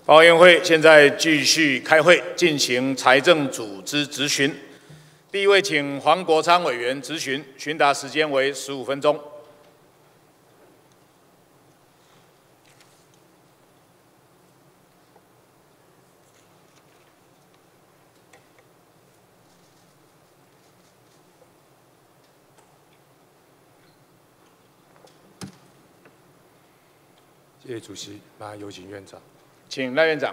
法委员会现在继续开会，进行财政组织质询。第一位，请黄国昌委员质询，询答时间为15分钟。 谢谢主席，马上有请院长。 请赖院长。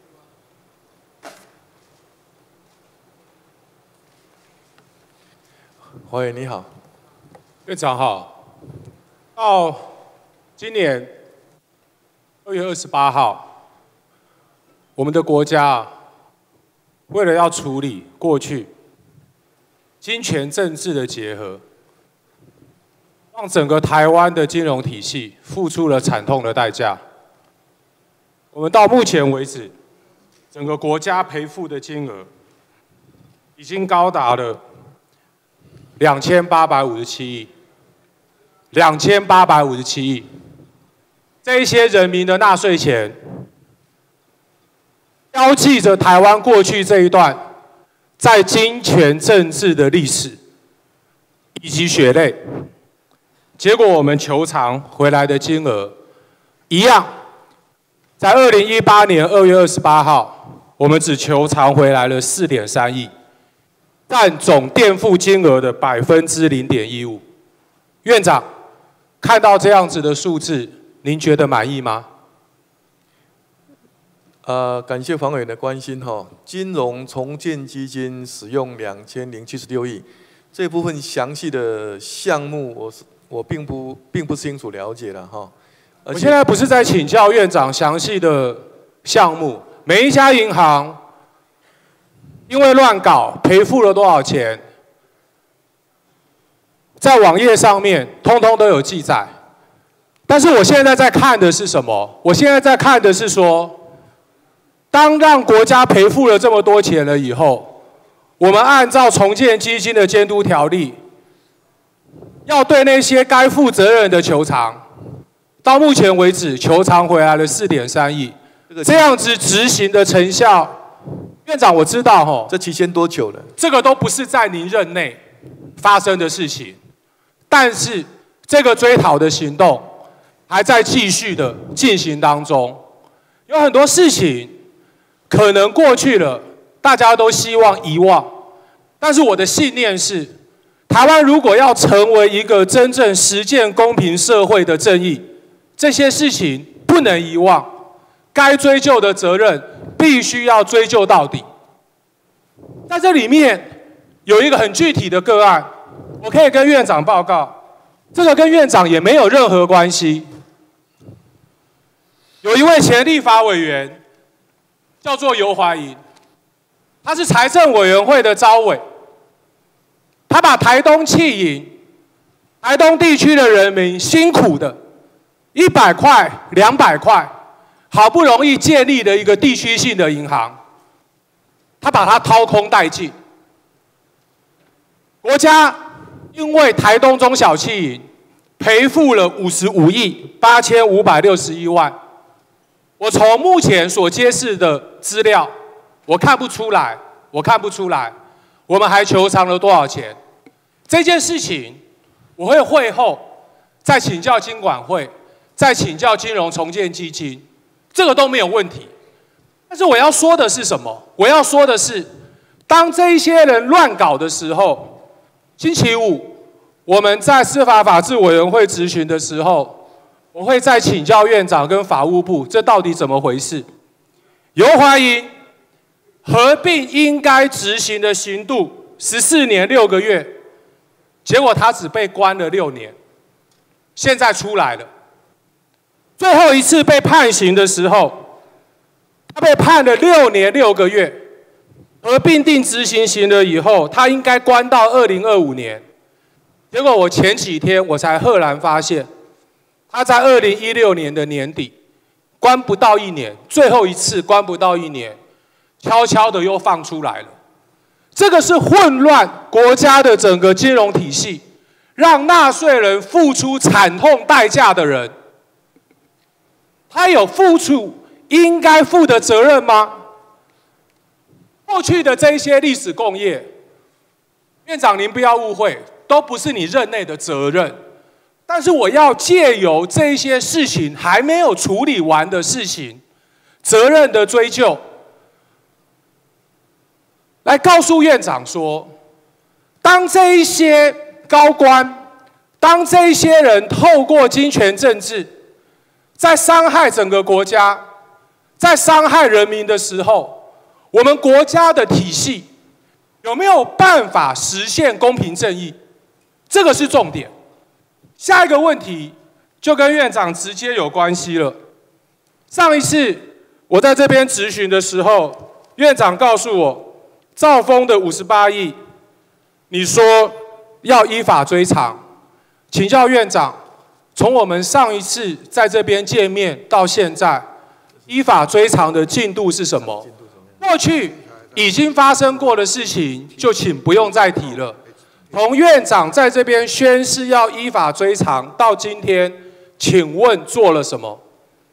华委你好， 院长好。到今年2月28号，我们的国家为了要处理过去金权政治的结合，让整个台湾的金融体系付出了惨痛的代价。我们到目前为止，整个国家赔付的金额已经高达了2857亿，2857亿。这一些人民的纳税钱，标记着台湾过去这一段在金权政治的历史以及血泪。结果我们求偿回来的金额一样，在2018年2月28号，我们只求偿回来了4.3亿，占总垫付金额的0.15%。院长，看到这样子的数字，您觉得满意吗？ 感谢黄委员的关心哈。金融重建基金使用2076亿，这部分详细的项目我并不清楚了解了哈。 我现在不是在请教院长详细的项目，每一家银行因为乱搞赔付了多少钱，在网页上面通通都有记载。但是我现在在看的是什么？我现在在看的是说，当让国家赔付了这么多钱了以后，我们按照重建基金的监督条例，要对那些该负责任的求偿。到目前为止，求偿回来了4.3亿，这样子执行的成效，院长我知道吼， 这期间多久了？ 这个都不是在您任内发生的事情，但是这个追讨的行动还在继续的进行当中。有很多事情可能过去了，大家都希望遗忘，但是我的信念是，台湾如果要成为一个真正实践公平社会的正义，这些事情不能遗忘，该追究的责任必须要追究到底。在这里面有一个很具体的个案，我可以跟院长报告，这个跟院长也没有任何关系。有一位前立法委员叫做游怀银，他是财政委员会的召委，他把台东弃银，台东地区的人民辛苦的100块、200块，好不容易建立的一个地区性的银行，他把它掏空殆尽。国家因为台东中小企银赔付了55亿8561万。我从目前所揭示的资料，我看不出来，我们还求偿了多少钱？这件事情，我会会后再请教金管会，再请教金融重建基金，这个都没有问题。但是我要说的是什么？我要说的是，当这一些人乱搞的时候，星期五我们在司法法制委员会质询的时候，我会再请教院长跟法务部，这到底怎么回事？游怀银合并应该执行的刑度14年6个月，结果他只被关了6年，现在出来了。最后一次被判刑的时候，他被判了6年6个月，合并定执行刑了以后，他应该关到2025年。结果我前几天我才赫然发现，他在2016年的年底关不到1年，最后一次关不到1年，悄悄的又放出来了。这个是混乱国家的整个金融体系，让纳税人付出惨痛代价的人，他有付出应该负的责任吗？过去的这一些历史共业，院长您不要误会，都不是你任内的责任。但是我要借由这一些事情还没有处理完的事情，责任的追究，来告诉院长说，当这一些高官，当这一些人透过金权政治，在伤害整个国家，在伤害人民的时候，我们国家的体系有没有办法实现公平正义？这个是重点。下一个问题就跟院长直接有关系了。上一次我在这边质询的时候，院长告诉我，兆丰的58亿，你说要依法追偿，请教院长，从我们上一次在这边见面到现在，依法追偿的进度是什么？过去已经发生过的事情，就请不用再提了。从院长在这边宣誓要依法追偿到今天，请问做了什么？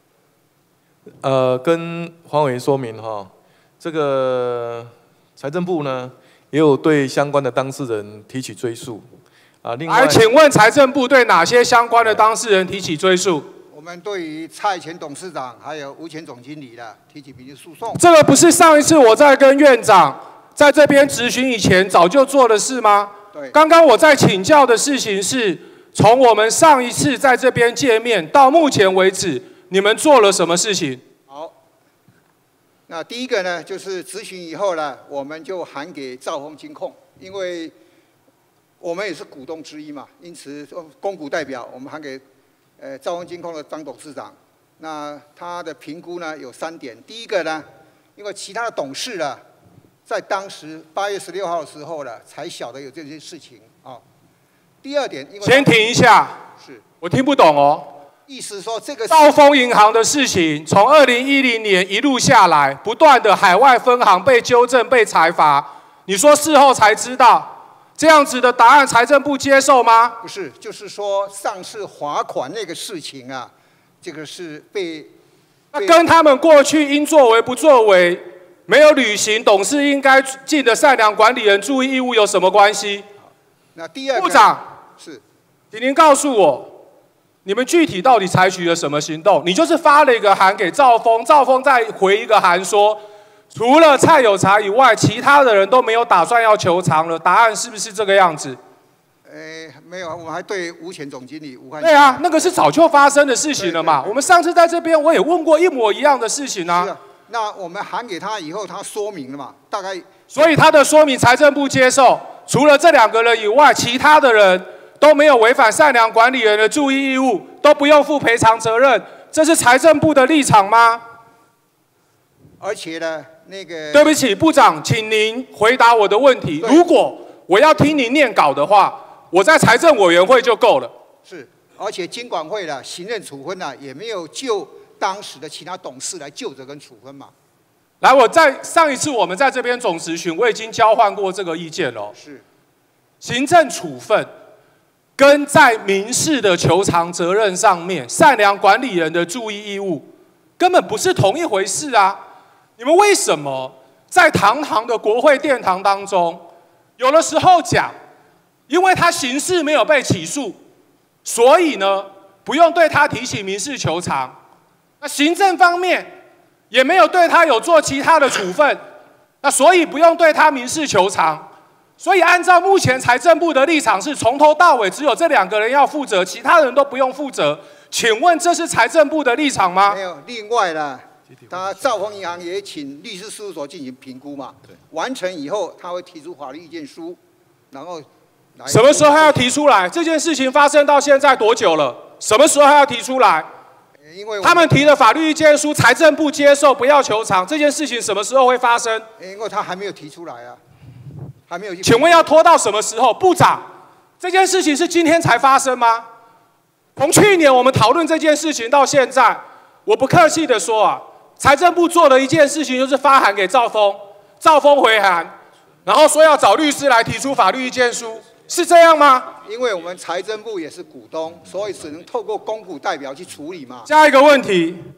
跟黄委员说明哈，这个财政部呢也有对相关的当事人提起追诉啊。另外， 请问财政部对哪些相关的当事人提起追诉？ 我们对于蔡前董事长还有吴前总经理的提起民事诉讼。 这个不是上一次我在跟院长在这边质询以前早就做的事吗？ 对。 刚刚我在请教的事情是，从我们上一次在这边见面到目前为止，你们做了什么事情？ 好，那第一个呢，就是质询以后呢，我们就函给兆丰金控，因为我们也是股东之一嘛，因此公股代表，我们函给兆丰金控的张董事长。那他的评估呢有3点，第一个呢，因为其他的董事呢，在当时8月16号的时候呢，才晓得有这件事情啊。第二点，因为先停一下， 是我听不懂哦。 意思说这个兆丰银行的事情，从2010年一路下来，不断的海外分行被纠正、被裁罚，你说事后才知道，这样子的答案财政部接受吗？ 不是，就是说上次罚款那个事情啊，这个是那跟他们过去应作为不作为，没有履行董事应该尽的善良管理人注意义务有什么关系？ 那第二个， 部长是， 请您告诉我，你们具体到底采取了什么行动？你就是发了一个函给兆丰，兆丰再回一个函说，除了蔡有才以外，其他的人都没有打算要求偿了。答案是不是这个样子？ 没有，我们还对吴前总经理吴汉。 对啊，那个是早就发生的事情了嘛。我们上次在这边我也问过一模一样的事情啊。 是啊，那我们函给他以后，他说明了嘛，大概。 所以他的说明财政部接受，除了这2个人以外，其他的人都没有违反善良管理人的注意义务，都不用负赔偿责任，这是财政部的立场吗？ 而且呢，那个对不起，部长，请您回答我的问题。如果我要听您念稿的话，我在财政委员会就够了。 是，而且金管会的行政处分呢，也没有就当时的其他董事来就责跟处分嘛。 来，我在上一次我们在这边总质询，我已经交换过这个意见了。 是， 行政处分跟在民事的求偿责任上面，善良管理人的注意义务，根本不是同一回事啊！你们为什么在堂堂的国会殿堂当中，有的时候讲，因为他刑事没有被起诉，所以呢，不用对他提起民事求偿，那行政方面也没有对他有做其他的处分，那所以不用对他民事求偿。所以按照目前财政部的立场是从头到尾只有这2个人要负责，其他人都不用负责。请问这是财政部的立场吗？ 没有。另外呢，他兆丰银行也请律师事务所进行评估嘛，完成以后他会提出法律意见书，然后来。 什么时候还要提出来？这件事情发生到现在多久了？什么时候还要提出来？ 因为他们提的法律意见书，财政部接受，不要求偿，这件事情什么时候会发生？ 因为他还没有提出来啊。还没有。 请问要拖到什么时候？部长，这件事情是今天才发生吗？从去年我们讨论这件事情到现在，我不客气的说啊，财政部做的一件事情就是发函给兆丰，兆丰回函，然后说要找律师来提出法律意见书，是这样吗？ 因为我们财政部也是股东，所以只能透过公股代表去处理嘛。 下一个问题，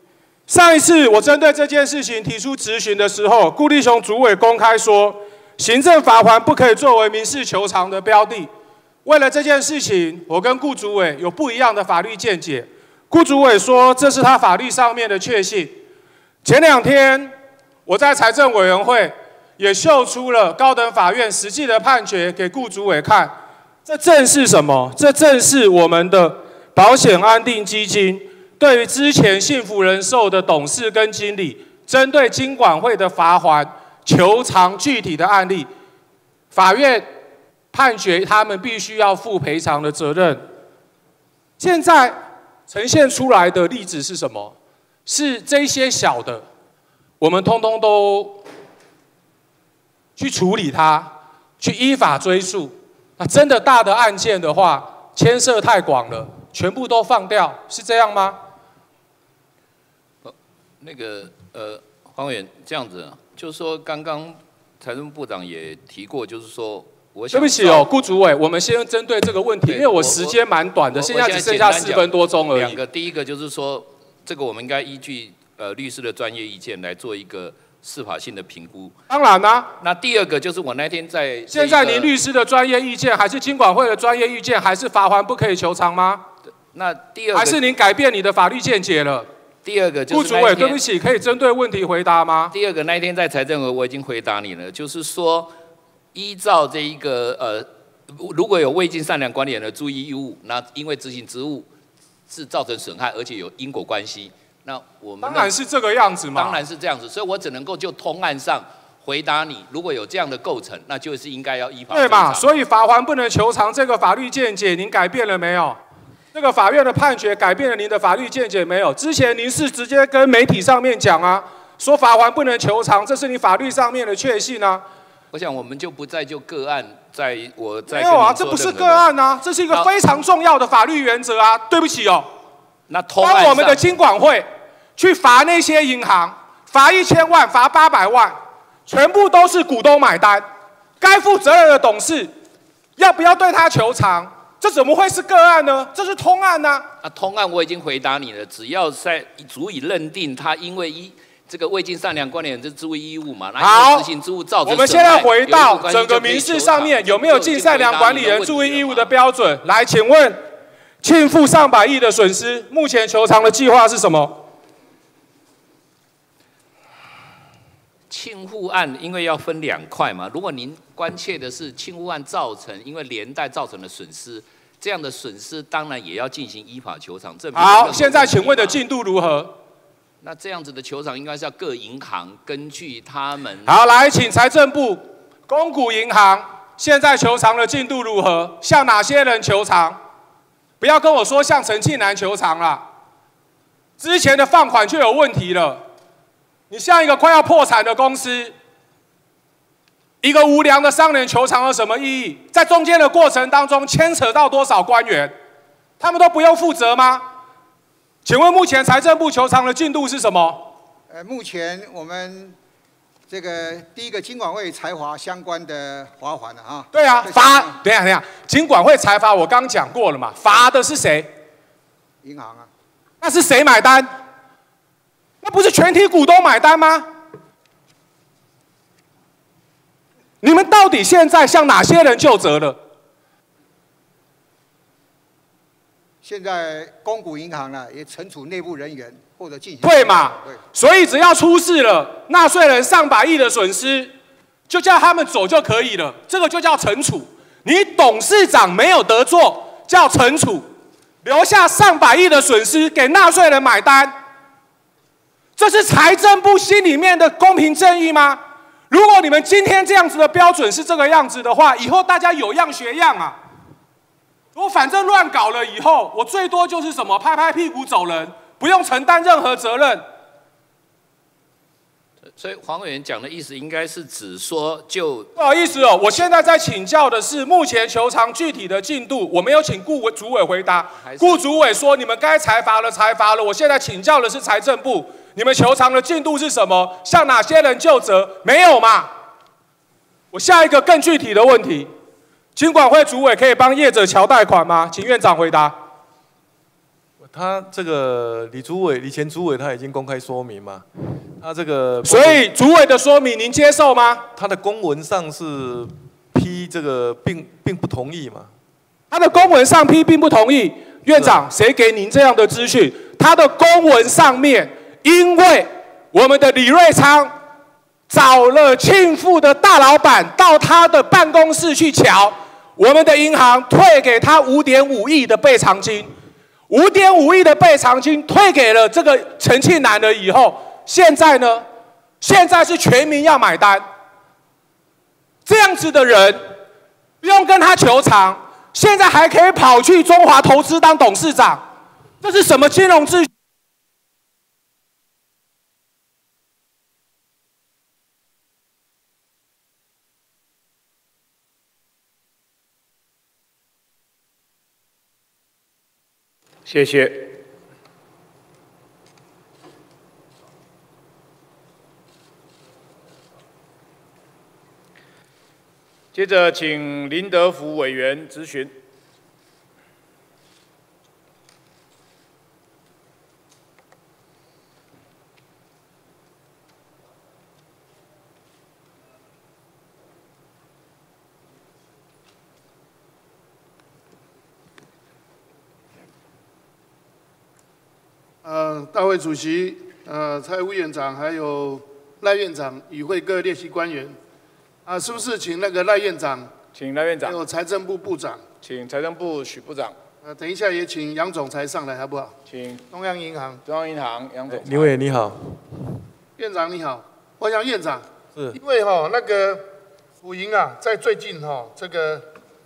上一次我针对这件事情提出质询的时候，顾立雄主委公开说，行政罚锾不可以作为民事求偿的标的。为了这件事情，我跟顾主委有不一样的法律见解。顾主委说，这是他法律上面的确信。前2天，我在财政委员会也秀出了高等法院实际的判决给顾主委看。这正是什么？这正是我们的保险安定基金对于之前幸福人寿的董事跟经理，针对金管会的罚锾求偿具体的案例，法院判决他们必须要负赔偿的责任。现在呈现出来的例子是什么？是这些小的，我们通通都去处理它，去依法追诉。那真的大的案件的话，牵涉太广了，全部都放掉，是这样吗？ 黄委员这样子，就是说刚刚财政部长也提过，就是说我想对不起哦，顾主委，我们先针对这个问题，因为我时间蛮短的，现在只剩下4分多钟而已。 第一个就是说，这个我们应该依据律师的专业意见来做一个司法性的评估。 当然啦、 那第二个就是我那天在现在您律师的专业意见，还是金管会的专业意见，还是罚锾不可以求偿吗？ 那第二个还是您改变你的法律见解了？ 第二个就是顾主委，对不起，可以针对问题回答吗？ 第二个那一天在财政委我已经回答你了，就是说依照这一个如果有未尽善良管理人的注意义务，那因为执行职务是造成损害，而且有因果关系，那我们当然是这个样子嘛。 当然是这样子，所以我只能够就通案上回答你，如果有这样的构成，那就是应该要依法对嘛？所以罚锾不能求偿这个法律见解，您改变了没有？这个法院的判决改变了您的法律见解没有？之前您是直接跟媒体上面讲啊，说罚锾不能求偿，这是你法律上面的确信啊。 我想我们就不再就个案，没有啊，这不是个案啊，这是一个非常重要的法律原则啊。对不起哦， 那当我们的金管会去罚那些银行，罚1000万，罚800万，全部都是股东买单，该负责任的董事要不要对他求偿？这怎么会是个案呢？这是通案啊。 通案我已经回答你了，只要在足以认定他因为这个未尽善良管理人之职务义务嘛， 好， 执行职务造成我们现在回到整个民事上面有没有尽善良管理人注意义务的标准？来，请问庆负上百亿的损失，目前求偿的计划是什么？ 庆护案因为要分2块嘛，如果您关切的是庆护案造成因为连带造成的损失，这样的损失当然也要进行依法求偿。 好，现在请问的进度如何？ 那这样子的求偿应该是要各银行根据他们。 好，来，请财政部公股银行现在求偿的进度如何？向哪些人求偿？不要跟我说向陈庆南求偿啦，之前的放款就有问题了。你像一个快要破产的公司，一个无良的商人求偿有什么意义？在中间的过程当中牵扯到多少官员，他们都不用负责吗？请问目前财政部求偿的进度是什么？ 目前我们这个第一个金管会裁罚相关的罚款了啊。 对啊，罚，等一下，金管会裁罚我刚讲过了嘛，罚的是谁？ 银行啊。 那是谁买单？那不是全体股东买单吗？你们到底现在向哪些人就责了？ 现在公股银行呢也惩处内部人员或者进行对嘛？对，所以只要出事了，纳税人上百亿的损失，就叫他们走就可以了，这个就叫惩处。你董事长没有得做，叫惩处，留下上百亿的损失给纳税人买单。这是财政部心里面的公平正义吗？如果你们今天这样子的标准是这个样子的话，以后大家有样学样啊！我反正乱搞了以后，我最多就是什么拍拍屁股走人，不用承担任何责任。 所以黄委员讲的意思应该是指说，就不好意思哦，我现在在请教的是目前求偿具体的进度，我没有请顾主委回答。顾主委说你们该裁罚了，裁罚了。我现在请教的是财政部。你们求偿的进度是什么？向哪些人就责？没有嘛？我下一个更具体的问题，金管会主委可以帮业者缴贷款吗？请院长回答。 他这个李前主委他已经公开说明嘛，他这个所以主委的说明您接受吗？ 他的公文上是批这个并不同意嘛。 他的公文上批并不同意，院长，谁给您这样的资讯？他的公文上面，因为我们的李瑞昌找了庆富的大老板到他的办公室去瞧，我们的银行退给他5.5亿的备偿金，5.5亿的备偿金退给了这个陈庆南了以后，现在呢？现在是全民要买单，这样子的人不用跟他求偿。现在还可以跑去中华投资当董事长，这是什么金融秩序？ 谢谢。接着，请林德福委员质询。 大会主席、蔡务院长还有赖院长与会各列席官员。是不是请那个赖院长？ 请赖院长。 还有财政部部长。 请财政部许部长。 等一下也请杨总裁上来好不好？ 请中央银行。 中央银行杨总裁。 林委员你好。 院长你好，我想院长。 是。 因为那个辅银啊，在最近这个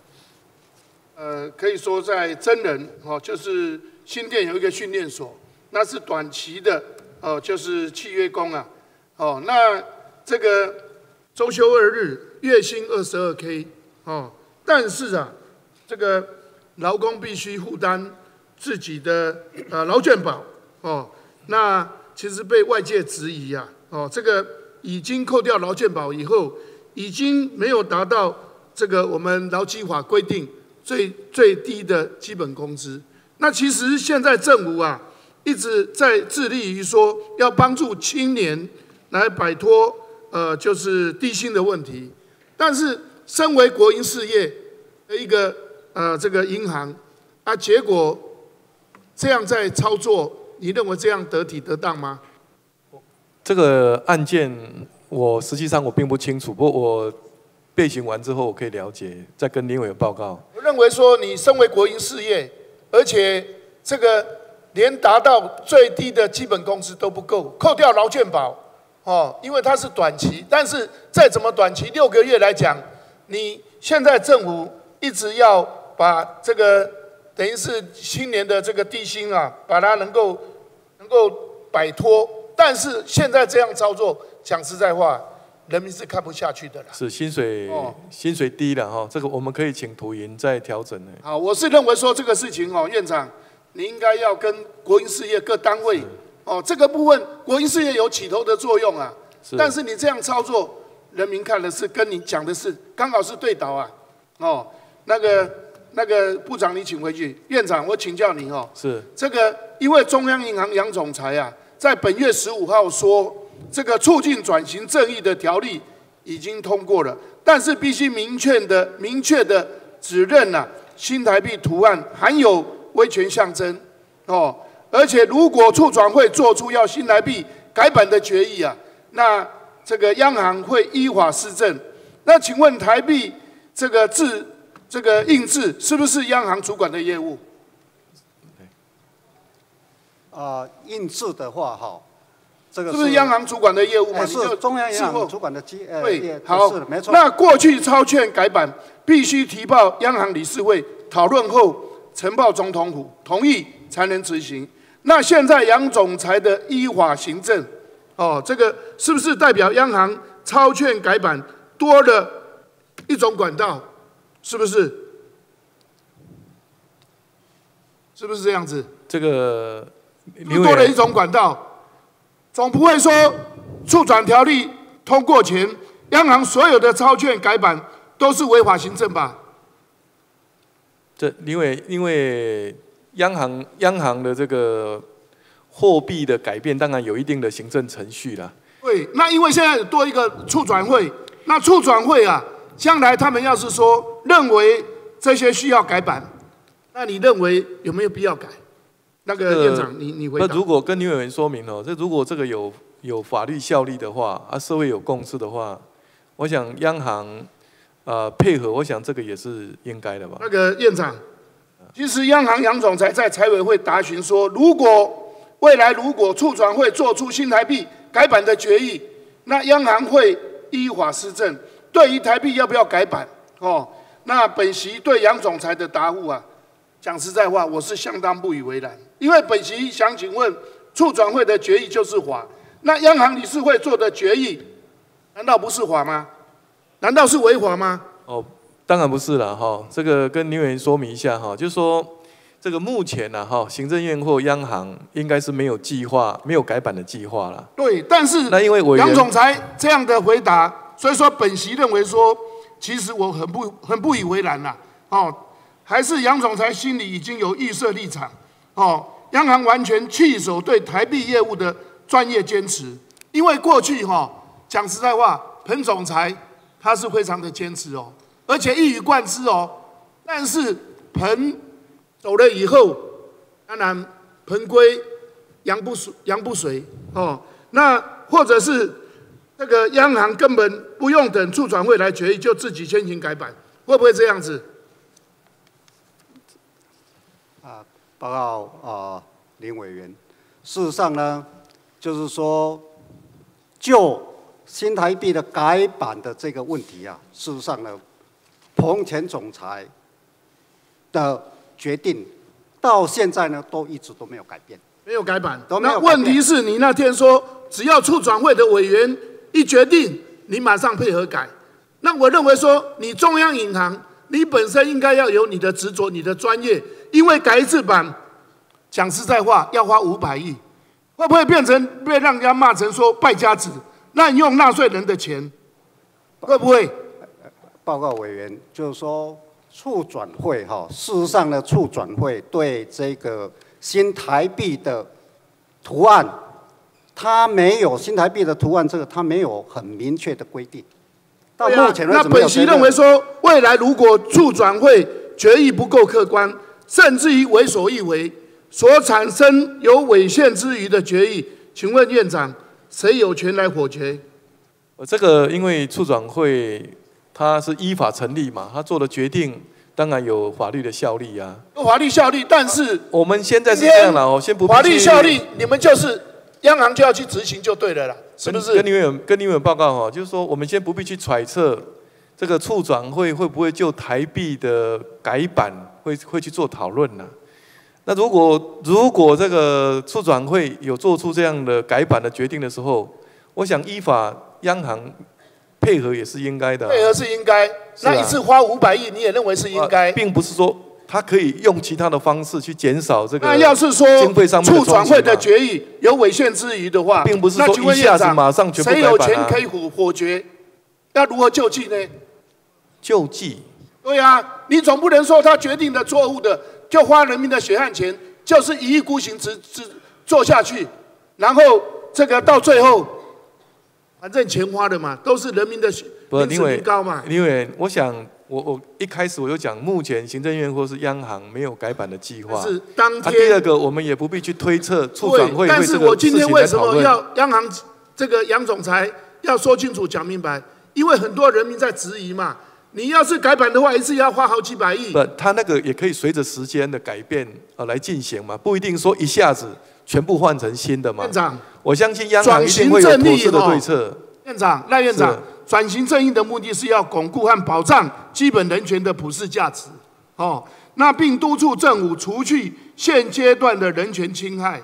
可以说在真人就是新店有一个训练所，那是短期的就是契约工啊，那这个。周休2日，月薪22K， 但是这个劳工必须负担自己的劳健保，那其实被外界质疑这个已经扣掉劳健保以后，已经没有达到这个我们劳基法规定最低的基本工资。那其实现在政府一直在致力于说要帮助青年来摆脱。就是低薪的问题，但是身为国营事业的一个这个银行结果这样在操作，你认为这样得体得当吗？ 这个案件实际上我并不清楚，不过我备询完之后我可以了解，再跟林委员报告。 我认为说你身为国营事业，而且这个连达到最低的基本工资都不够，扣掉劳健保。因为它是短期，但是再怎么短期6个月来讲，你现在政府一直要把这个等于是青年的这个低薪把它能够摆脱，但是现在这样操作，讲实在话，人民是看不下去的啦。 是薪水低了这个我们可以请土银再调整的。 好，我是认为说这个事情院长，你应该要跟国营事业各单位。这个部分国营事业有起头的作用但是你这样操作，人民看的是跟你讲的是刚好是对倒那个部长你请回去，院长我请教你是这个，因为中央银行杨总裁在本月15号说，这个促进转型正义的条例已经通过了，但是必须明确的指认新台币图案含有威权象征而且，如果促转会做出要新台币改版的决议那这个央行会依法施政。那请问台币这个印制是不是央行主管的业务？ 印制的话这个是不是央行主管的业务嘛？ 是中央银行主管的对，好， 没错。 那过去钞券改版必须提报央行理事会讨论后，呈报总统府同意才能执行。那现在杨总裁的依法行政，这个是不是代表央行钞券改版多了一种管道？是不是？是不是这样子？ 这个多了一种管道，总不会说促转条例通过前，央行所有的钞券改版都是违法行政吧？ 因为央行的这个货币的改变，当然有一定的行政程序啦。 对，那因为现在多一个促转会，那促转会啊，将来他们要是说认为这些需要改版，那你认为有没有必要改？那个院长，你回答。 那如果跟女委员说明哦，如果这个有法律效力的话，社会有共识的话，我想央行配合，我想这个也是应该的吧。 那个院长，其实央行杨总裁在财委会答询说，未来如果促转会做出新台币改版的决议，那央行会依法施政。对于台币要不要改版，那本席对杨总裁的答复啊，讲实在话，我是相当不以为然。因为本席想请问，促转会的决议就是法，那央行理事会做的决议，难道不是法吗？难道是违法吗？ 当然不是了哈。这个跟女委员说明一下哈，就是说这个目前呢行政院或央行应该是没有改版的计划了。 对，但是那因为杨总裁这样的回答，所以说本席认为说，其实我很不以为然啦。还是杨总裁心里已经有预设立场。央行完全弃守对台币业务的专业坚持，因为过去讲实在话，彭总裁他是非常的坚持而且一以贯之但是彭走了以后，当然彭归杨不随那或者是这个央行根本不用等促转会来决议，就自己先行改版，会不会这样子？ 报告林委员，事实上呢，就是说，就新台币的改版的这个问题啊，事实上呢，彭前总裁的决定到现在呢，都一直都没有改变， 没有改版。 都没有改变。 那问题是你那天说，只要促转会的委员一决定，你马上配合改。那我认为说，你中央银行，你本身应该要有你的执着、你的专业。因为改一次版，讲实在话要花500亿，会不会被让人家骂成说败家子，滥用纳税人的钱？会不会？ 报告委员，就是说促转会事实上呢，促转会对这个新台币的图案，它没有新台币的图案，它没有很明确的规定。到目前为止那本席认为说，未来如果促转会决议不够客观，甚至于为所欲为，所产生有违宪之余的决议，请问院长，谁有权来否决？ 这个因为促转会它是依法成立嘛，他做的决定当然有法律的效力啊。 有法律效力，但是我们现在是这样了先不必法律效力，你们就是央行就要去执行就对了啦，是不是？ 跟你们报告就是说我们先不必去揣测这个促转会不会就台币的改版会去做讨论呢？那如果这个促转会有做出这样的改版的决定的时候，我想依法央行配合也是应该的。 配合是应该，那一次花500亿，你也认为是应该？ 并不是说他可以用其他的方式去减少这个。 那要是说经费上面的促转会的决议有违宪之余的话， 并不是说一下子马上全部改版啊。 谁有权可以否决？要如何救济呢？ 救济？ 对啊，你总不能说他决定的错误的，就花人民的血汗钱，就是一意孤行只做下去，然后这个到最后，反正钱花的嘛，都是人民的民脂民膏嘛。 因为我想，我一开始我就讲，目前行政院或是央行没有改版的计划。 是当天。 第二个，我们也不必去推测促转会但是我今天为什么要央行这个杨总裁要说清楚讲明白？因为很多人民在质疑嘛。你要是改版的话，一次要花好几百亿。 不，他那个也可以随着时间的改变来进行嘛，不一定说一下子全部换成新的嘛。 院长， 我相信央行一定会有妥适的对策。 院长，赖院长，转型正义的目的是要巩固和保障基本人权的普世价值，那并督促政府除去现阶段的人权侵害，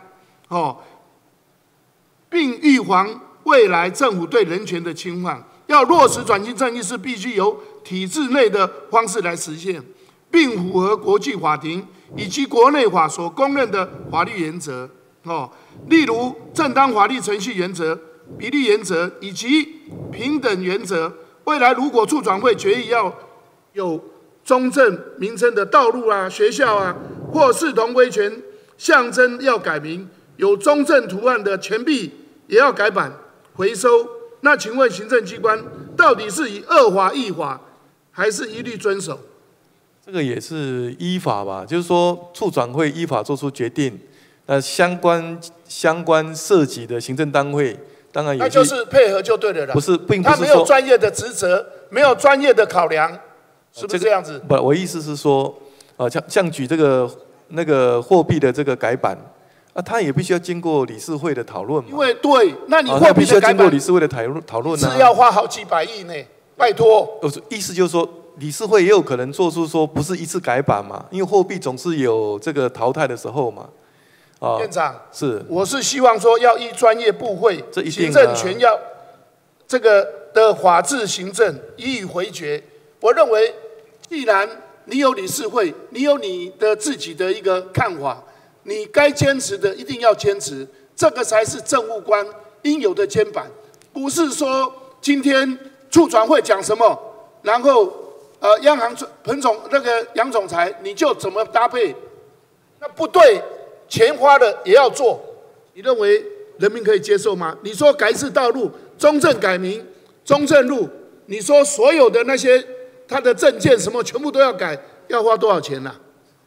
并预防未来政府对人权的侵犯。要落实转型正义是必须由体制内的方式来实现，并符合国际法庭以及国内法所公认的法律原则，例如正当法律程序原则、比例原则以及平等原则。未来如果促转会决议要有中正名称的道路啊、学校啊， 或视同威权象征要改名，有中正图案的钱币也要改版回收。那请问行政机关到底是以恶法易法，还是一律遵守？ 这个也是依法吧，就是说促转会依法做出决定，那相关涉及的行政单位当然也那就是配合就对了啦。 不是，并不是说他没有专业的职责，没有专业的考量，是不是这样子？ 不，我意思是说，像举这个那个货币的这个改版，他也必须要经过理事会的讨论嘛。 因为对，那你货币必须要经过的改版理事会的讨论啊， 是要花好几百亿呢，拜托。 意思就是说，理事会也有可能做出说不是一次改版嘛，因为货币总是有这个淘汰的时候嘛。 院长， 是， 我是希望说要依专业部会， 这一定行政权要这个的法治行政予以回决。我认为，既然你有理事会，你有你的自己的一个看法，你该坚持的一定要坚持，这个才是政务官应有的肩膀，不是说今天促转会讲什么，然后央行杨总裁你就怎么搭配，那不对。钱花了也要做，你认为人民可以接受吗？你说改制道路、中正改名、中正路，你说所有的那些他的证件什么全部都要改，要花多少钱呢？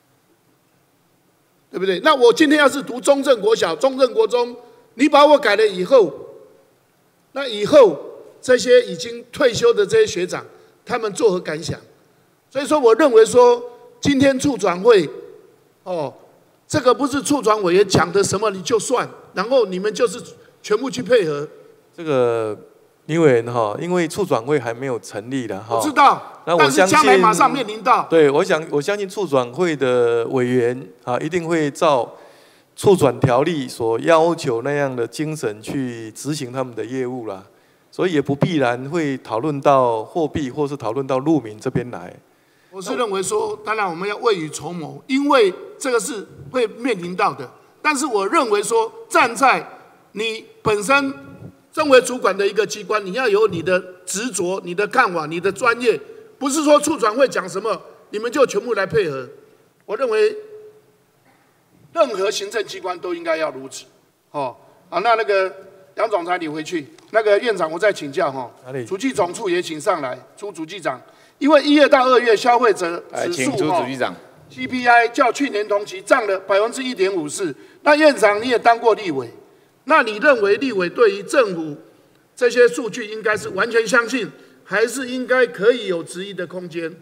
对不对？那我今天要是读中正国小、中正国中，你把我改了以后，那以后这些已经退休的这些学长，他们作何感想？所以说，我认为说今天促转会，这个不是促转委员讲的什么你就算，然后你们就是全部去配合。 这个林委员因为促转会还没有成立的我知道， 那我但是相信将来马上面临到。 对，我相信促转会的委员一定会照促转条例所要求那样的精神去执行他们的业务啦，所以也不必然会讨论到货币或是讨论到路民这边来。 我是认为说，当然我们要未雨绸缪，因为这个是会面临到的。但是我认为说，站在你本身身为主管的一个机关，你要有你的执着、你的看法、你的专业，不是说促转会讲什么，你们就全部来配合。我认为任何行政机关都应该要如此。那个杨总裁你回去，那个院长我再请教主计总处也请上来，朱主计长。因为1月到2月消费者指数CPI 较去年同期涨了1.54%。那院长你也当过立委，那你认为立委对于政府这些数据应该是完全相信，还是应该可以有质疑的空间？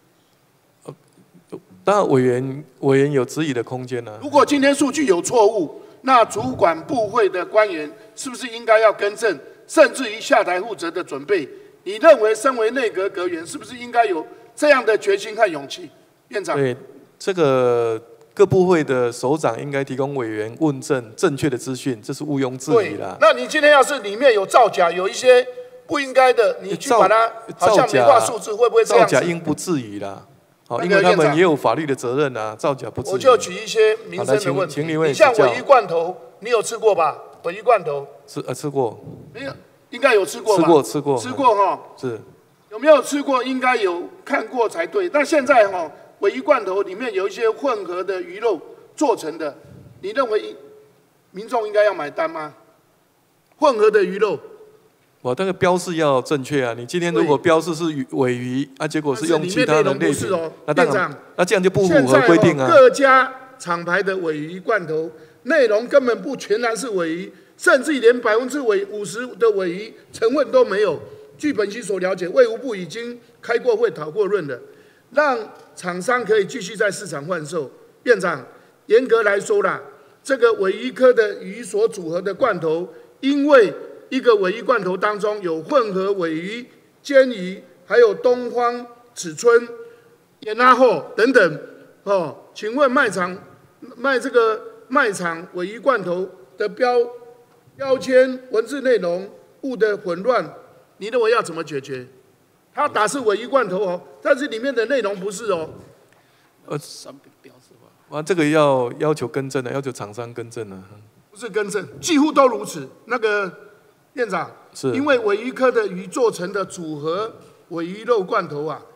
当然，委员有质疑的空间啊。 如果今天数据有错误，那主管部会的官员是不是应该要更正，甚至于下台负责的准备？你认为身为内阁阁员，是不是应该有这样的决心和勇气？院长， 对，这个各部会的首长应该提供委员问政正确的资讯，这是毋庸置疑啦。 那你今天要是里面有造假，有一些不应该的，你去把它好像美化数字，会不会这样子？ 造假应不至于啦。因为他们也有法律的责任啊，造假不至于。 我就举一些民生的问题。你像鲔鱼罐头，你有吃过吧？鲔鱼罐头吃过。 没有。应该有吃过吧？ 吃过是。有没有吃过？应该有看过才对。但现在鲔鱼罐头里面有一些混合的鱼肉做成的，你认为民众应该要买单吗？混合的鱼肉， 我那个标示要正确啊！你今天如果标示是鲔鱼结果是用其他的类品，那当然，那这样就不符合规定啊。 各家厂牌的鲔鱼罐头内容根本不全然是鲔鱼。甚至连50%的鲔鱼成分都没有。据本席所了解，卫福部已经开过会讨过论了，让厂商可以继续在市场贩售。院长，严格来说啦，这个鲔鱼科的鱼所组合的罐头，因为一个鲔鱼罐头当中有混合鲔鱼、煎鱼，还有东方尺春、盐拉后等等。请问卖场鲔鱼罐头的标签、文字内容物的混乱，你认为要怎么解决？它打是鲔鱼罐头但是里面的内容不是商品标示化。这个要求更正的，要求厂商更正的。 不是更正，几乎都如此。那个院长，因为鲔鱼科的鱼做成的组合鲔鱼肉罐头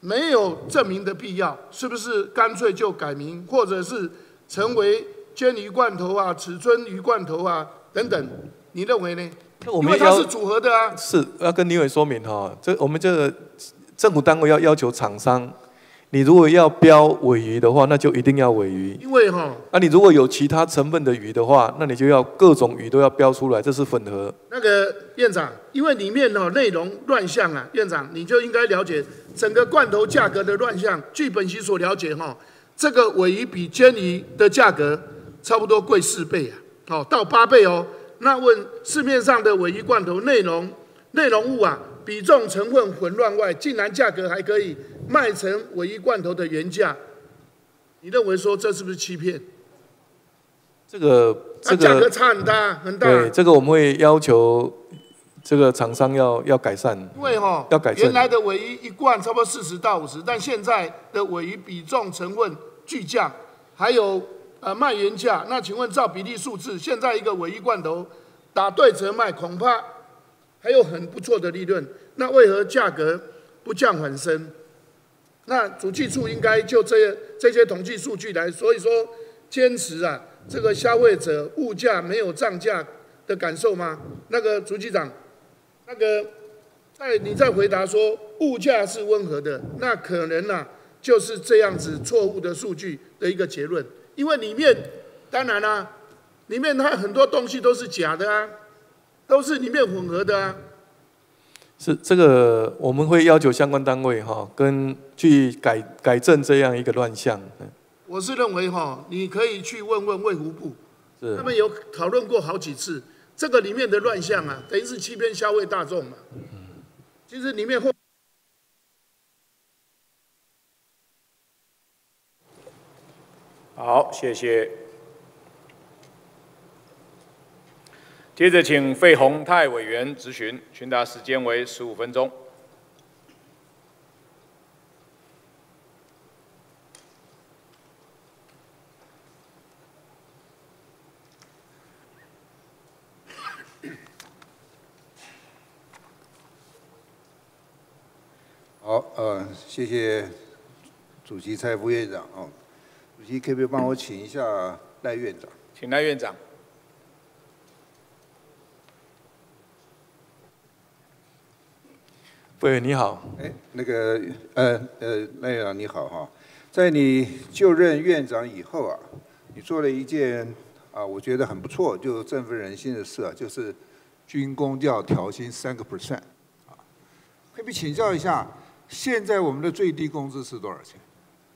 没有证明的必要，是不是干脆就改名，或者是成为煎鱼罐头啊、尺寸鱼罐头啊等等？你认为呢？因为它是组合的啊。 是要跟立委说明哈，我们这个政府单位要求厂商，你如果要标鲔鱼的话，那就一定要鲔鱼。 因为哈， 你如果有其他成分的鱼的话，那你就要各种鱼都要标出来，这是混合。 那个院长，因为里面内容乱象啊，院长你就应该了解整个罐头价格的乱象。据本席所了解这个鲔鱼比煎鱼的价格差不多贵4倍啊，到8倍哦。那问市面上的鲔鱼罐头内容物啊，比重成分混乱外，竟然价格还可以卖成鲔鱼罐头的原价，你认为说这是不是欺骗？ 这个价格差很大很大。 对，这个我们会要求这个厂商要改善。 因为要改正。 原来的鲔鱼一罐差不多40到50，但现在的鲔鱼比重成分巨降，还有卖原价。那请问照比例数字，现在一个鲔鱼罐头打对折卖，恐怕还有很不错的利润。那为何价格不降反升？那主计处应该就这些统计数据来，所以说坚持这个消费者物价没有涨价的感受吗？那个主计长，那个你在回答说物价是温和的，那可能就是这样子错误的数据的一个结论。因为里面当然里面它很多东西都是假的啊，都是里面混合的啊。 是这个我们会要求相关单位跟去改正这样一个乱象。 我是认为你可以去问问卫福部，他们有讨论过好几次，这个里面的乱象等于是欺骗消费大众嘛。其实里面好，谢谢。接着请费鸿泰委员质询，询答时间为15分钟。 好，谢谢主席蔡副院长主席可不可以帮我请一下赖院长？ 请赖院长。 委员你好。 那个赖院长你好在你就任院长以后你做了一件我觉得很不错，就振奋人心的事就是军公调调薪3%可不可以请教一下，现在我们的最低工资是多少钱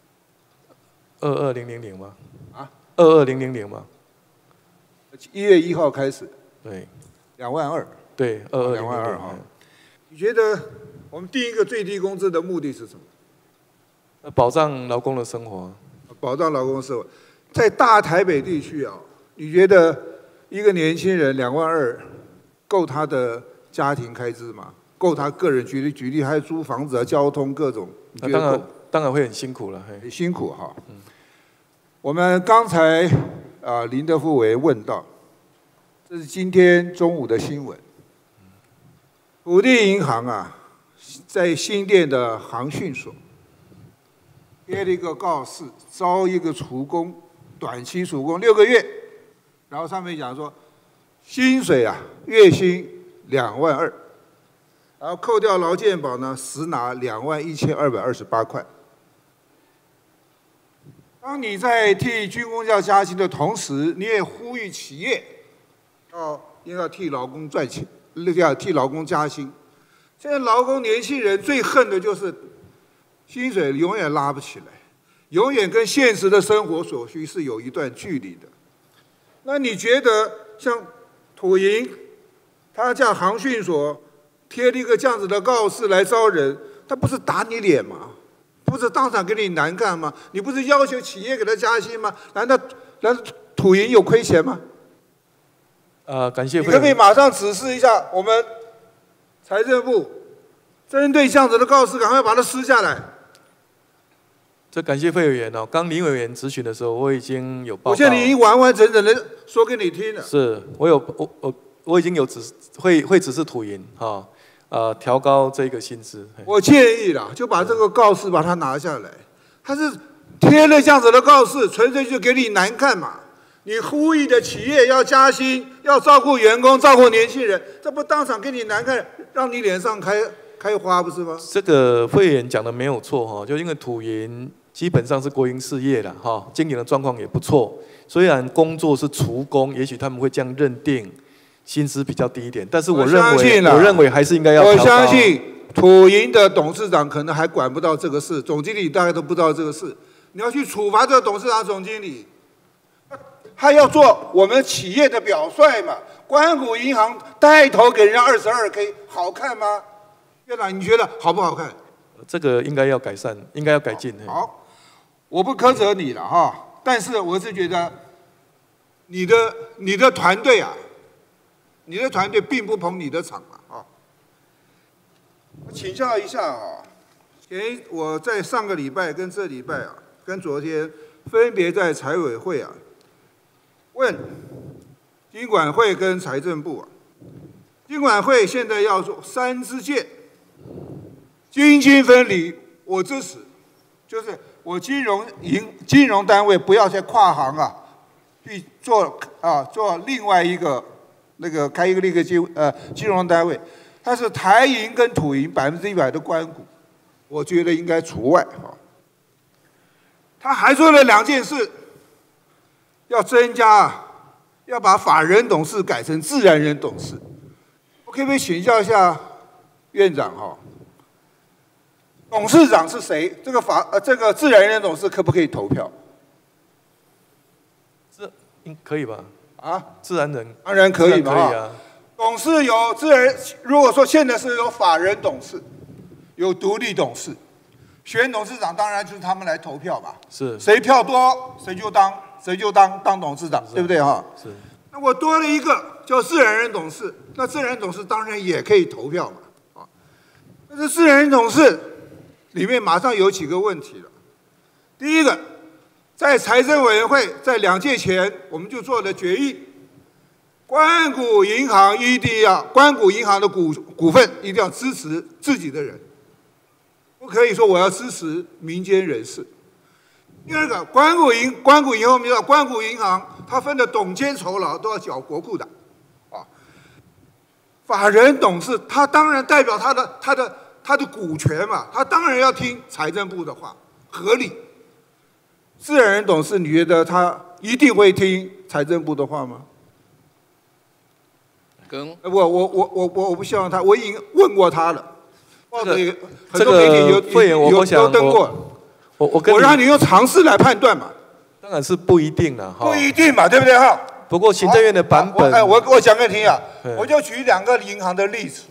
？22000吗？22000吗 ？1月1号开始。 对。 22000。 对，22000 你觉得我们定一个最低工资的目的是什么？ 保障劳工的生活。 保障劳工的生活，在大台北地区你觉得一个年轻人22000够他的家庭开支吗？够他个人举例，还有租房子交通各种，你觉得够？ 当然会很辛苦了， 很辛苦我们刚才林德富委员问到，这是今天中午的新闻，土地银行在新店的航训所贴了一个告示，招一个厨工，短期厨工6个月，然后上面讲说，薪水月薪22000，然后扣掉劳健保实拿21228块。当你在替军公教加薪的同时，你也呼吁企业应该替劳工赚钱，要替劳工加薪。现在劳工年轻人最恨的就是薪水永远拉不起来，永远跟现实的生活所需是有一段距离的。那你觉得像土银，他叫航训所贴了一个这样子的告示来招人，他不是打你脸吗？不是当场给你难干吗？你不是要求企业给他加薪吗？难道土银有亏钱吗？ 感谢。 你可不可以马上指示一下我们财政部，针对这样子的告示，赶快把它撕下来。 这感谢费委员刚林委员质询的时候，我已经有报告。 我现在已经完完整整的说给你听了。 是，我已经有会指示土银调高这个薪资。 我建议啦，就把这个告示把它拿下来。他是贴了这样子的告示，纯粹就给你难看嘛。你呼吁的企业要加薪，要照顾员工，照顾年轻人，这不当场给你难看，让你脸上开花不是吗？ 这个会员讲的没有错哈，就因为土银基本上是国营事业了哈，经营的状况也不错。虽然工作是厨工，也许他们会这样认定，薪资比较低一点，但是我认为还是应该要调高。 我相信土银的董事长可能还管不到这个事，总经理大概都不知道这个事。你要去处罚这个董事长、总经理，他要做我们企业的表率嘛。官股银行带头给人家22K， 好看吗？院长，你觉得好不好看？ 这个应该要改善，应该要改进。 好，我不苛责你了哈，但是我是觉得你的团队啊，你的团队并不捧你的场啊。我请教一下啊，我在上个礼拜跟这礼拜啊，跟昨天分别在财委会啊问金管会跟财政部啊，金管会现在要做3支箭，金金分离，我支持，就是我金融单位不要再跨行啊，去做另外一个开一个金融单位，它是台银跟土银100%的官股，我觉得应该除外啊。他还做了2件事，要增加要把法人董事改成自然人董事。我可不可以请教一下院长哈？董事长是谁？这个自然人董事可不可以投票？ 可以吧？ 啊， 自然人当然可以嘛。 可以啊。 董事有自然，如果说现在是有法人董事，有独立董事，选董事长当然就是他们来投票嘛。 是。谁票多谁就当董事长，对不对哈？ 是。 那我多了一个叫自然人董事，那自然人董事当然也可以投票嘛。啊，但是自然人董事里面马上有几个问题了。第一个，在财政委员会在2届前我们就做了决议，官股银行官股银行的股份一定要支持自己的人，不可以说我要支持民间人士。第二个，官股银行我们知道，官股银行它分的董监酬劳都要缴国库的，啊，法人董事他当然代表他的股权嘛，他当然要听财政部的话，合理。自然人董事，你觉得他一定会听财政部的话吗？我不希望他，我已经问过他了，报纸很多媒体有登过。我让你用常识来判断嘛。 当然是不一定了哈。 不一定嘛，对不对哈？ 不过行政院的版本， 我讲给你听啊，我就举2个银行的例子。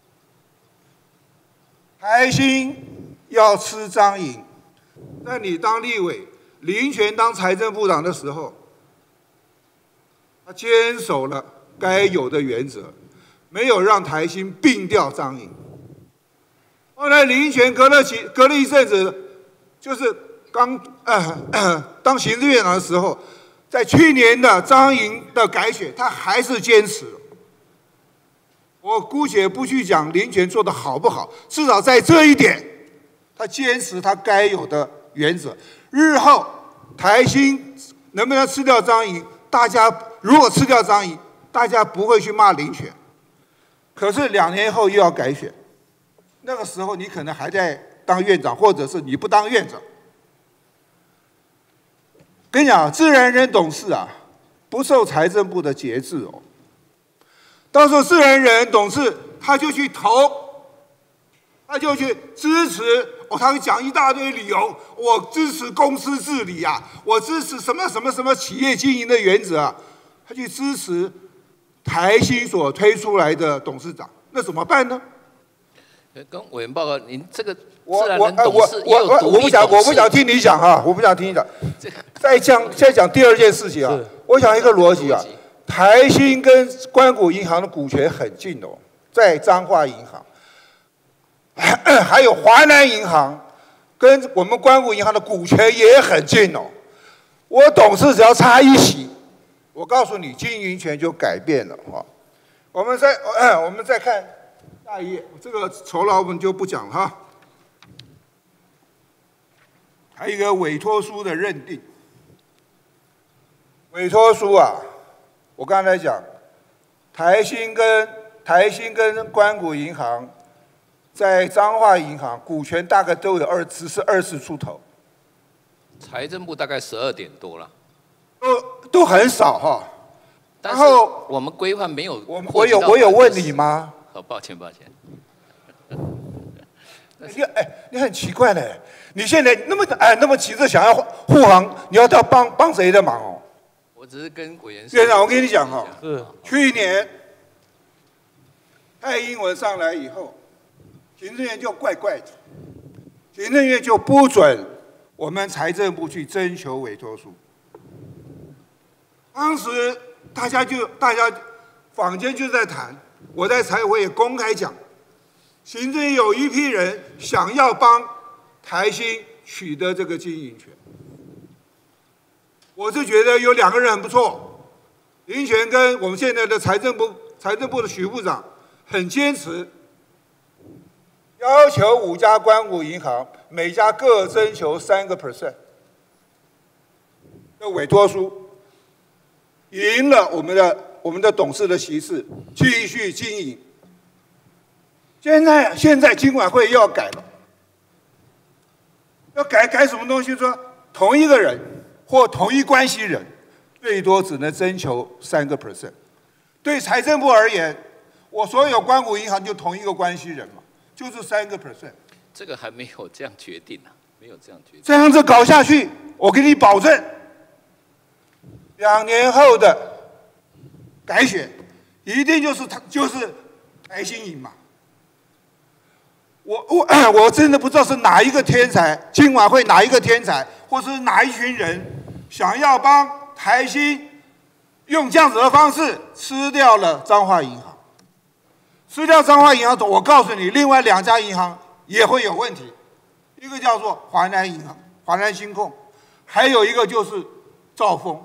台新要吃张营，在你当立委，林权当财政部长的时候，他坚守了该有的原则，没有让台新并掉张营。后来林权隔了一阵子，就是当行政院长的时候，在去年的张营的改选，他还是坚持。我姑且不去讲林权做得好不好，至少在这一点，他坚持他该有的原则。日后台新能不能吃掉张营？大家如果吃掉张营，大家不会去骂林权。可是2年后又要改选，那个时候你可能还在当院长，或者是你不当院长。跟你讲，自然人董事啊，不受财政部的节制哦。到时候自然人董事他就去投，他就去支持，他会讲一大堆理由，我支持公司治理啊，我支持什么企业经营的原则啊，他去支持台新所推出来的董事长，那怎么办呢？ 跟委员报告，您这个自然人董事也有独立董事， 我不想听你讲哈，我不想听你讲。再讲第2件事情啊，我想一个逻辑啊。台新跟官股银行的股权很近哦，在彰化银行，还有华南银行跟我们官股银行的股权也很近哦。我董事只要差1席，我告诉你，经营权就改变了哈。我们再看下一页，这个酬劳我们就不讲了哈。还有一个委托书的认定。委托书啊，我刚才讲，台新跟官股银行，在彰化银行股权大概都有20出头， 财政部大概12点多了， 都很少哈。 然后我们规范没有， 我有问你吗？ 好，抱歉。 你很奇怪呢，你现在那么急着想要护航，你要帮谁的忙哦？ 我只是跟委员。 院长，我跟你讲哦，去年蔡英文上来以后，行政院就怪怪的，行政院就不准我们财政部去征求委托书。当时大家坊间就在谈，我在财委会也公开讲，行政院有一批人想要帮台新取得这个经营权。我是觉得有2个人很不错，林权跟我们现在的财政部的许部长很坚持，要求5家官股银行每家各征求3% 的委托书，赢了我们的董事的席次，继续经营。现在金管会又要改了，要改什么东西？说同一个人或同一关系人，最多只能征求3%。对财政部而言，我所有官股银行就同一个关系人嘛，就是3%。 这个还没有这样决定啊，没有这样决定。 这样子搞下去，我给你保证，2年后的改选一定就是台新赢嘛。我真的不知道是哪一个天才，金管会哪一个天才，或是哪一群人想要帮台新用这样子的方式吃掉了彰化银行。吃掉彰化银行，我告诉你，另外2家银行也会有问题，一个叫做华南银行、华南新控，还有一个就是兆丰。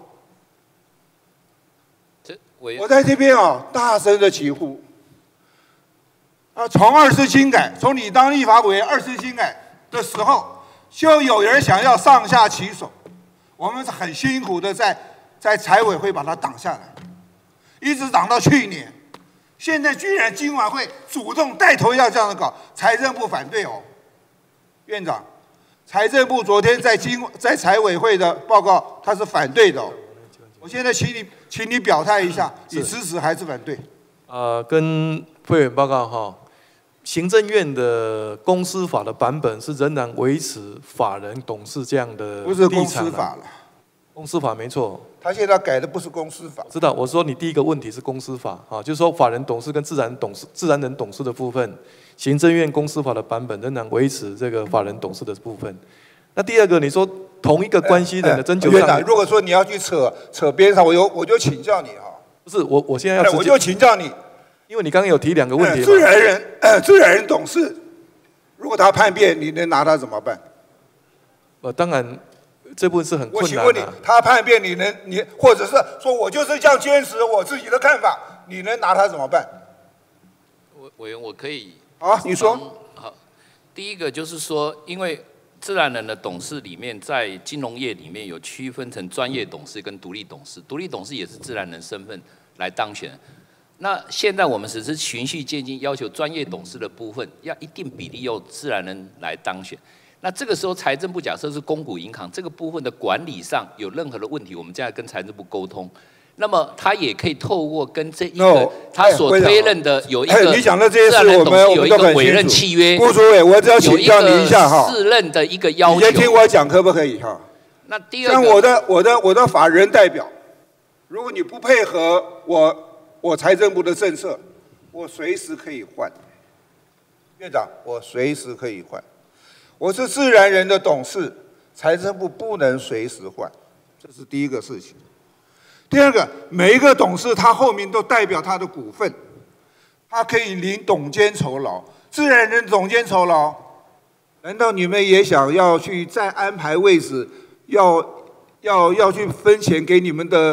我在这边大声的疾呼。从2次轻改，从你当立法委员2次轻改的时候，就有人想要上下其手，我们是很辛苦的在财委会把它挡下来，一直挡到去年，现在居然金管会主动带头要这样的搞，财政部反对哦。院长，财政部昨天在财委会的报告，他是反对的哦。我现在请你表态一下，你支持还是反对？ 跟会员报告哈。行政院的公司法的版本是仍然维持法人董事这样的立场。 不是公司法了， 公司法没错。 他现在改的不是公司法。 知道，我说你第一个问题是公司法啊，就是说法人董事跟自然人董事的部分，行政院公司法的版本仍然维持这个法人董事的部分。那第二个，你说同一个关系人的征求上， 如果说你要去扯边上，我就请教你哈。 不是我现在要我就请教你。因为你刚刚有提2个问题嘛， 自然人董事，如果他叛变，你能拿他怎么办？ 当然，这部分是很困难的。 我请问你，他叛变，你或者是说我就是这样坚持我自己的看法，你能拿他怎么办？ 委员，我可以。 好，你说。 好，第一个就是说，因为自然人的董事里面，在金融业里面有区分成专业董事跟独立董事，独立董事也是自然人身份来当选。那现在我们只是循序渐进，要求专业董事的部分要一定比例由自然人来当选。那这个时候财政部假设是公股银行这个部分的管理上有任何的问题，我们现在跟财政部沟通。那么他也可以透过跟这一个他所推任的有一个你讲的这些事，我们有一个委任契约。 顾主委，我只要请教你一下哈。 4任的一个要求。 你先听我讲，可不可以哈？ 那第二个， 像我的法人代表，如果你不配合我财政部的政策，我随时可以换。院长，我随时可以换。我是自然人的董事，财政部不能随时换，这是第一个事情。第二个，每一个董事他后面都代表他的股份，他可以领董监酬劳。自然人董监酬劳，难道你们也想要去再安排位置，要去分钱给你们的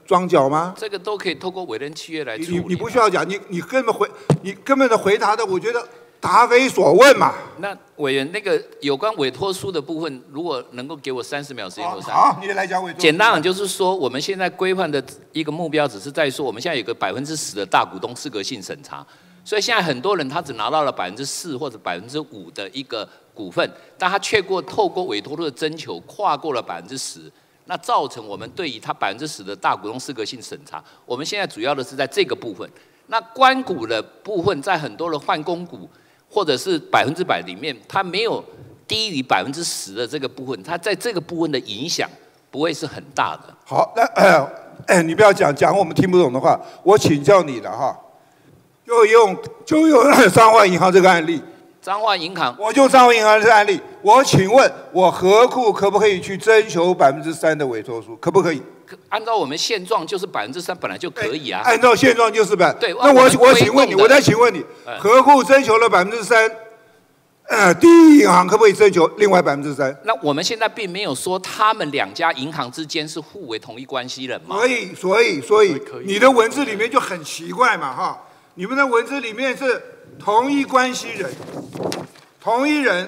装脚吗？ 这个都可以透过委任契约来处理。 你不需要讲，你根本的回答的，我觉得答非所问嘛。 那委员那个有关委托书的部分，如果能够给我30秒时间，我好，你来讲委托书。 简单讲就是说，我们现在规范的一个目标，只是在说，我们现在有个10%的大股东适格性审查，所以现在很多人他只拿到了4%或者5%的一个股份，但他却透过委托书的征求跨过了10%，那造成我们对于他10%的大股东适格性审查。我们现在主要的是在这个部分，那官股的部分，在很多的换公股或者是100%里面，它没有低于10%的这个部分，它在这个部分的影响不会是很大的。 好，那你不要讲我们听不懂的话，我请教你了哈。就用彰化银行这个案例。 彰化银行， 我就彰化银行这个案例，我请问，我合库可不可以去征求3%的委托书？可不可以？ 按照我们现状就是3%本来就可以啊。 按照现状就是对。 那我请问你，我再请问你，合库征求了3%，第一银行可不可以征求另外3%？ 那我们现在并没有说他们2家银行之间是互为同一关系人嘛。 所以你的文字里面就很奇怪嘛哈，你们的文字里面是同一关系人，同一人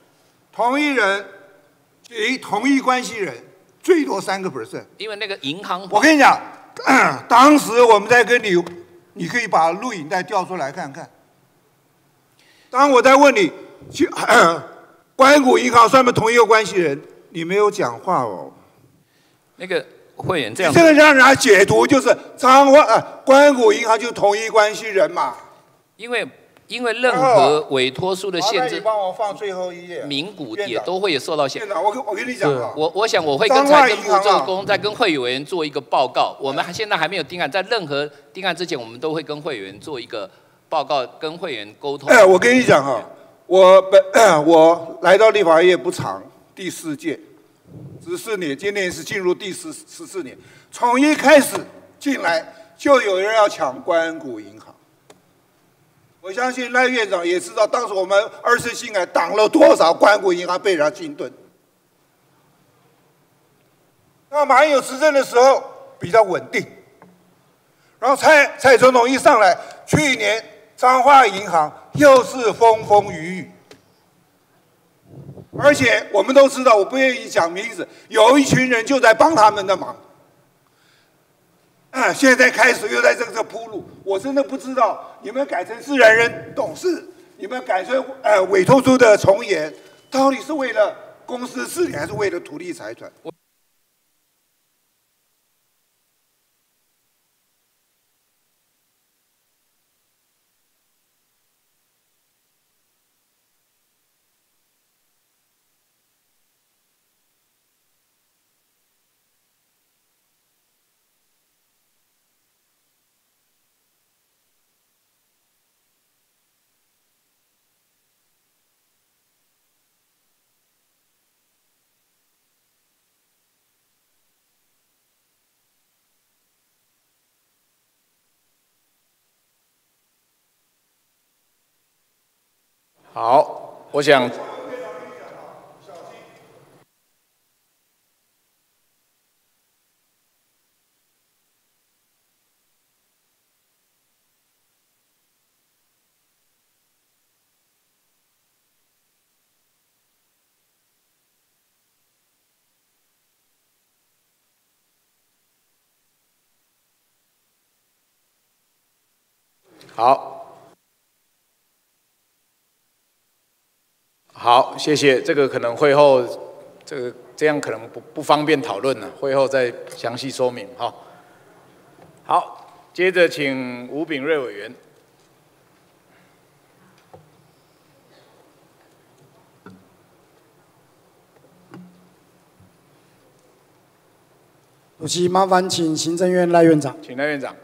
及同一关系人，最多3%。 因为那个银行， 我跟你讲，当时我们在跟你可以把录影带调出来看看。当我在问你，官股银行算不算同一个关系人？你没有讲话哦。 那个会员这样， 这个让人家解读就是官股银行就是同一关系人嘛。 因为任何委托书的限制， 你帮我放最后一页， 民股也都会受到限制。 我跟你讲啊， 我想我会跟财政部做工，再跟会员做一个报告。我们现在还没有定案，在任何定案之前，我们都会跟会员做一个报告，跟会员沟通。 我跟你讲哈，我来到立法院不长，第4届，14年，今年是进入第14年。从一开始进来就有人要抢官股银行。我相信赖院长也知道，当时我们20新改挡了多少官股银行被人家侵吞。那马英九执政的时候比较稳定，然后蔡总统一上来，去年彰化银行又是风风雨雨，而且我们都知道，我不愿意讲名字，有一群人就在帮他们的忙。现在开始又在这铺路，我真的不知道你们改成自然人董事，你们改成委托书的从严，到底是为了公司治理还是为了土地财产？ 好，我想好，谢谢。这个可能会后，这样可能不方便讨论了，会后再详细说明哈。好，接着请吴秉睿委员。 主席，麻烦请行政院赖院长。 请赖院长。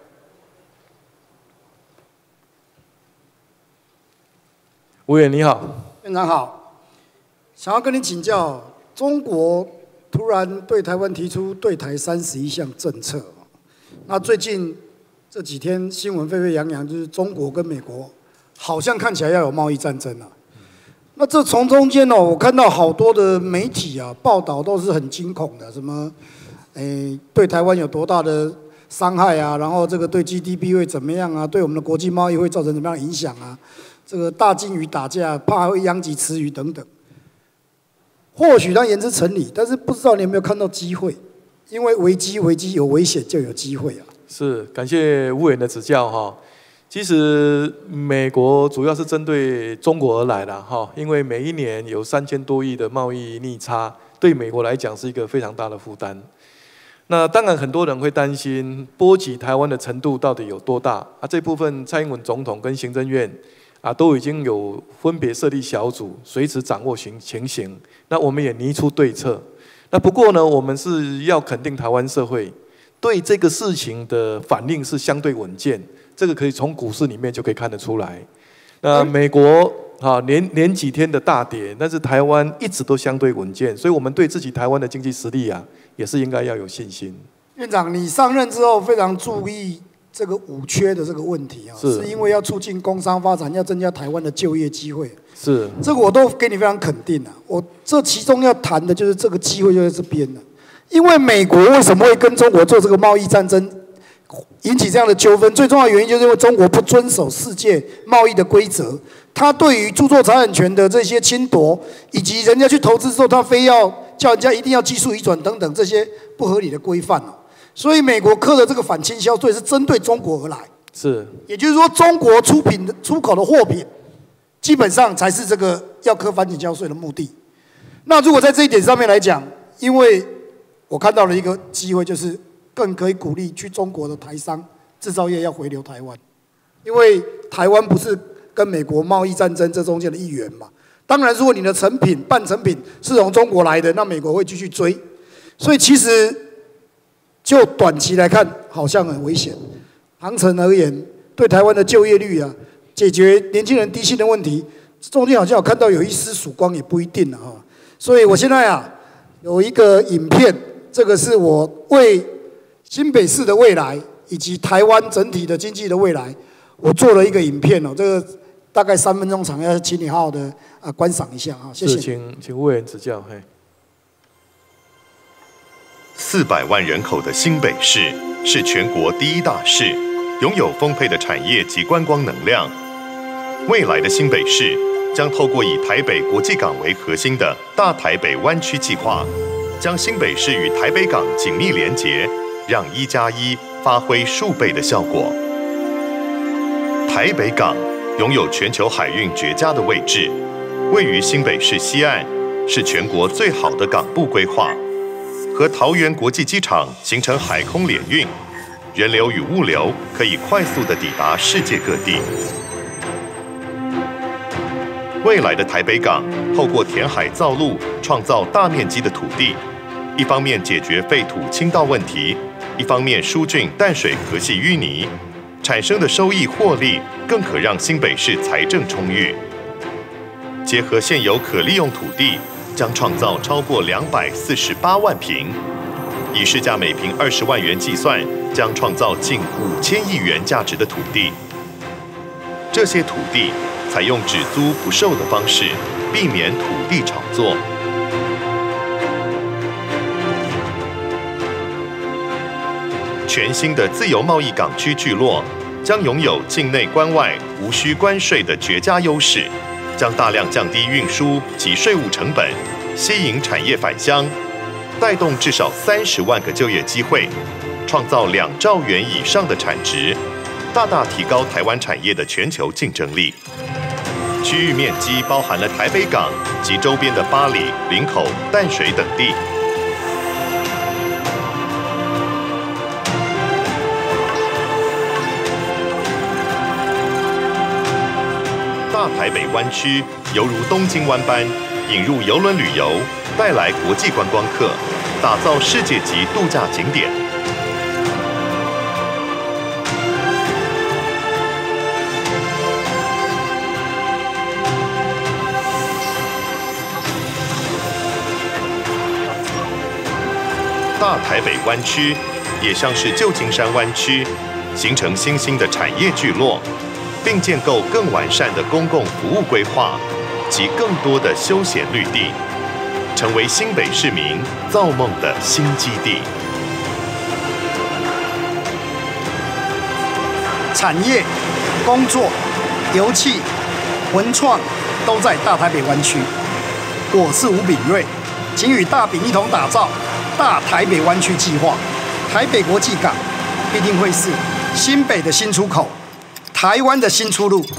委员你好。 院长好。想要跟你请教，中国突然对台湾提出对台31项政策，那最近这几天新闻沸沸扬扬，就是中国跟美国好像看起来要有贸易战争了。那这从中间我看到好多的媒体报道都是很惊恐的，什么，对台湾有多大的伤害啊，然后这个对 GDP 会怎么样啊，对我们的国际贸易会造成怎么样的影响啊？这个大鲸鱼打架，怕会殃及池鱼等等。或许它言之成理，但是不知道你有没有看到机会？因为危机有危险就有机会啊。 是，感谢吴委员的指教哈。其实美国主要是针对中国而来的哈，因为每一年有3000多亿的贸易逆差，对美国来讲是一个非常大的负担。那当然很多人会担心波及台湾的程度到底有多大啊？这部分蔡英文总统跟行政院啊都已经有分别设立小组，随时掌握情形。那我们也拟出对策。那不过呢，我们是要肯定台湾社会对这个事情的反应是相对稳健。这个可以从股市里面就可以看得出来。那美国连几天的大跌，但是台湾一直都相对稳健，所以我们对自己台湾的经济实力啊，也是应该要有信心。 院长，你上任之后非常注意这个五缺的这个问题啊，是因为要促进工商发展，要增加台湾的就业机会。 是， 这个我都给你非常肯定啊。我这其中要谈的就是这个机会就在这边了，因为美国为什么会跟中国做这个贸易战争？引起这样的纠纷，最重要的原因就是因为中国不遵守世界贸易的规则，他对于著作财产权的这些侵夺，以及人家去投资之后，他非要叫人家一定要技术移转等等这些不合理的规范哦。所以美国课的这个反倾销罪是针对中国而来， 是， 也就是说，中国出口的货品，基本上才是这个要课反倾销税的目的。那如果在这一点上面来讲，因为我看到了一个机会，就是更可以鼓励去中国的台商制造业要回流台湾，因为台湾不是跟美国贸易战争这中间的一员嘛。当然，如果你的成品、半成品是从中国来的，那美国会继续追。所以其实就短期来看，好像很危险。航程而言，对台湾的就业率啊，解决年轻人低薪的问题，中间好像有看到有一丝曙光，也不一定了哈。所以我现在啊有一个影片，这个是我为新北市的未来以及台湾整体的经济的未来，我做了一个影片哦，这个大概3分钟长，要请你好好的观赏一下啊，谢谢。 请委员指教。嘿 ，400万人口的新北市是全国第1大市，拥有丰沛的产业及观光能量。未来的新北市将透过以台北国际港为核心的大台北湾区计划，将新北市与台北港紧密连结，让1+1发挥数倍的效果。台北港拥有全球海运绝佳的位置，位于新北市西岸，是全国最好的港部规划，和桃园国际机场形成海空联运，人流与物流可以快速地抵达世界各地。未来的台北港透过填海造陆，创造大面积的土地，一方面解决废土倾倒问题，一方面疏浚淡水河系淤泥，产生的收益获利更可让新北市财政充裕。结合现有可利用土地，将创造超过248万坪，以市价每坪20万元计算，将创造近5000亿元价值的土地。这些土地采用只租不售的方式，避免土地炒作。全新的自由贸易港区聚落将拥有境内关外无需关税的绝佳优势，将大量降低运输及税务成本，吸引产业返乡，带动至少30万个就业机会，创造2兆元以上的产值，大大提高台湾产业的全球竞争力。区域面积包含了台北港及周边的八里、林口、淡水等地。大台北湾区犹如东京湾般，引入邮轮旅游，带来国际观光客，打造世界级度假景点。大台北湾区也像是旧金山湾区，形成新兴的产业聚落，并建构更完善的公共服务规划及更多的休闲绿地，成为新北市民造梦的新基地。 产业、工作、油气、文创都在大台北湾区。我是吴秉叡，请与大秉一同打造大台北湾区计划。台北国际港必定会是新北的新出口，台湾的新出路。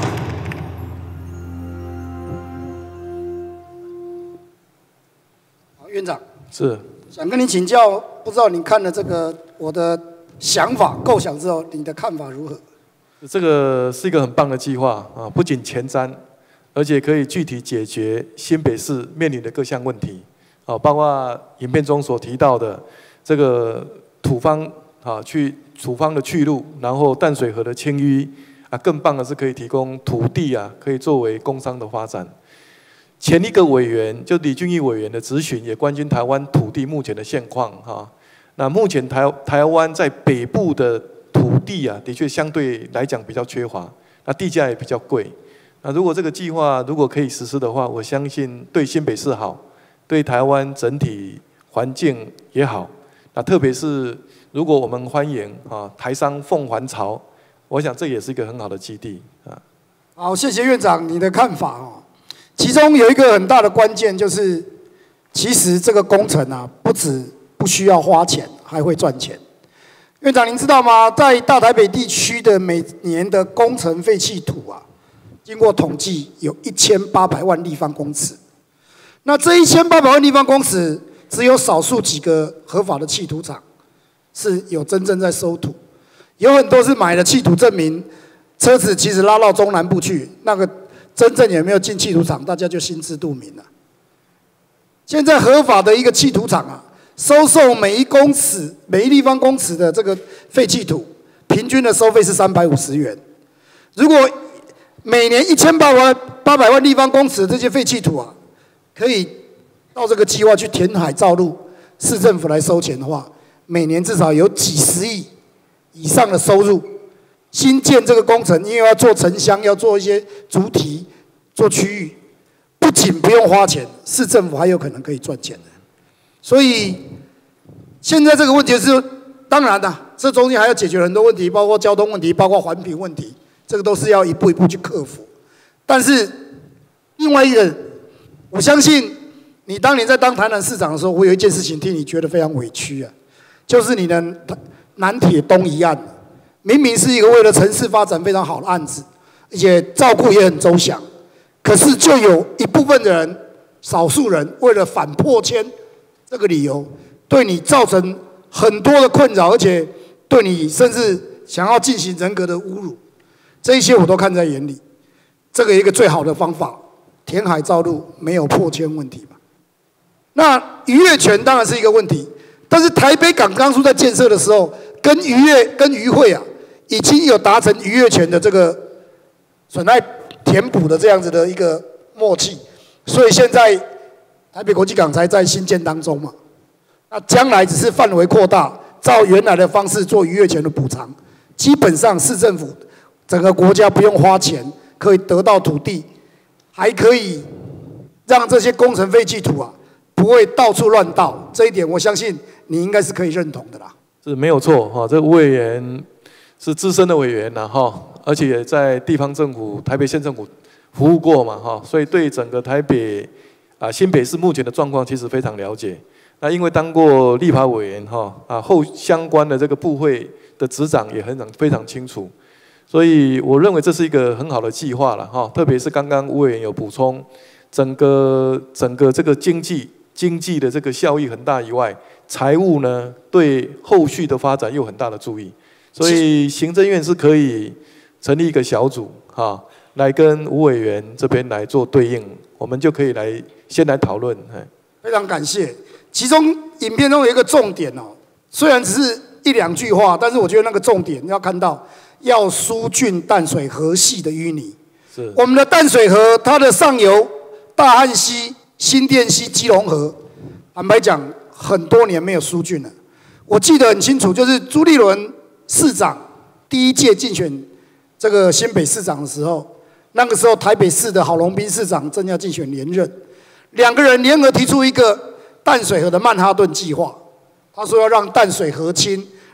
好，院长是想跟你请教，不知道你看了这个我的想法构想之后，你的看法如何？ 这个是一个很棒的计划啊，不仅前瞻，而且可以具体解决新北市面临的各项问题啊，包括影片中所提到的这个土方的去路，然后淡水河的清淤啊，更棒的是可以提供土地啊，可以作为工商的发展。前一个委员就李俊毅委员的质询也关心台湾土地目前的现况哈。那目前台湾在北部的土地啊，的确相对来讲比较缺乏，那地价也比较贵。那如果这个计划如果可以实施的话，我相信对新北市好，对台湾整体环境也好。那特别是如果我们欢迎台商凤还巢，我想这也是一个很好的基地啊。 好，谢谢院长你的看法哦。其中有一个很大的关键就是，其实这个工程啊，不需要花钱，还会赚钱。院长您知道吗？在大台北地区的每年的工程废弃土啊，经过统计有1800万立方公尺。那这1800万立方公尺，只有少数几个合法的弃土厂是有真正在收土，有很多是买了弃土证明，车子其实拉到中南部去，那个真正有没有进弃土厂，大家就心知肚明了。现在合法的一个弃土厂啊，收受每一立方公尺的这个废弃土，平均的收费是350元。如果每年1800万立方公尺的这些废弃土啊，可以到这个计划去填海造陆，市政府来收钱的话，每年至少有几十亿以上的收入。新建这个工程，因为要做城乡，要做一些主体、做区域，不仅不用花钱，市政府还有可能可以赚钱的。所以现在这个问题是，当然的，这中间还要解决很多问题，包括交通问题，包括环评问题，这个都是要一步一步去克服。但是另外一个，我相信你当年在当台南市长的时候，我有一件事情替你觉得非常委屈啊，就是你的南铁东一案。明明是一个为了城市发展非常好的案子，而且照顾也很周详，可是就有一部分的人，少数人为了反迫迁这个理由，对你造成很多的困扰，而且对你甚至想要进行人格的侮辱，这一些我都看在眼里。这个一个最好的方法，填海造陆没有迫迁问题嘛。那渔业权当然是一个问题，但是台北港当初在建设的时候，跟渔会啊。已经有达成渔业权的这个损害填补的这样子的一个默契，所以现在台北国际港才在新建当中嘛。那将来只是范围扩大，照原来的方式做渔业权的补偿，基本上市政府整个国家不用花钱，可以得到土地，还可以让这些工程废弃土啊不会到处乱倒。这一点我相信你应该是可以认同的啦。 是没有错哈，这吴委员是资深的委员啦哈，而且也在地方政府、台北县政府服务过嘛哈，所以对整个台北新北市目前的状况其实非常了解。那因为当过立法委员哈后相关的这个部会的执掌也非常清楚，所以我认为这是一个很好的计划了哈。特别是刚刚吴委员有补充，整个这个经济的这个效益很大以外，财务呢对后续的发展又很大的注意。所以行政院是可以成立一个小组来跟吴委员这边来做对应，我们就可以先来讨论。 非常感谢。其中影片中有一个重点哦，虽然只是1、2句话，但是我觉得那个重点要看到要疏浚淡水河系的淤泥。 是我们的淡水河，它的上游大汉溪、新店溪、基隆河，坦白讲很多年没有疏浚了。我记得很清楚，就是朱立伦市长第1届竞选这个新北市长的时候，那个时候台北市的郝龙斌市长正要竞选连任，2个人联合提出一个淡水河的曼哈顿计划。他说要让淡水河清，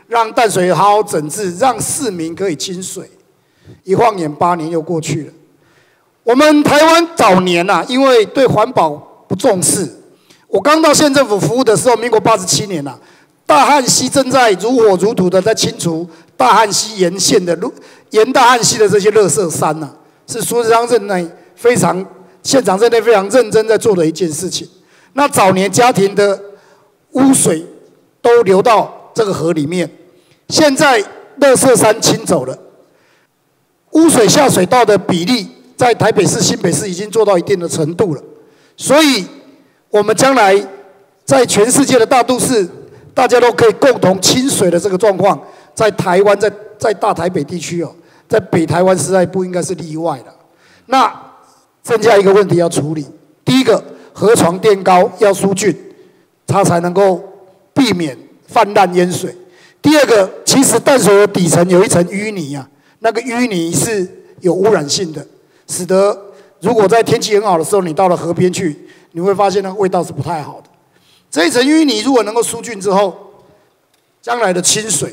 让淡水好好整治，让市民可以清水。一晃眼8年又过去了。我们台湾早年啊，因为对环保不重视，我刚到县政府服务的时候，民国87年啊，大汉溪正在如火如荼的在清除大汉溪沿线的沿大汉溪的这些垃圾山呐、是苏贞昌任内县长任内非常认真在做的一件事情。那早年家庭的污水都流到这个河里面，现在垃圾山清走了，污水下水道的比例在台北市、新北市已经做到一定的程度了，所以我们将来在全世界的大都市，大家都可以共同清水的这个状况，在台湾，在大台北地区哦，在北台湾实在不应该是例外的。那增加一个问题要处理，第一个，河床垫高要疏浚，它才能够避免泛滥淹水。第二个，其实淡水的底层有一层淤泥啊，那个淤泥是有污染性的，使得如果在天气很好的时候，你到了河边去，你会发现那个味道是不太好的。这一层淤泥如果能够疏浚之后，将来的清水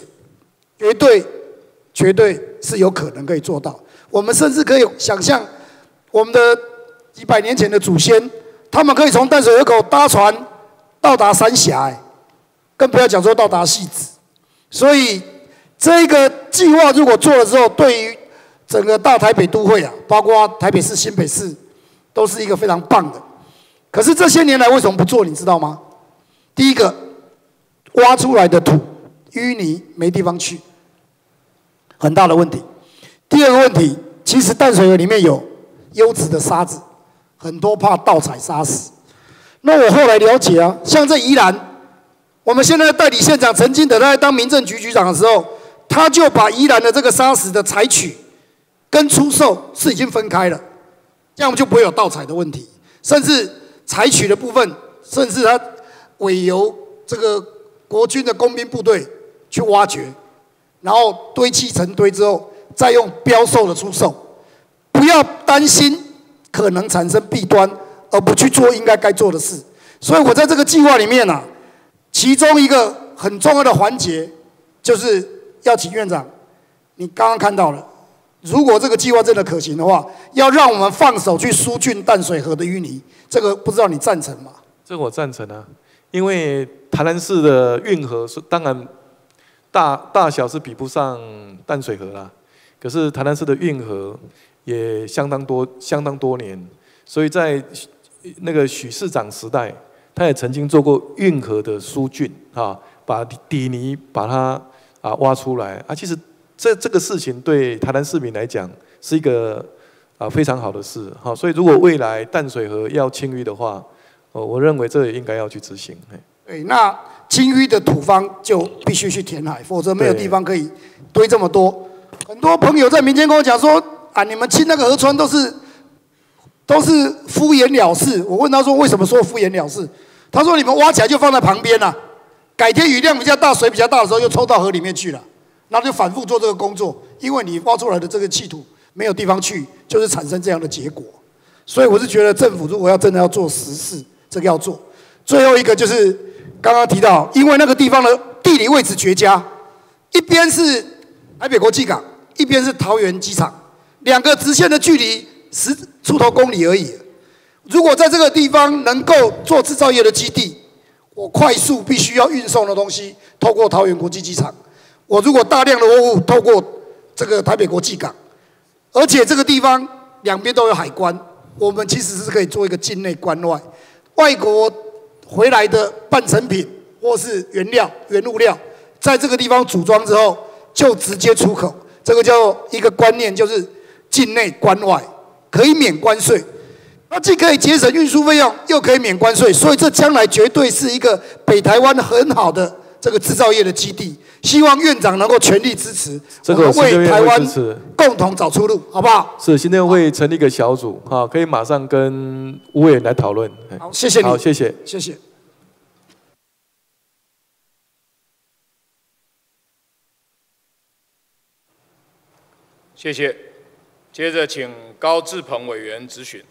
绝对是有可能可以做到。我们甚至可以想象，我们的几百年前的祖先，他们可以从淡水河口搭船到达三峡，更不要讲说到达汐止。所以这个计划如果做了之后，对于整个大台北都会啊，包括台北市、新北市，都是一个非常棒的。可是这些年来为什么不做？你知道吗？第一个，挖出来的土淤泥没地方去，很大的问题。第二个问题，其实淡水河里面有优质的沙子，很多怕盗采杀死。那我后来了解啊，像在宜兰，我们现在的代理县长曾经他在当民政局局长的时候，他就把宜兰的这个砂石的采取跟出售是已经分开了，这样就不会有盗采的问题。甚至采取的部分，甚至他委由这个国军的工兵部队去挖掘，然后堆砌成堆之后，再用标售的出售，不要担心可能产生弊端，而不去做应该做的事。所以我在这个计划里面啊，其中一个很重要的环节，就是要请院长，你刚刚看到了，如果这个计划真的可行的话，要让我们放手去疏浚淡水河的淤泥，这个不知道你赞成吗？ 这个我赞成啊，因为台南市的运河是当然大小是比不上淡水河啦，可是台南市的运河也相当多年，所以在那个许市长时代，他也曾经做过运河的疏浚啊，把底泥把它挖出来啊。其实这个事情对台南市民来讲是一个非常好的事哈。所以如果未来淡水河要清淤的话，我认为这也应该要去执行。 对，那清淤的土方就必须去填海，否则没有地方可以堆这么多。很多朋友在民间跟我讲说啊，你们清那个河川都是敷衍了事。我问他说为什么说敷衍了事？他说你们挖起来就放在旁边了，改天雨量比较大、水比较大的时候又抽到河里面去了，然后就反复做这个工作，因为你挖出来的这个气土没有地方去，就是产生这样的结果。所以我是觉得政府如果真的要做实事，这个要做。最后一个就是刚刚提到，因为那个地方的地理位置绝佳，一边是台北国际港，一边是桃园机场，两个直线的距离10出头公里而已。如果在这个地方能够做制造业的基地，我快速必须要运送的东西透过桃园国际机场，我如果大量的货物透过这个台北国际港，而且这个地方两边都有海关，我们其实是可以做一个境内关外，外国回来的半成品或是原物料，在这个地方组装之后就直接出口，这个叫一个观念，就是境内关外，可以免关税。那既可以节省运输费用，又可以免关税，所以这将来绝对是一个北台湾很好的这个制造业的基地。希望院长能够全力支持， 这个我们为台湾共同找出路，好不好？ 是，行政会成立一个小组，可以马上跟吴委员来讨论。 好，谢谢你。 好，谢谢， 谢谢。 谢谢。接着请高志鹏委员质询。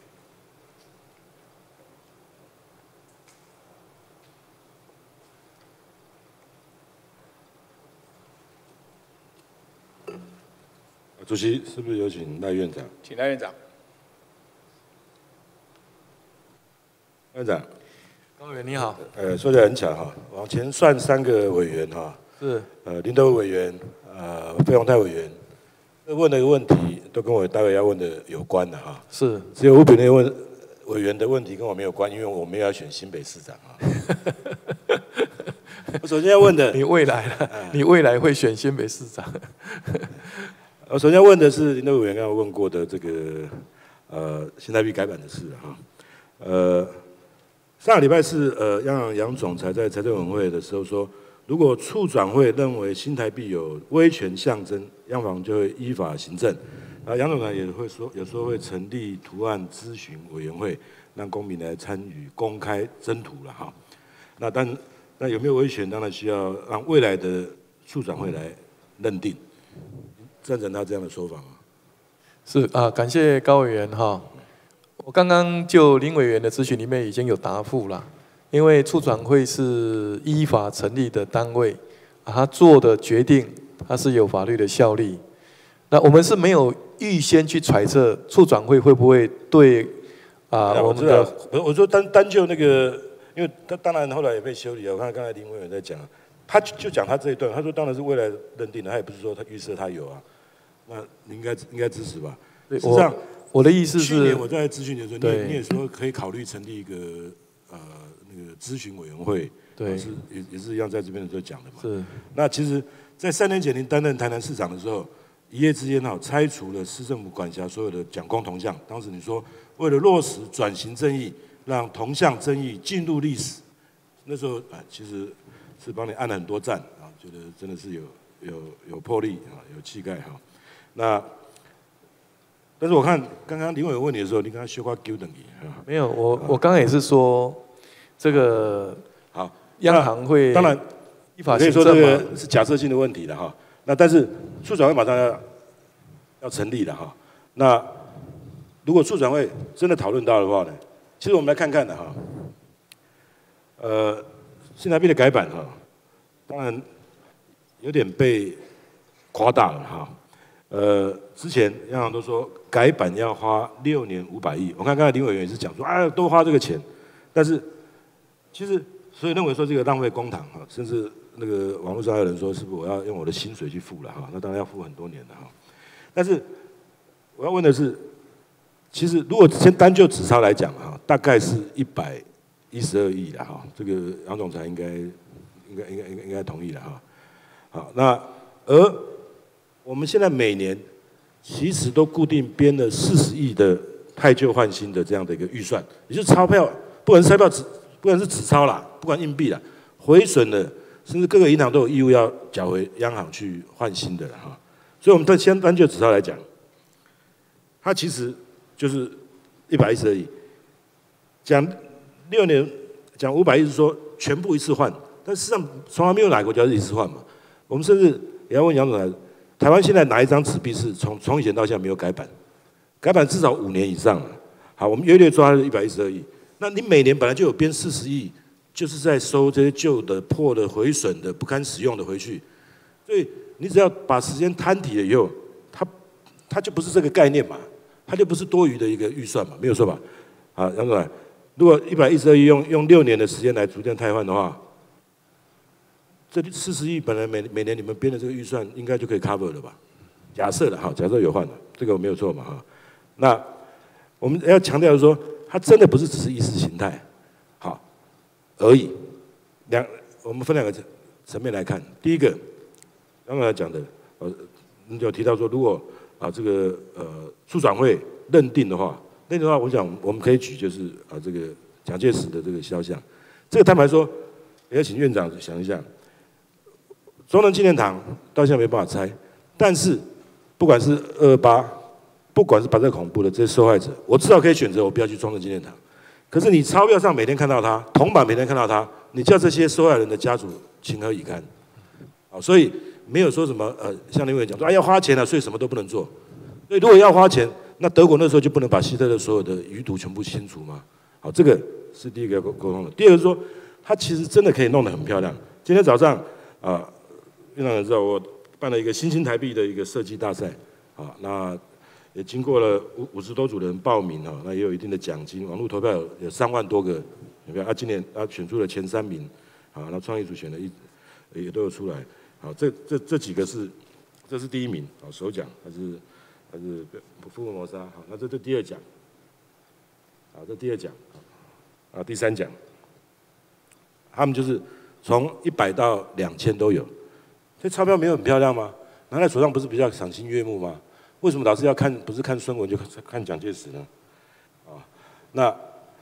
主席是不是有请赖院长？ 请赖院长。 院长， 高委员你好。 说起来很巧哈，往前算3个委员哈， 是林德伟委员，费鸿泰委员，问的问题都跟我待会要问的有关的哈。 是， 只有吴秉任委员的问题跟我没有关，因为我们要选新北市长啊。我首先要问的， 你未来会选新北市长？ 我首先要问的是林德伟委员刚刚问过的这个新台币改版的事哈。上个礼拜是央行杨总裁在财政委员会的时候说，如果促转会认为新台币有威权象征，央行就会依法行政。杨总裁也会说，有时候会成立图案咨询委员会，让公民来参与公开征图了哈。那有没有威权，当然需要让未来的促转会来认定。赞成他这样的说法吗？ 是啊，感谢高委员哈。我刚刚就林委员的咨询里面已经有答复了，因为促转会是依法成立的单位，他做的决定它是有法律的效力。那我们是没有预先去揣测促转会会不会对我们的， 我说单就那个，因为他当然后来也被修理了。我看刚才林委员在讲，他就讲他这一段，他说当然是未来认定的，他也不是说他预设他有啊。那你应该支持吧？事实上。 我的意思是， 去年我在咨询的时候，你也说可以考虑成立一个那个咨询委员会， 对， 也是一样在这边的时候讲的嘛。 是。 那其实，在3年前您担任台南市长的时候，一夜之间拆除了市政府管辖所有的蒋公铜像。当时你说，为了落实转型正义，让铜像争议进入历史，那时候其实是帮你按了很多赞啊，觉得真的是有魄力啊，有气概哈。但是我看刚刚林委员问你的时候，你刚刚修话丢等你啊？ 没有，我刚刚也是说，这个好， 央行会当然依法可以行政嘛。 说这个是假设性的问题了哈。那但是促转会马上要成立了哈。那如果促转会真的讨论到的话呢，其实我们来看看的哈。新台币的改版哈，当然有点被夸大了哈。之前央行都说改版要花6年500亿，我看刚才林委员也是讲说都花这个钱，但是其实所以认为说这个浪费公帑哈，甚至那个网络上还有人说是不是我要用我的薪水去付了哈，那当然要付很多年的哈。但是我要问的是，其实如果先单就纸钞来讲哈，大概是112亿了哈，这个杨总裁应该同意了哈。好，那我们现在每年其实都固定编了40亿的汰旧换新的这样的一个预算，也就是钞票，不管是钞票不管是纸钞啦，不管硬币啦，毁损的，甚至各个银行都有义务要缴回央行去换新的了哈。所以我们先单就纸钞来讲，它其实就是112亿，讲6年讲500亿是说全部一次换，但事实上从来没有哪个国家是一次换嘛。我们甚至也要问杨总裁。台湾现在哪一张纸币是从以前到现在没有改版？改版至少5年以上了。好，我们约略抓了112亿。那你每年本来就有编40亿，就是在收这些旧的、破的、毁损的、不堪使用的回去。所以你只要把时间摊提了以后，它就不是这个概念嘛，它就不是多余的一个预算嘛，没有错吧？好，杨总裁，如果112亿用6年的时间来逐渐汰换的话，这40亿本来每年你们编的这个预算应该就可以 cover 了吧？假设了哈，假设有换了，这个我没有错嘛哈。那我们要强调的是说，它真的不是只是意识形态好而已。我们分2个层面来看。第一个，刚才讲的，你有提到说，如果这个促转会认定的话，我想我们可以举就是这个蒋介石的这个肖像。这个坦白说，也要请院长想一下。中正纪念堂到现在没办法拆，但是不管是228，不管是白色恐怖的这些受害者，我至少可以选择我不要去中正纪念堂。可是你钞票上每天看到他，铜板每天看到他，你叫这些受害人的家属情何以堪？好，所以没有说什么像林委员讲说要花钱了，所以什么都不能做。所以如果要花钱，那德国那时候就不能把希特勒所有的余毒全部清除吗？好，这个是第一个沟通的。第二个是说，他其实真的可以弄得很漂亮。今天早上院长也知道，我办了一个新台币的一个设计大赛， 啊，那也经过了50多组人报名哈，那也有一定的奖金，网络投票有3万多个，有没有？今年选出了前3名，啊，那创意组选了也都有出来，好，这几个这是第1名，好，首奖还是福尔摩沙，好，那这第2奖，好，这第2奖，啊，第3奖，他们就是从100到2000都有，这钞票没有很漂亮吗？拿在手上不是比较赏心悦目吗？为什么老师要看不是看孙文就看蒋介石呢？啊，那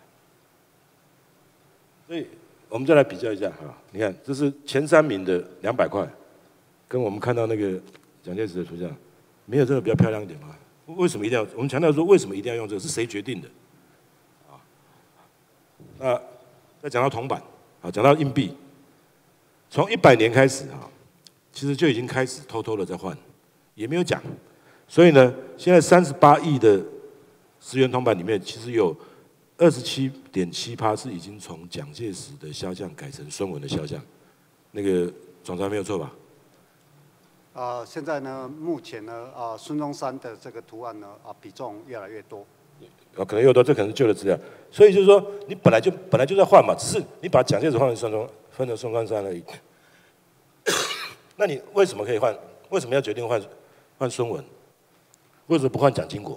所以我们再来比较一下哈，你看这是前3名的200块，跟我们看到那个蒋介石的图像，没有这个比较漂亮一点吗？为什么一定要？我们强调说为什么一定要用这个？是谁决定的？啊，那再讲到铜板，啊，讲到硬币，从100年开始啊，其实就已经开始偷偷的在换，也没有讲。所以呢，现在38亿的10元铜板里面，其实有27.7%是已经从蒋介石的肖像改成孙文的肖像。那个总裁没有错吧？ 现在呢，目前呢，孙中山的这个图案呢，比重越来越多。 可能越多，这可能是旧的资料。所以就是说，你本来就在换嘛，只是你把蒋介石换成分成孙中山而已。那你为什么可以换？为什么要决定换孙文？为什么不换蒋经国？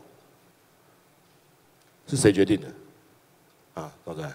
是谁决定的？啊，老总。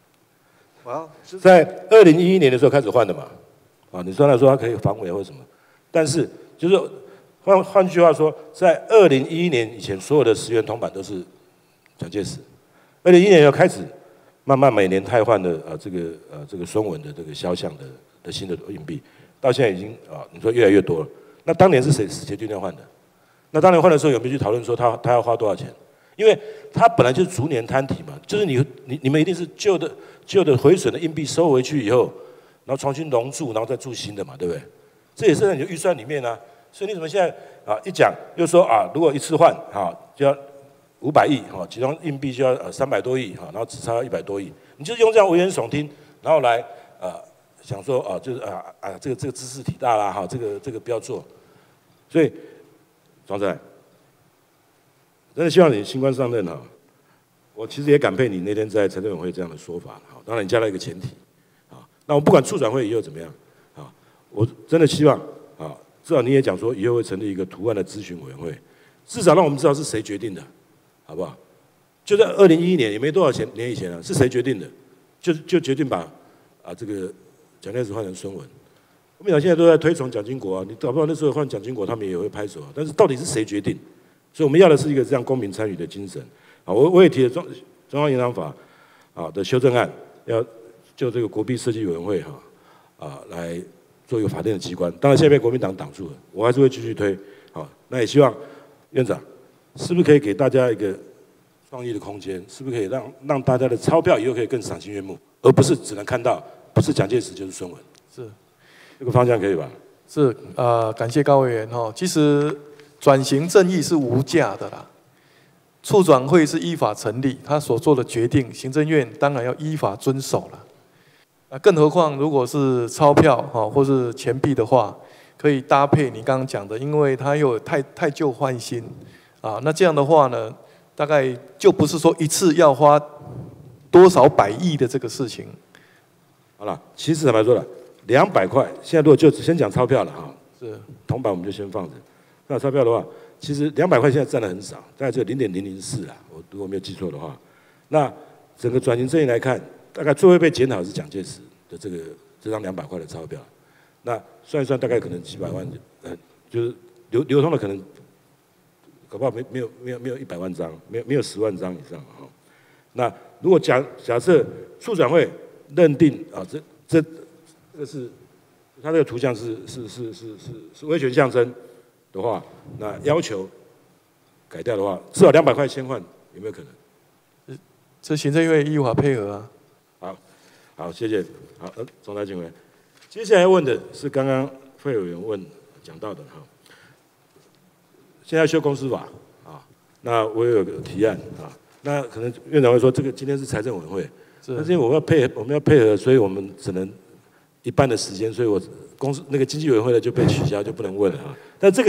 在2011年的时候开始换的嘛。啊，你虽然说他可以防伪或什么，但是就是换句话说，在2011年以前，所有的10元铜板都是蒋介石。2011年又开始慢慢每年汰换的这个孙文的这个肖像的新的硬币，到现在已经你说越来越多了。那当年是谁决定要换的？那当年换的时候有没有去讨论说他要花多少钱？因为他本来就是逐年摊提嘛，就是你们一定是旧的毁损的硬币收回去以后，然后重新熔铸，然后再铸新的嘛，对不对？这也是在你的预算里面啊。所以你怎么现在一讲又说如果一次换就要500亿其中硬币就要300多亿然后纸钞要100多亿，你就是用这样危言耸听，然后来想说就是这个知识体大啦这个不要做。所以庄仔，真的希望你新官上任我其实也感佩你那天在财政委员会这样的说法当然你加了一个前提那我不管促转会以后怎么样我真的希望至少你也讲说以后会成立一个图案的咨询委员会，至少让我们知道是谁决定的，好不好？就在2011年也没多少年以前是谁决定的？就决定把这个蒋介石换成孙文。我们讲现在都在推崇蒋经国你搞不好那时候换蒋经国他们也会拍手但是到底是谁决定？所以我们要的是一个这样公民参与的精神我也提了中央银行法的修正案，要就这个国币设计委员会来做一个法定的机关，当然现在被国民党挡住了，我还是会继续推那也希望院长是不是可以给大家一个创意的空间，是不是可以让大家的钞票以后可以更赏心悦目，而不是只能看到不是蒋介石就是孙文。 是这个方向可以吧？ 是感谢高委员其实转型正义是无价的啦，促转会是依法成立，他所做的决定，行政院当然要依法遵守了。更何况如果是钞票或是钱币的话，可以搭配你刚刚讲的，因为它有太旧换新那这样的话呢，大概就不是说一次要花多少百亿的这个事情。 好了，其实坦白说了，200块，现在如果就先讲钞票了是铜板我们就先放着。那钞票的话，其实200块现在占的很少，大概只有0.004啦，我如果没有记错的话。那整个转型正义来看，大概最会被检讨的是蒋介石的这张200块的钞票。那算一算，大概可能几百万，就是流通的可能，搞不好没有100万张，没有10万张以上那如果假设促转会认定这个是它这个图像是威权象征的话，那要求改掉的话，至少200块先换，有没有可能？ 这行政院依法配合好，谢谢。好，总裁请回。接下来问的是刚刚费委员讲到的现在修公司法那我也有个提案那可能院长会说这个今天是财政委员会，但是因为我们要配合，所以我们只能一半的时间，所以我公司那个经济委员会的就被取消，就不能问了但这个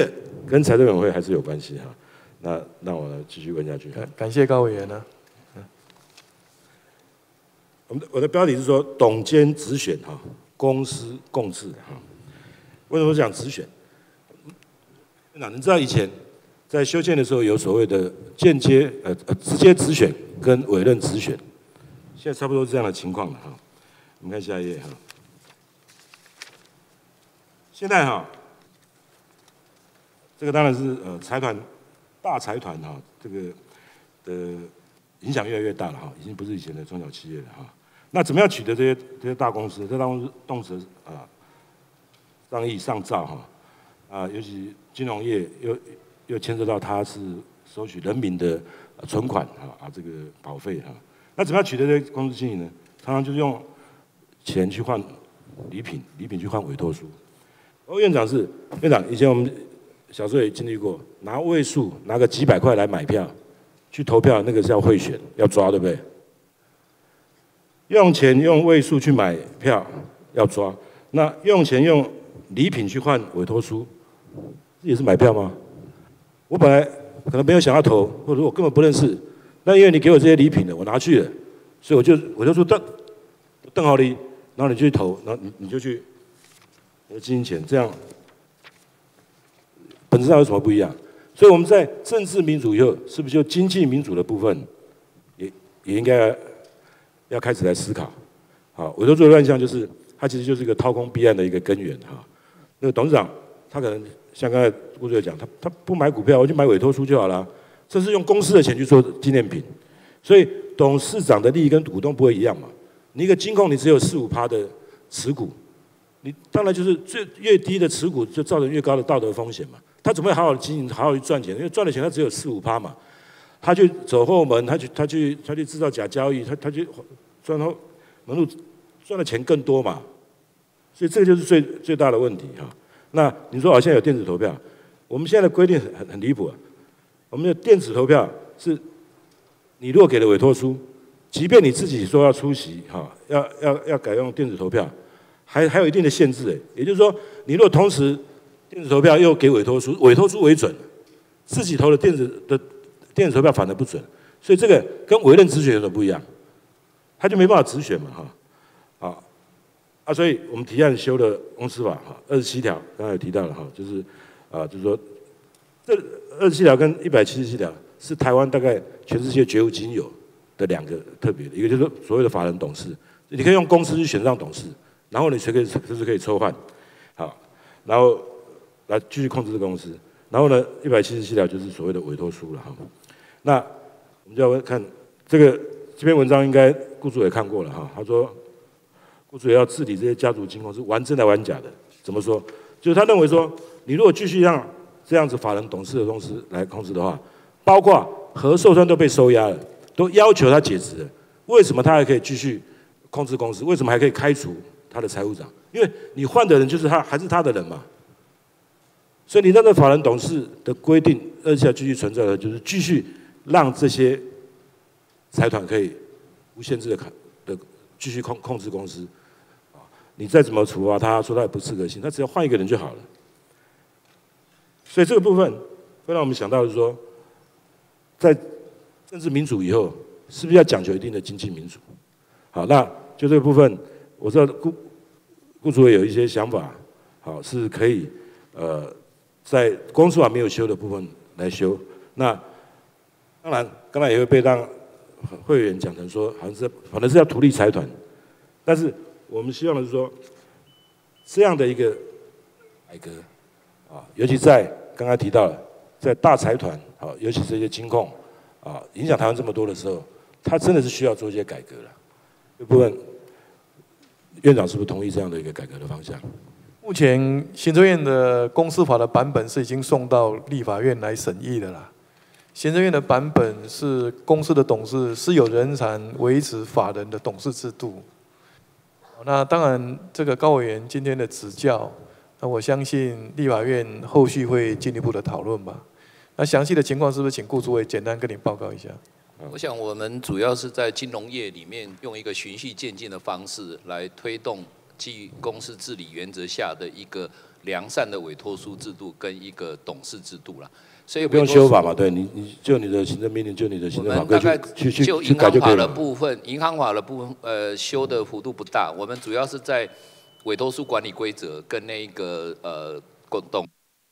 跟财政委员会还是有关系哈。那让我继续问下去。 感谢高委员呢。 我的标题是说董监直选哈，公私共治哈。为什么讲直选？那你知道以前在修宪的时候有所谓的间接直接直选跟委任直选，现在差不多是这样的情况了哈。我们看下一页哈。现在哈，这个当然是财团大财团哈，这个的影响越来越大了哈，已经不是以前的中小企业了哈。那怎么样取得这些大公司？这大公司动辄上亿上兆哈，尤其金融业又牵涉到它是收取人民的存款这个保费哈。那怎么样取得这些公司经营呢？常常就是用钱去换礼品，礼品去换委托书。院长，以前我们小时候也经历过，拿位数拿个几百块来买票，去投票，那个是要贿选，要抓，对不对？用钱用位数去买票要抓，那用钱用礼品去换委托书，这也是买票吗？我本来可能没有想要投，或者我根本不认识，那因为你给我这些礼品了，我拿去了，所以我就说邓浩利，然后你就去投，然后你就去金钱，这样本质上有什么不一样？所以我们在政治民主以后，是不是就经济民主的部分也应该要开始来思考？好，委托书的乱象就是它其实就是一个掏空弊案的一个根源哈。那个董事长他可能像刚才顾主任讲，他不买股票，我就买委托书就好了，这是用公司的钱去做纪念品，所以董事长的利益跟股东不会一样嘛。你一个金控你只有4-5%的持股，你当然就是越低的持股就造成越高的道德风险嘛。他怎么会好好的经营，好好去赚钱？因为赚的钱他只有4-5%嘛，他去走后门，他去制造假交易，他去赚后门路赚的钱更多嘛，所以这个就是最大的问题哈。那你说现在有电子投票，我们现在的规定很离谱啊。我们的电子投票是，你如果给了委托书，即便你自己说要出席哈，要改用电子投票，还有一定的限制哎，也就是说，你如果同时电子投票又给委托书，委托书为准，自己投的电子投票反而不准，所以这个跟委任直选有点不一样，他就没办法直选嘛所以我们提案修了公司法27条，刚才有提到了就是说这27条跟177条是台湾大概全世界绝无仅有的2个特别的，一个就是所谓的法人董事，你可以用公司去选上董事，然后你随时可以抽换，然后来继续控制这个公司。然后呢，177条就是所谓的委托书了哈。那我们就要看这篇文章，应该顾主也看过了哈。他说，顾主也要治理这些家族金控是玩真的玩假的。怎么说？就是他认为说，你如果继续让这样子法人董事的公司来控制的话，包括何寿川都被收押了，都要求他解职了，为什么他还可以继续控制公司？为什么还可以开除他的财务长？因为你换的人就是他，还是他的人嘛。所以你让这法人董事的规定27条继续存在的，就是继续让这些财团可以无限制的继续控制公司。你再怎么处罚他，说他也不适合性，他只要换一个人就好了。所以这个部分会让我们想到的是说，在政治民主以后，是不是要讲究一定的经济民主？好，那就这个部分，我知道顾主委有一些想法，是可以在公司法没有修的部分来修。那当然，刚才也会被让会员讲成说，反正是要图利财团，但是我们希望的是说，这样的一个改革尤其在刚才提到的，在大财团尤其这些金控影响台湾这么多的时候，它真的是需要做一些改革了。这部分院长是不是同意这样的一个改革的方向？ 目前行政院的公司法的版本是已经送到立法院来审议的啦。行政院的版本是公司的董事是有人才维持法人的董事制度。那当然，这个高委员今天的指教，那我相信立法院后续会进一步的讨论吧。那详细的情况是不是请顾主委简单跟你报告一下？ 我想我们主要是在金融业里面用一个循序渐进的方式来推动基于公司治理原则下的一个良善的委托书制度跟一个董事制度啦。所以不用修法嘛，对你就你的行政命令，就你的行政法规就银行法的部分，银行法的部分修的幅度不大，我们主要是在委托书管理规则跟那个董。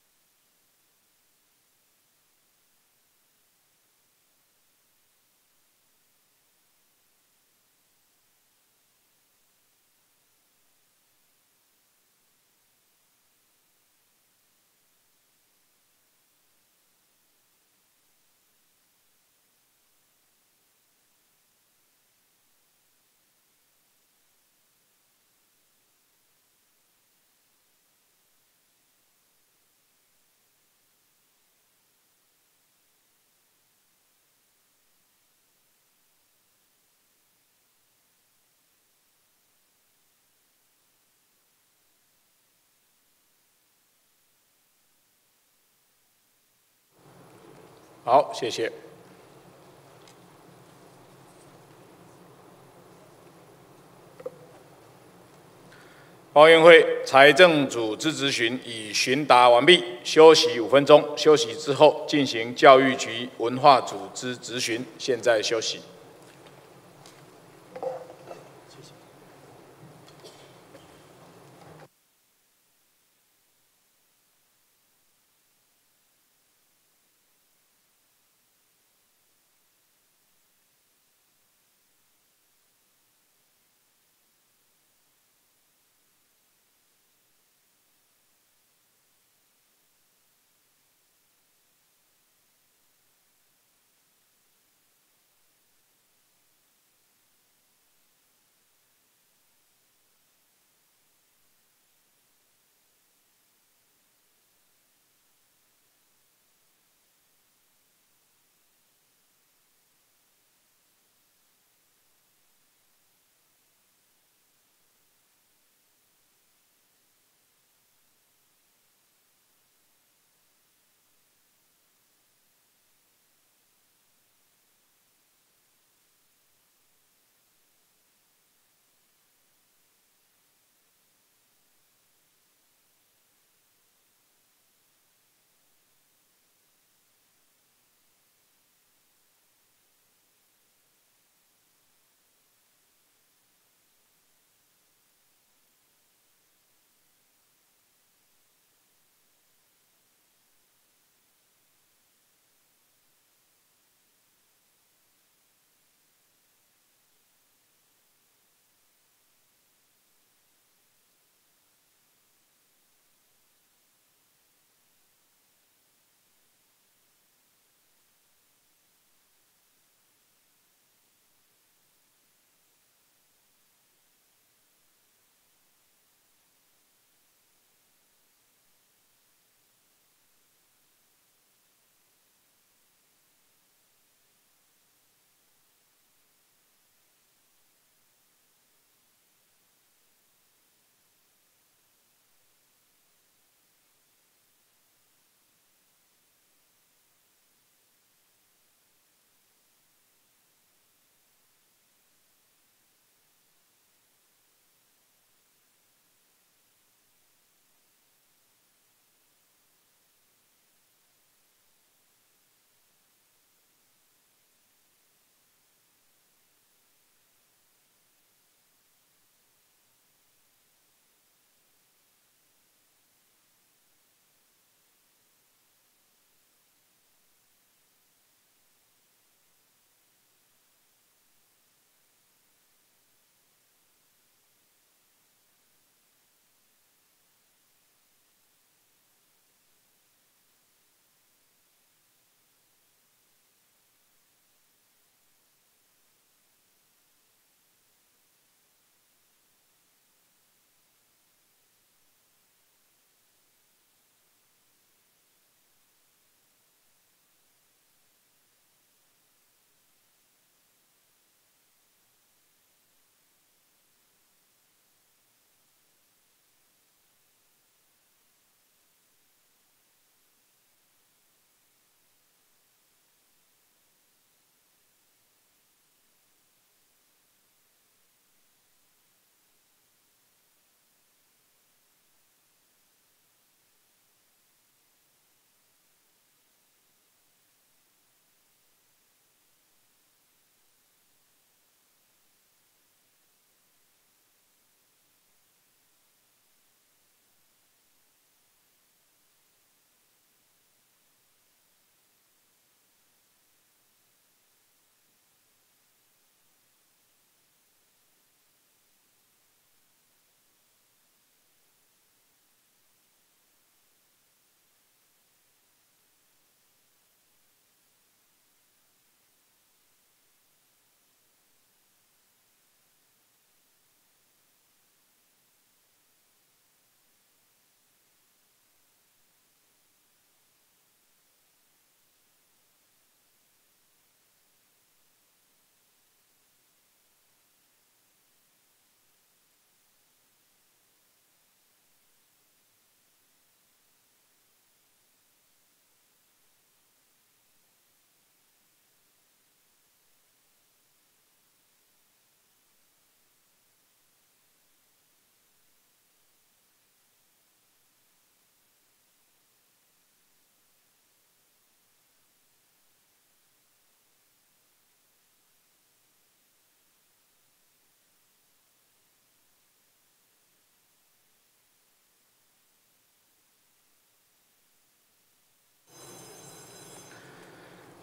好，谢谢。报院会财政组织质询已询答完毕，休息5分钟。休息之后进行教育局文化组织质询。现在休息。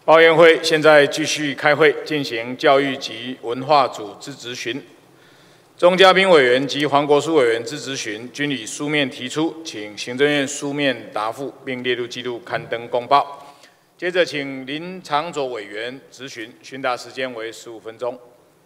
报员会现在继续开会，进行教育及文化组织质询。钟嘉宾委员及黄国书委员之质询均以书面提出，请行政院书面答复，并列入记录刊登公报。接着，请林长佐委员质询，询答时间为15分钟。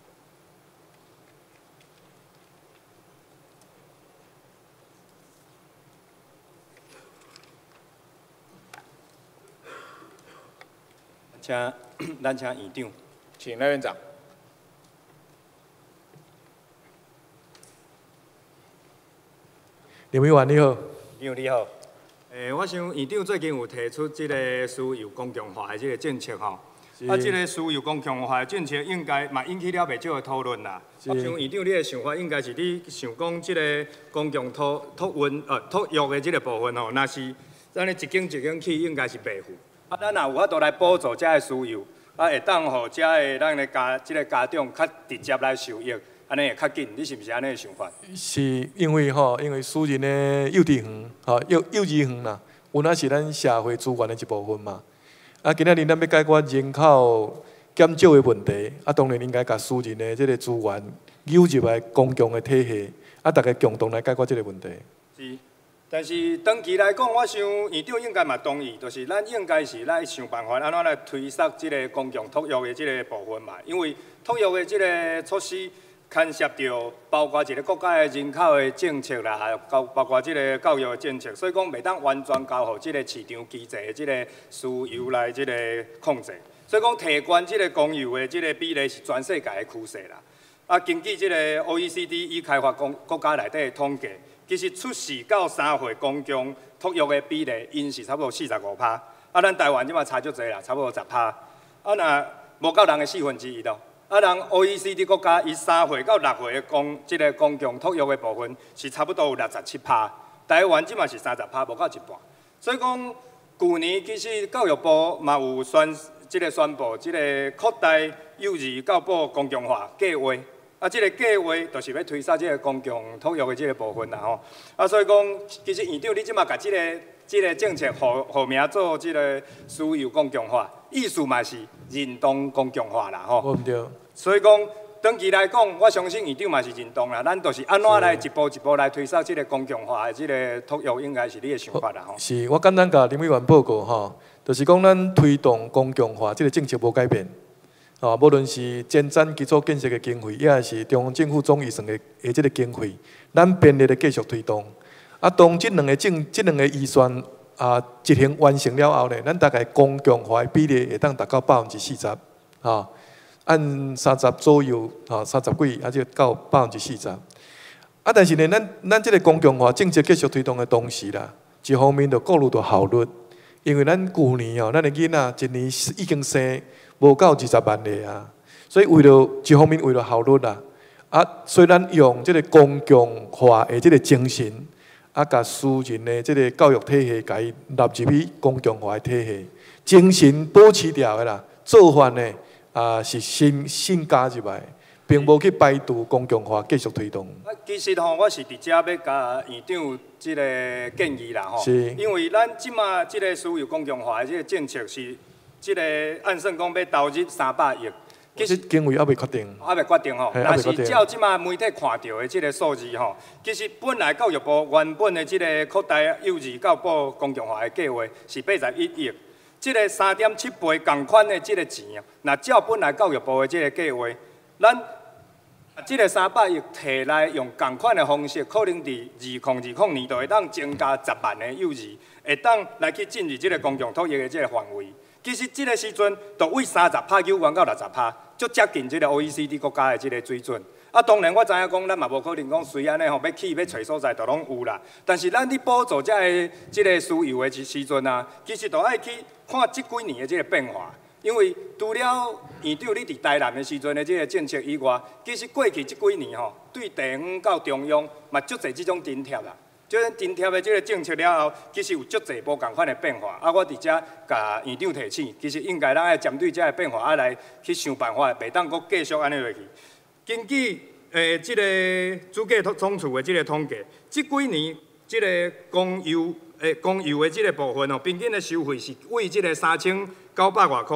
咱请院长， 请赖院长。 林委员你好。 院长你好。我想院长最近有提出这个私有公共化的这个政策吼，啊，这个私有公共化的政策应该嘛引起了袂少的讨论啦。我想院长你的想法应该是你想讲这个公共托育的这个部分吼，若是咱咧一间一间去应该是袂付。啊，咱若有法度来补助遮个私有，啊，会当互遮个咱的家长较直接来受益，安尼会较紧。你是毋是安尼的想法？ 是因为私人的幼稚园，幼儿园啦，有那是咱社会资源的一部分嘛。啊，今仔日咱要解决人口减少的问题，啊，当然应该甲私人的这个资源扭入来公共的体系，啊，大家共同来解决这个问题。 是。但是长期来讲，我想院长应该嘛同意，就是咱应该是来想办法安怎来推缩这个公共托育的这个部分嘛。因为托育的这个措施牵涉到包括一个国家的人口的政策啦，还有包括这个教育的政策，所以讲袂当完全交予这个市场机制的这个需求来这个控制。所以讲提悬这个公有的这个比例是全世界的趋势啦。啊，根据这个 OECD 已开发国家内底的统计。其实出世到3岁公共托育的比例，因是差不多45%。啊，咱台湾即马差足侪啦，差不多10%。啊，若无到人的1/4咯。啊，人 OECD 国家以3岁到6岁的公共托育的部分是差不多有67%。台湾即马是30%，无到一半。所以讲，去年其实教育部嘛有宣布，这个扩大幼儿教保公共化计划。啊，这个计划就是要推销这个公共托育的这个部分啦吼。啊，所以讲，其实院长你即马甲这个政策号名做这个私有公共化，意思嘛是认同公共化啦吼。 我唔对。 所以讲，长期来讲，我相信院长嘛是认同啦。咱就是安怎来一步一步来推销这个公共化的这个托育，应该是你的想法啦吼。 是我简单甲林委员报告吼，就是讲咱推动公共化这个政策无改变。无论是前瞻基础建设的经费，也是中央政府总预算的这个经费，咱便利的继续推动。啊，当这两个预算执行完成了后呢，咱大概公共化的比例会当达到40%，按30左右，30几，就到40%。啊，但是呢，咱这个公共化政策继续推动的同时啦，一方面就顾虑到效率，因为咱去年咱的囡仔一年已经生。无到20万个啊，所以一方面为了效率啦，虽然用这个公共化的这个精神，甲私人的这个教育体系，甲伊纳入去公共化的体系，精神保持掉的啦，做法呢是新加入来，并无去排除公共化继续推动。 其实吼，我是直接要甲院长这个建议啦吼，因为咱即马这个私有公共化的这个政策是。这个按算讲要投入300亿， 其实经费还未确定。 还未决定吼，但是照即马媒体看到的这个数字吼，其实本来教育部原本的这个扩大幼儿教保公共化的计划是81亿，这个3.7倍同款的这个钱啊，那照本来教育部的这个计划，咱这个300亿摕来用同款的方式，可能伫2020年度会当增加10万的幼儿，会当来去进入这个公共托育的这个范围。其实这个时阵，就为30%扭弯到60%，足接近这个 OECD 国家的这个水准。啊，当然我知影讲，咱嘛无可能讲随安尼吼，要找所在，就拢有啦。但是咱伫补助这个需求的时阵啊，其实就爱去看这几年的这个变化。因为除了院长你伫台南的时阵的这个政策以外，其实过去这几年吼，对地方到中央嘛足侪这种津贴啦。即个津贴的这个政策了后，其实有足侪无共款的变化。啊，我伫遮甲院长提醒，其实应该咱爱针对这个变化，来去想办法，袂当阁继续安尼落去。根据这个主计总处的这个统计，这几年这个公有的这个部分哦，平均的收费是为这个3900多块，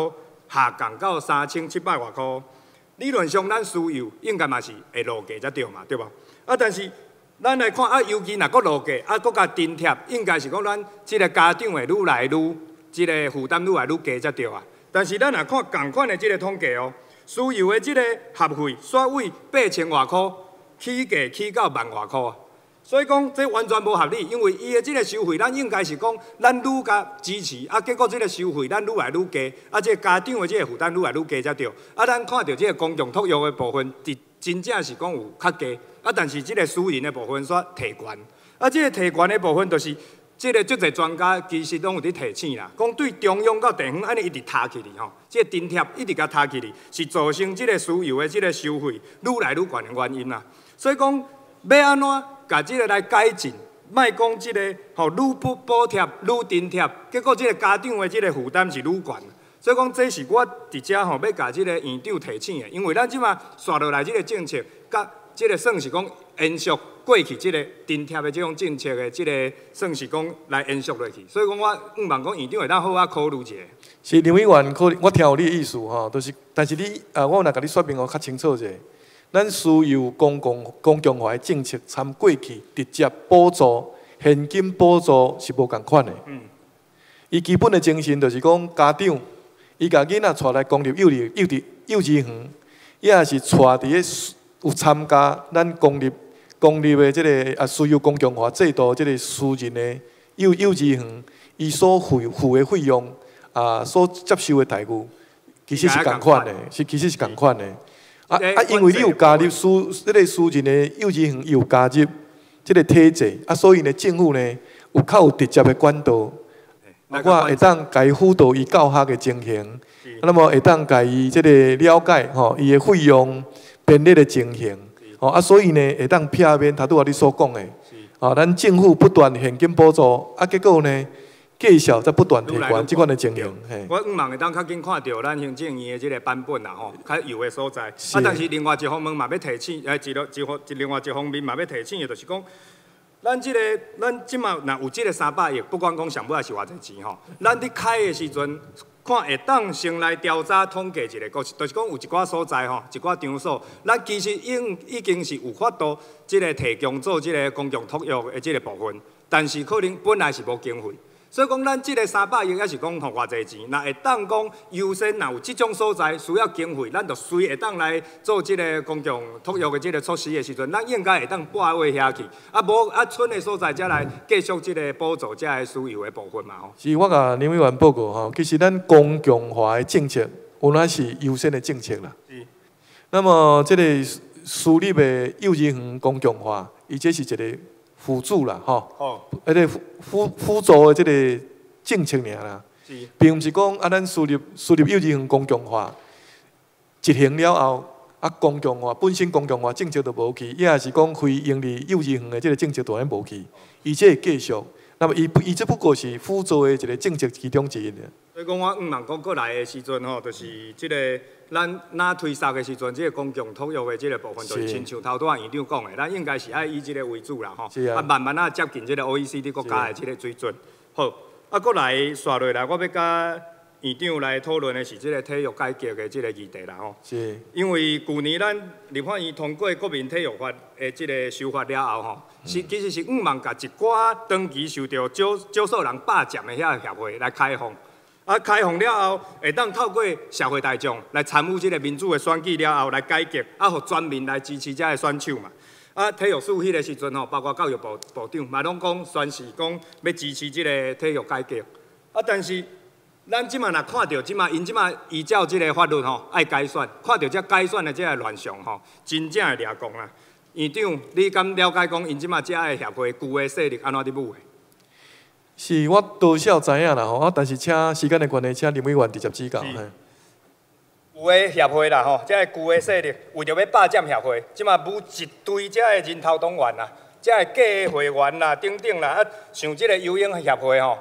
下降到3700外箍。理论上，咱输油应该嘛是会落价才对嘛，对无？啊，但是咱来看啊，尤其若搁落价，啊，搁甲津贴，应该是讲咱即个家长会愈来愈，即个负担愈来愈低才对啊。但是咱若看共款的即个统计哦，输油的即个合费煞位8000外箍，起价起到10000外箍啊。所以讲，这完全无合理，因为伊的即个收费，咱应该是讲咱愈加支持，啊，结果即个收费咱愈来愈低，啊，即个家长的即个负担愈来愈低才对。啊，咱看到即个公共托育的部分，真正是讲有较低，啊，但是即个私人的部分煞提悬。啊，即个提悬的部分，就是即个足侪专家其实拢有伫提醒啦，讲对中央到地方安尼一直塌起哩吼，即个津贴一直甲塌起哩，是造成即个输油的即个收费愈来愈悬的原因啦。所以讲要安怎？甲即个来改进，莫讲即个吼愈补贴愈津贴，结果即个家长的即个负担是愈悬。所以讲，这是我伫遮吼要甲即个院长提醒的，因为咱即马刷落来即个政策，甲即个算是讲延续过去即个津贴的即种政策的即个算是讲来延续落去。所以讲，我希望讲院长会当好好考虑一下。 是林委员，我听有你的意思吼，就是，但是你我若甲你说明较清楚者。咱需要公共化的政策，参过去直接补助、现金补助是无共款的。伊基本的精神就是讲，家长伊甲囡仔带来公立幼稚园，也是带伫个有参加咱公立的即个需要公共化制度即个私人的幼稚园，伊所付的费用所接受的待遇，其实是共款的，其实是共款的。因为你有加入个私人的幼稚园，有加入这个体制，所以呢，政府呢有较有直接的管道，包括会当甲伊辅导伊教学的情形，那么会当甲伊这个了解伊的费用编列的情形，所以呢会当避免他拄仔你所讲的，咱政府不断现金补助，结果呢。绩效在不断提悬，即款的情形。 我希望会当较紧看到咱行政院的即个版本啦，吼，较有的所在。但是另外一方面嘛要提醒，另外一方面嘛要提醒的，就是讲，咱即马若有即个300亿，不管讲上尾还是偌济钱吼，咱伫开的时阵，看会当先来调查统计一下，就是讲有一寡所在吼，一寡场所，咱其实已经是有法度即个提供做即个公共托育的即个部分，但是可能本来是无经费。所以讲，咱即个300亿也是讲吼偌济钱，若会当讲优先，若有即种所在需要经费，咱就随会当来做即个公共托育的即个措施的时阵，咱应该会当拨位遐去，无剩的所在才来继续即个补助遮个需要的部分嘛吼。 是我甲林委员报告吼，其实咱公共化的政策原来是优先的政策啦。那么即个私立的幼儿园公共化，伊这是一个。辅助啦，吼，辅助的这个政策尔啦，并不是讲咱私立幼稚园公共化执行了后，公共化本身公共化政策就无去，也是讲非营利幼稚园的这个政策当然无去，而且继续。那么伊只不过是辅助的一个政策其中之一。 所以讲，我希望讲过来的时阵吼，就是即个咱哪推萨的时阵，即个公共托育的即个部分，就是亲像头拄仔院长讲的，咱应该是爱以即个为主啦吼，慢慢接近即个 OECD 国家的即个水准。好，过来刷落来，我要甲院长来讨论的是即个体育改革的即个议题啦吼。是。因为去年咱立法院通过国民体育法的即个修法了后吼，其实是希望甲一寡长期受到少数人霸占的遐协会来开放。开放了后，会当透过社会大众来参与即个民主的选举了后来改革，互全民来支持遮个选手嘛。体育署迄个时阵吼，包括教育部长嘛拢讲宣示讲要支持即个体育改革。但是咱即马若看到因即马依照即个法律吼爱改选，看到这改选的这个乱象吼，真正会抓狂啦。院长，你敢了解讲因即马遮个协会旧的势力安怎伫舞的？ 是我多少知影啦吼，但是请时间的关系，请林委员直接指教。 有的协会啦吼，这个旧的势力为着要霸占协会，即马舞一堆这个人头党员啦，这个假的会员啦，等等啦，像这个游泳协会吼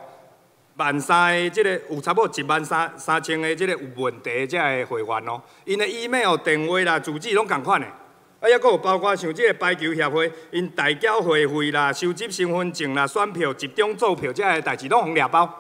，13000的这个有差不多13000的这个有问题的这个会员哦，因的 email、电话啦、住址拢共款的。还佫有包括像这个排球协会，因代缴会费啦、收集身份证啦、选票、集中做票这个代志，拢互掠包。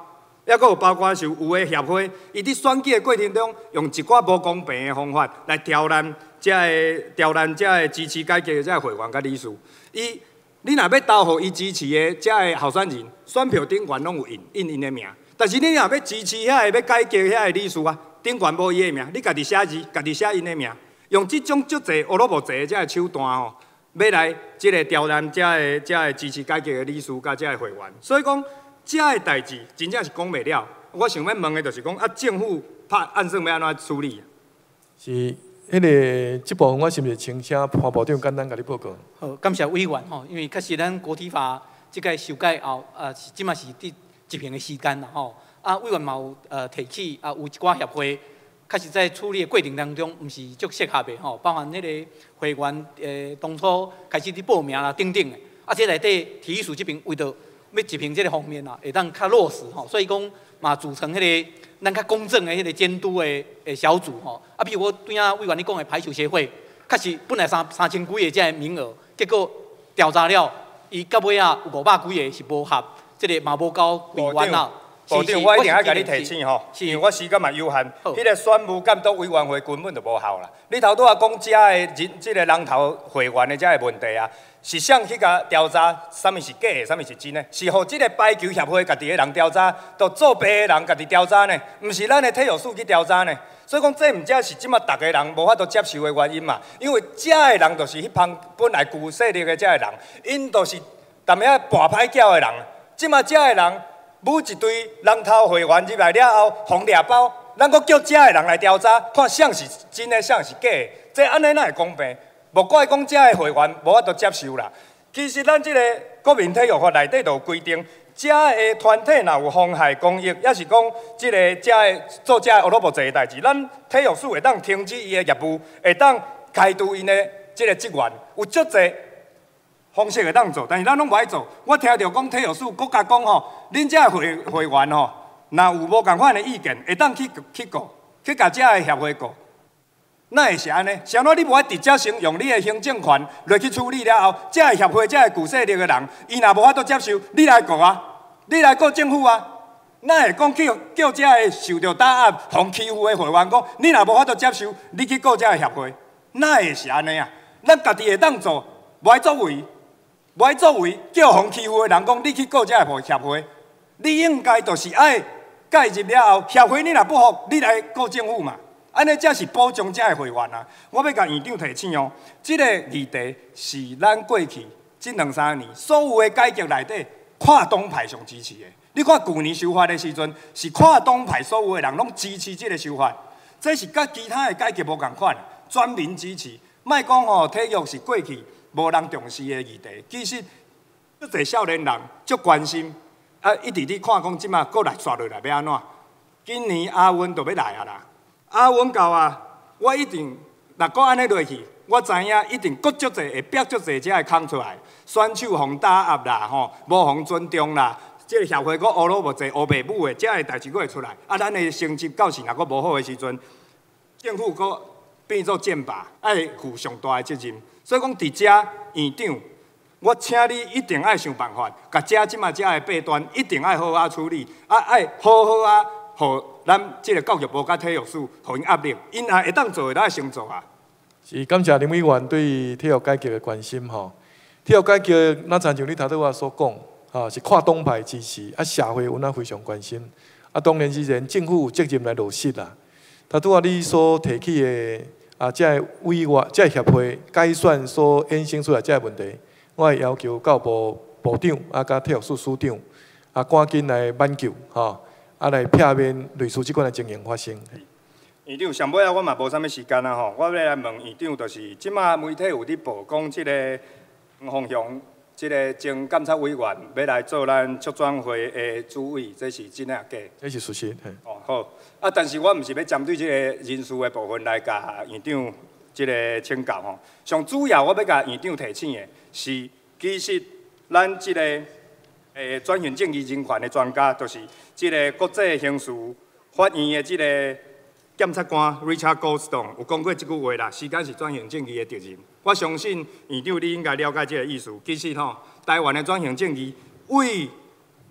还佫有包括是有诶协会，伊伫选举诶过程中，用一寡无公平诶方法来刁难遮个支持改革诶遮个会员甲理事。你若要投互伊支持诶遮个候选人，选票顶悬拢有印因诶名。但是你若要支持遐个要改革遐个理事啊，顶悬无伊诶名，你家己写字，家己写因诶名，用即种足侪乌鲁无齐诶遮个手段吼，要来即个刁难遮个支持改革诶理事甲遮个会员。所以讲。遮个代志真正是讲袂了，我想要问的就是讲，政府按算要安怎处理？ 是，迄个即部分我是毋是请潘部长简单甲你报告？ 好，感谢委员吼，因为确实咱国体法即个修改后，即嘛是伫一平的时间啦吼。委员嘛有提起有一寡协会，确实在处理的过程当中，毋是足适合的吼，包含迄个会员当初开始伫报名啦等等的，这内底体育署这边为着要执行这个方面啦，会当较落实吼，所以讲嘛组成迄个咱较公正的迄个监督的小组吼。比如我对委员你讲的排球协会，确实本来三千几个这个名额，结果调查了，伊到尾有500几个是无合，这个嘛无够委员啦。 部长，我一定要甲你提醒吼，因为我时间嘛有限，迄个选务监督委员会根本就无效啦。你头拄仔讲遮个人，即个人头会员的遮个问题啊，是谁去甲调查？啥物是假的，啥物是真的？是互即个排球协会家己的人调查，都作弊的人家己调查呢？毋是咱的体育署去调查呢？所以讲，这毋则是即马逐个人无法度接受的原因嘛。因为遮个人就是迄帮本来旧势力的遮个人，因就是踮遐跋歹搅的人。即马遮个人。每一堆人头会员入来了后，红掠包，咱阁叫遮个人来调查，看谁是真的，谁是假的。这安尼哪会公平？莫怪讲遮个会员无法度接受啦。其实咱即个国民体育法内底就有规定，遮个团体若有妨害公益，也是讲即个遮个做遮个乌鲁无济的代志，咱体育署会当停止伊的业务，会当开除因的即个职员，有足济。方式会当做，但是咱拢无爱做。我听到讲体育署国家讲吼，恁遮会员吼，若有无共款的意见，会当去告，去甲遮个协会告。哪会是安尼？是安怎你无爱直接先用你的行政权落去处理了后，遮个协会、遮个旧势力的人，伊若无法度接受，你来告啊，你来告政府啊。哪会讲叫遮个受到打压、互欺负的会员讲，你若无法度接受，你去告遮个协会？哪会是安尼啊？咱家己会当做，无爱作为。无爱作为，叫互欺负的人讲，你去告遮个协会，你应该就是爱介入了后，协会你若不服，你来告政府嘛。安尼才是保障遮个会员啊！我要甲院长提醒哦，这个议题是咱过去这2-3年所有的改革内底，跨党派上支持的。你看去年修法的时阵，是跨党派所有的人拢支持这个修法，这是甲其他的改革无共款，全民支持。莫讲吼，体育是过去。无人重视的议题，其实足侪少年人足关心，一直咧看讲即马搁来刷落来要安怎？今年亚运就要来啊啦！亚运到啊，我一定若搁安尼落去，我知影一定搁足侪会逼足侪只会空出来，选手互打压啦，吼，无互尊重啦，即个协会搁乌鲁无济、乌白母的，遮个代志搁会出来。咱的成绩到时若搁无好的时阵，政府搁变做箭靶，爱负上大的责任。所以讲，伫遮院长，我请你一定爱想办法，甲遮即马遮的弊端一定爱好好处理，爱好好啊，互咱即个教育部甲体育署互因压力，因若会当做，咱爱先做啊。 是感谢林委员对体育改革的关心吼。体育改革，那亲像你头拄仔所讲，是跨党派支持，社会有非常关心。当然之前政府有责任来落实啦。头拄仔你所提起的。这个委员、这个协会改选所衍生出来这个问题，我会要求教部部长甲体育署署长赶紧来挽救来避免类似即款的情形发生。 院长，上尾我嘛无啥物时间啊吼，我要来问院长，就是即马媒体有咧报讲，即个黄凤雄，即个前监察委员要来做咱促转会的主委，这是真啊假？ 这是事实。 哦好。但是我毋是要针对即个人事的部分来甲院长即个请教吼。上主要我要甲院长提醒的是，其实咱即个转型正义人权的专家，就是即个国际刑事法院的即个检察官 Richard Goldstone 有讲过即句话啦。时间是转型正义的敌人。我相信院长你应该了解即个意思。其实吼，台湾的转型正义为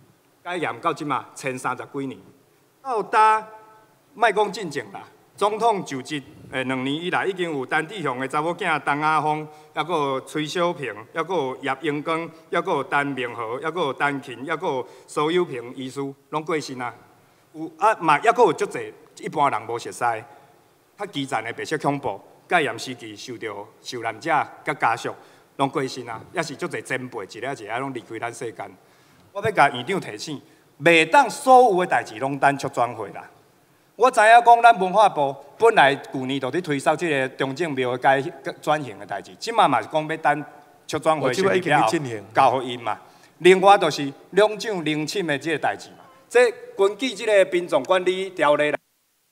改严到即嘛1030几年，到搭莫讲进前啦，总统就职2年以来，已经有陈志雄的查某囝陈亚峰，还佫有崔小平，还佫有叶英光，还佫有陈明和，还佫有陈勤，还佫有苏有平医师，拢过身啊。有嘛，还佫有足侪一般人无熟悉，较基层的白色恐怖。戒严时期受到受难者甲家属拢过身啊，也是足侪前辈一个一个拢离开咱世间。我要甲院长提醒，袂当所有的代志拢等促转会啦。我知影讲咱文化部本来去年就伫推销即个中正庙的改转型的代志，即马嘛是讲要等促转会成立了后交互因嘛。另外就是两蒋陵寝的即个代志嘛，这根据即个殡葬管理条例啦。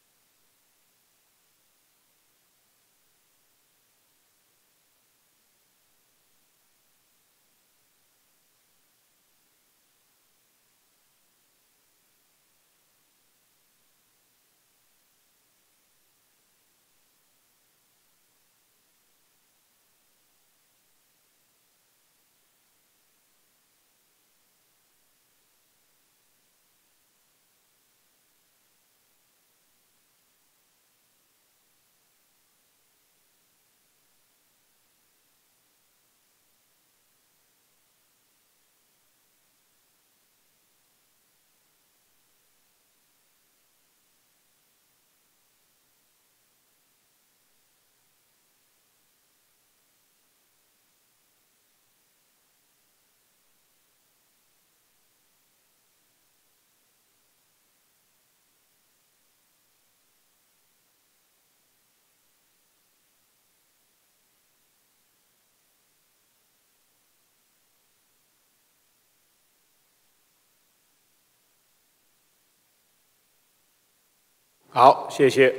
好，谢谢。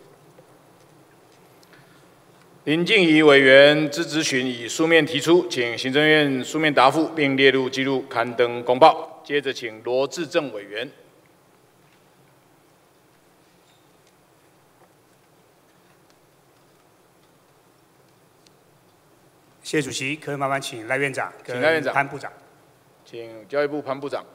林静怡委员之质询以书面提出，请行政院书面答复，并列入记录刊登公报。接着，请罗致政委员。 谢谢主席，可以麻烦请赖院长跟潘部长。 请教育部潘部长。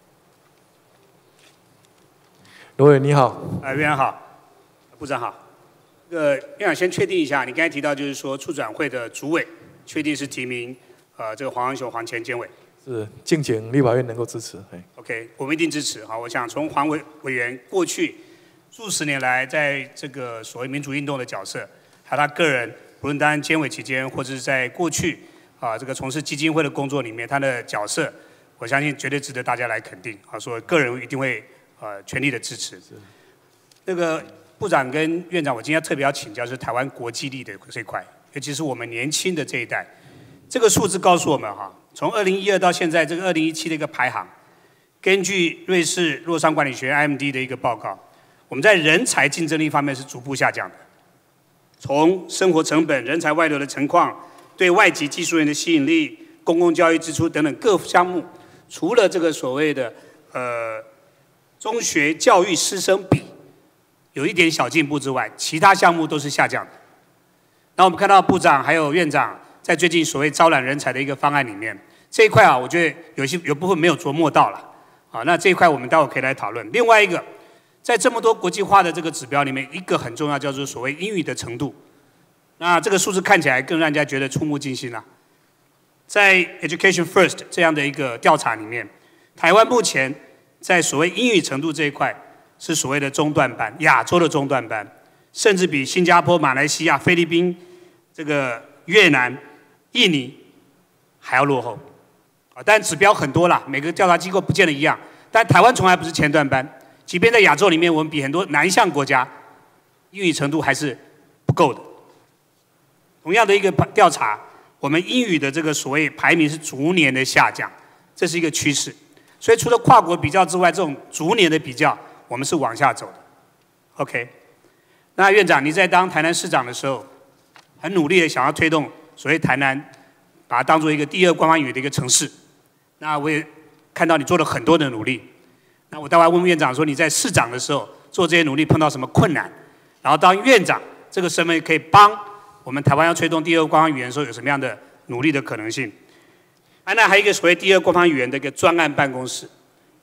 罗委你好。 院长好，部长好。院长先确定一下，你刚才提到就是说促转会的主委确定是提名这个黄文雄黄前监委。 是，敬请立法院能够支持。 OK， 我们一定支持。好，我想从黄委员过去数十年来在这个所谓民主运动的角色，还有他个人不论担任监委期间，或者是在过去这个从事基金会的工作里面，他的角色，我相信绝对值得大家来肯定。说个人一定会全力的支持。那个部长跟院长，我今天特别要请教是台湾国际力的这一块，尤其是我们年轻的这一代。这个数字告诉我们从2012到现在这个2017的一个排行，根据瑞士洛桑管理学院 IMD 的一个报告，我们在人才竞争力方面是逐步下降的。从生活成本、人才外流的情况、对外籍技术人的吸引力、公共教育支出等等各项目，除了这个所谓的中学教育师生比有一点小进步之外，其他项目都是下降的。那我们看到部长还有院长在最近所谓招揽人才的一个方案里面，这一块我觉得有部分没有琢磨到了。那这一块我们待会可以来讨论。另外一个，在这么多国际化的这个指标里面，一个很重要叫做所谓英语的程度。那这个数字看起来更让人家觉得触目惊心了。在 Education First 这样的一个调查里面，台湾目前在所谓英语程度这一块是所谓的中段班，亚洲的中段班，甚至比新加坡、马来西亚、菲律宾、这个越南、印尼还要落后。但指标很多啦，每个调查机构不见得一样。但台湾从来不是前段班，即便在亚洲里面，我们比很多南向国家英语程度还是不够的。同样的一个调查，我们英语的这个所谓排名是逐年的下降，这是一个趋势。所以除了跨国比较之外，这种逐年的比较，我们是往下走的。OK， 那院长，你在当台南市长的时候，很努力的想要推动所谓台南，把它当做一个第二官方语的一个城市。那我也看到你做了很多的努力。那我待会问问院长说，你在市长的时候做这些努力碰到什么困难？然后当院长这个身份可以帮我们台湾要推动第二官方语言的时候，有什么样的努力的可能性？那还有一个所谓第二官方语言的一个专案办公室。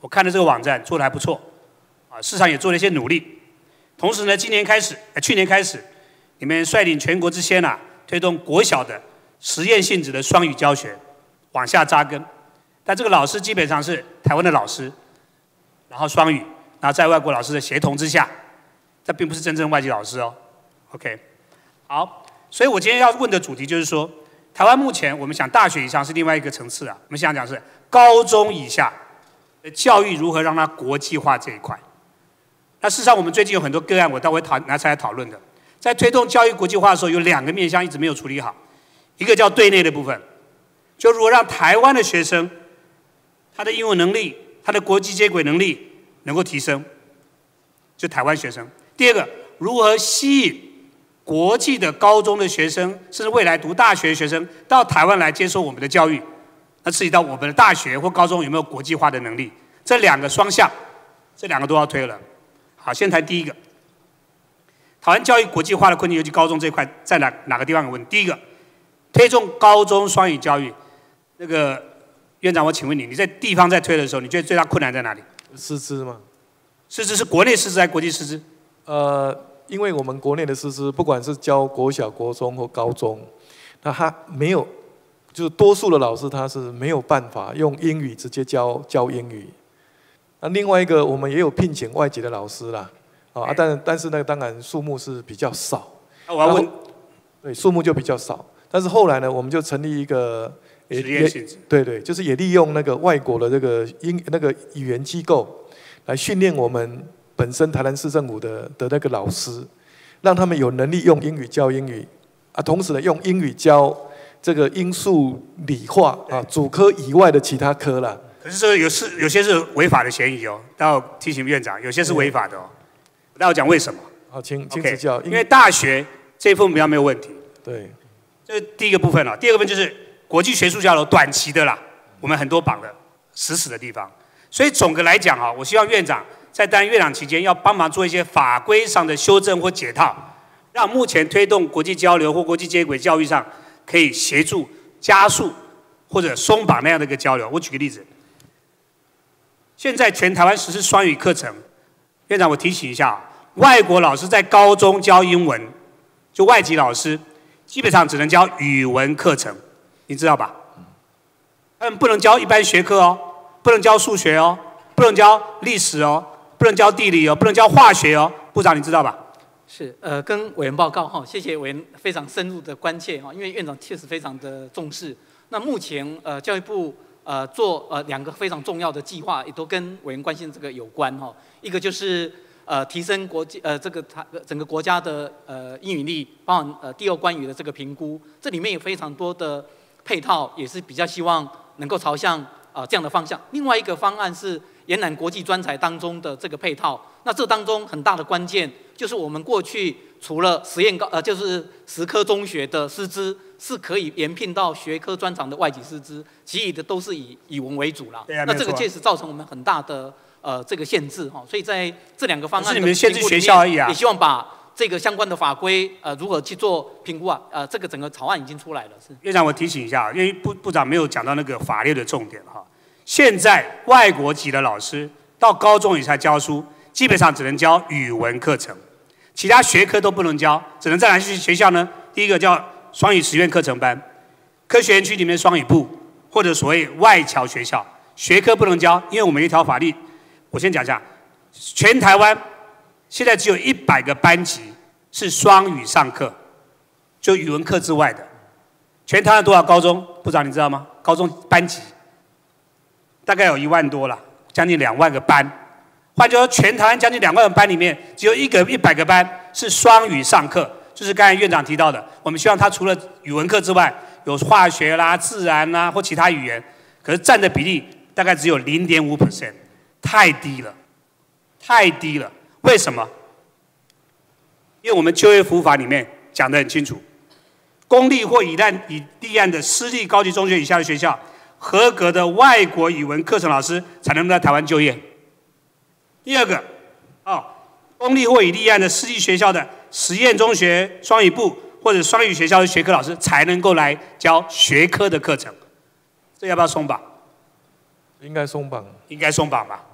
我看了这个网站做得还不错，啊，市场也做了一些努力。同时呢，去年开始，你们率领全国之先啊，推动国小的实验性质的双语教学，往下扎根。但这个老师基本上是台湾的老师，然后双语，然后在外国老师的协同之下，这并不是真正外籍老师哦。OK， 好，所以我今天要问的主题就是说，台湾目前我们想大学以上是另外一个层次啊，我们想讲是高中以下的教育如何让它国际化这一块。那事实上，我们最近有很多个案，我待会拿出来讨论的。在推动教育国际化的时候，有2个面向一直没有处理好，一个叫对内的部分，就如何让台湾的学生他的英文能力、他的国际接轨能力能够提升，就台湾学生。第二个，如何吸引国际的高中的学生，甚至未来读大学的学生到台湾来接受我们的教育，那涉及到我们的大学或高中有没有国际化的能力，这2个双向，这2个都要推了。好，先谈第一个，台湾教育国际化的困境，尤其高中这一块，在哪个地方有问题？第一个，推动高中双语教育，那个院长，我请问你，你在地方在推的时候，你觉得最大困难在哪里？ 师资吗？ 师资是国内师资还是国际师资？ 因为我们国内的师资，不管是教国小、国中或高中，那他没有，就是多数的老师他是没有办法用英语直接教英语。那另外一个，我们也有聘请外籍的老师啦，但是那个当然数目是比较少。 我要问， 对，数目就比较少。但是后来呢，我们就成立一个实验性质， 对，就是也利用那个外国的这个那个语言机构来训练我们本身台南市政府的那个老师，让他们有能力用英语教英语，同时呢用英语教这个英数理化主科以外的其他科啦。 可是这有些是违法的嫌疑哦，要提醒院长，有些是违法的哦。我待会讲为什么。 好，请指教。 因为大学这部分比较没有问题。 对。 这是第一个部分了，第二个部分就是国际学术交流短期的啦，我们很多绑的死的地方。所以总的来讲啊，我希望院长在担任院长期间要帮忙做一些法规上的修正或解套，让目前推动国际交流或国际接轨教育上可以协助加速或者松绑那样的一个交流。我举个例子。现在全台湾实施双语课程，院长我提醒一下，外国老师在高中教英文，就外籍老师基本上只能教语文课程，你知道吧？他们不能教一般学科哦，不能教数学哦，不能教历史哦，不能教地理哦，不能教化学哦，部长你知道吧？ 是，跟委员报告哈，谢谢委员非常深入的关切哈，因为院长确实非常的重视。那目前教育部做2个非常重要的计划，也都跟委员关心这个有关哈。一个就是提升这个整个国家的英语力，包含第2关语的这个评估，这里面有非常多的配套，也是比较希望能够朝向这样的方向。另外一个方案是延揽国际专才当中的这个配套，那这当中很大的关键就是我们过去除了就是10科中学的师资是可以延聘到学科专长的外籍师资，其余的都是以语文为主啦。 对啊， 那这个确实造成我们很大的这个限制哈，所以在这2个方案是你们限制学校而已啊， 也希望把这个相关的法规如何去做评估啊？这个整个草案已经出来了。是院长，我提醒一下，因为部长没有讲到那个法律的重点哈。现在外国籍的老师到高中以下教书，基本上只能教语文课程，其他学科都不能教，只能在哪些学校呢？第一个叫双语实验课程班，科学园区里面双语部，或者所谓外侨学校，学科不能教，因为我们有一条法律，我先讲一下，全台湾现在只有100个班级是双语上课，就语文课之外的。全台湾多少高中？部长你知道吗？高中班级大概有1万多了，将近2万个班。换句话说，全台湾将近2万个班里面，只有100个班是双语上课，就是刚才院长提到的，我们希望他除了语文课之外，有化学啦、自然啦或其他语言，可是占的比例大概只有0.5%，太低了，太低了。为什么？因为我们就业服务法里面讲得很清楚，公立或以立案的私立高级中学以下的学校，合格的外国语文课程老师才能在台湾就业。第二个，公立或以立案的私立学校的实验中学双语部或者双语学校的学科老师才能够来教学科的课程，这要不要松绑？ 应该松绑。 应该松绑吧。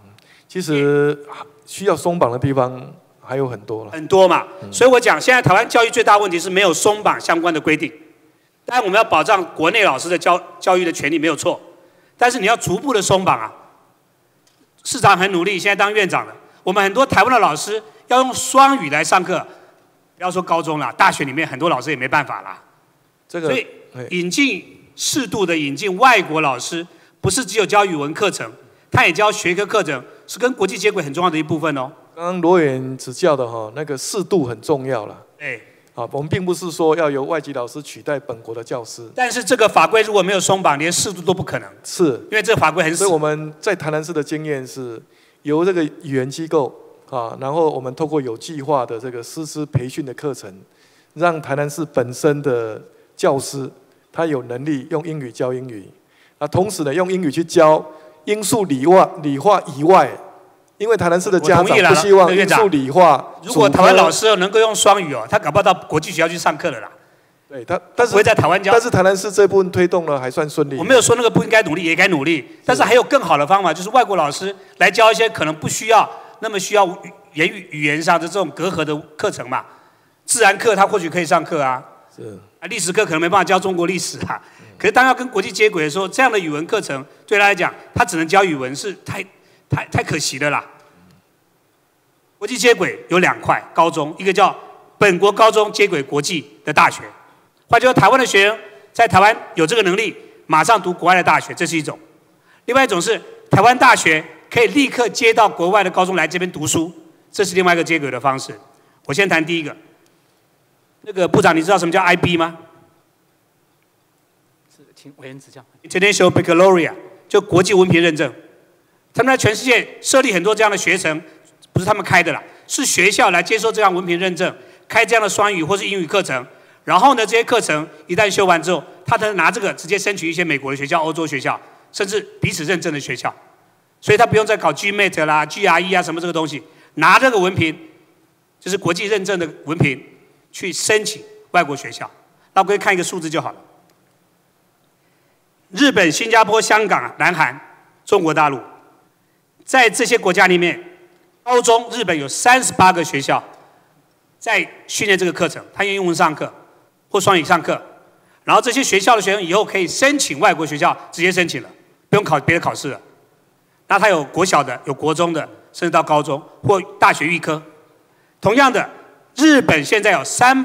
其实需要松绑的地方还有很多了。 很多嘛，所以我讲，现在台湾教育最大问题是没有松绑相关的规定。当然，我们要保障国内老师的教育的权利没有错，但是你要逐步的松绑啊。市长很努力，现在当院长了。我们很多台湾的老师要用双语来上课，不要说高中了，大学里面很多老师也没办法啦。所以适度的引进外国老师，不是只有教语文课程，他也教学科课程，是跟国际接轨很重要的一部分哦。 刚刚罗委员指教的哈，那个适度很重要了。 对。 啊，我们并不是说要由外籍老师取代本国的教师。 但是这个法规如果没有松绑，连适度都不可能。 是。 因为这个法规很死。 所以我们在台南市的经验是，由这个语言机构啊，然后我们透过有计划的这个师资培训的课程，让台南市本身的教师他有能力用英语教英语，那同时呢用英语去教英数理化以外。因为台南市的家长不希望英数理化。 如果台湾老师能够用双语哦，他搞不好到国际学校去上课了啦。 对他，但是不会在台湾教。 但是台南市这部分推动了还算顺利。 我没有说那个不应该努力，也该努力。但是还有更好的方法，就是外国老师来教一些可能不需要那么需要语言上的这种隔阂的课程嘛。自然课他或许可以上课啊。 是。 啊，历史课可能没办法教中国历史啊。可是当要跟国际接轨的时候，这样的语文课程对他来讲，他只能教语文是太可惜了啦。国际接轨有2块，高中一个叫本国高中接轨国际的大学，换句话说，台湾的学生在台湾有这个能力，马上读国外的大学，这是一种；另外一种是台湾大学可以立刻接到国外的高中来这边读书，这是另外一个接轨的方式。我先谈第一个，那个部长，你知道什么叫 IB 吗？ 请委员指教。 International Baccalaureate 就国际文凭认证，他们在全世界设立很多这样的学程。不是他们开的啦，是学校来接受这样文凭认证，开这样的双语或是英语课程。然后呢，这些课程一旦修完之后，他才能拿这个直接申请一些美国的学校、欧洲学校，甚至彼此认证的学校。所以他不用再搞 GMAT 啦、GRE 啊什么这个东西，拿这个文凭，就是国际认证的文凭，去申请外国学校。那我可以看一个数字就好了。日本、新加坡、香港、南韩、中国大陆，在这些国家里面。高中日本有38个学校在训练这个课程，他用英文上课或双语上课，然后这些学校的学生以后可以申请外国学校，直接申请了，不用考别的考试了。那他有国小的，有国中的，甚至到高中或大学预科。同样的，日本现在有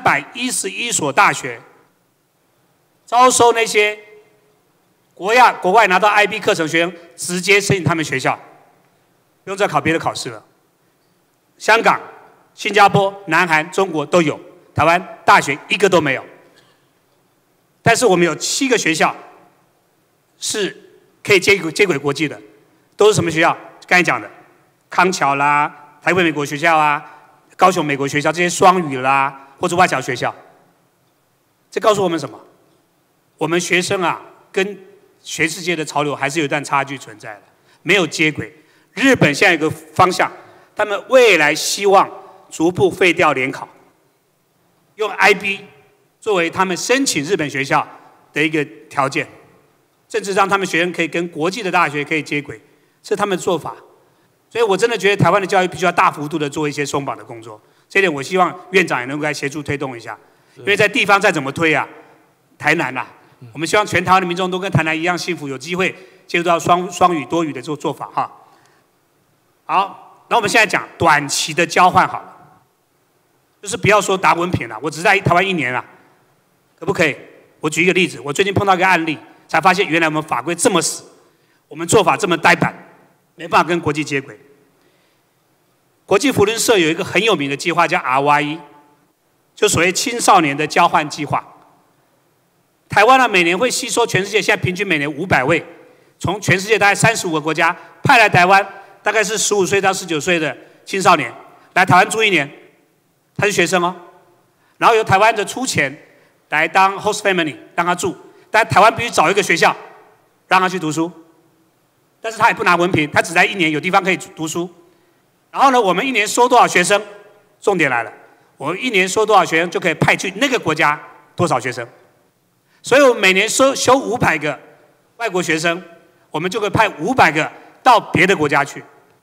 311所大学招收那些国外拿到 IB 课程学生，直接申请他们学校，不用再考别的考试了。香港、新加坡、南韩、中国都有，台湾大学一个都没有。但是我们有7个学校是可以接轨国际的，都是什么学校？刚才讲的，康桥啦、台北美国学校啊、高雄美国学校这些双语啦，或者外侨学校。这告诉我们什么？我们学生啊，跟全世界的潮流还是有一段差距存在的，没有接轨。日本现在有个方向。他们未来希望逐步废掉联考，用 IB 作为他们申请日本学校的一个条件，甚至让他们学生可以跟国际的大学可以接轨，是他们的做法。所以我真的觉得台湾的教育必须要大幅度的做一些松绑的工作，这一点我希望院长也能够来协助推动一下。因为在地方再怎么推啊，台南啊，我们希望全台湾的民众都跟台南一样幸福，有机会接触到双语多语的做法哈。好。那我们现在讲短期的交换好了，就是不要说答文凭了，我只是在台湾1年了，可不可以？我举一个例子，我最近碰到一个案例，才发现原来我们法规这么死，我们做法这么呆板，没办法跟国际接轨。国际扶轮社有一个很有名的计划叫 RYE， 就所谓青少年的交换计划。台湾呢，每年会吸收全世界现在平均每年500位，从全世界大概35个国家派来台湾。大概是15岁到19岁的青少年来台湾住1年，他是学生哦，然后由台湾的出钱来当 host family 让他住，但台湾必须找一个学校让他去读书，但是他也不拿文凭，他只在1年有地方可以读书。然后呢，我们1年收多少学生？重点来了，我们1年收多少学生就可以派去那个国家多少学生，所以我们每年收500个外国学生，我们就可以派500个到别的国家去。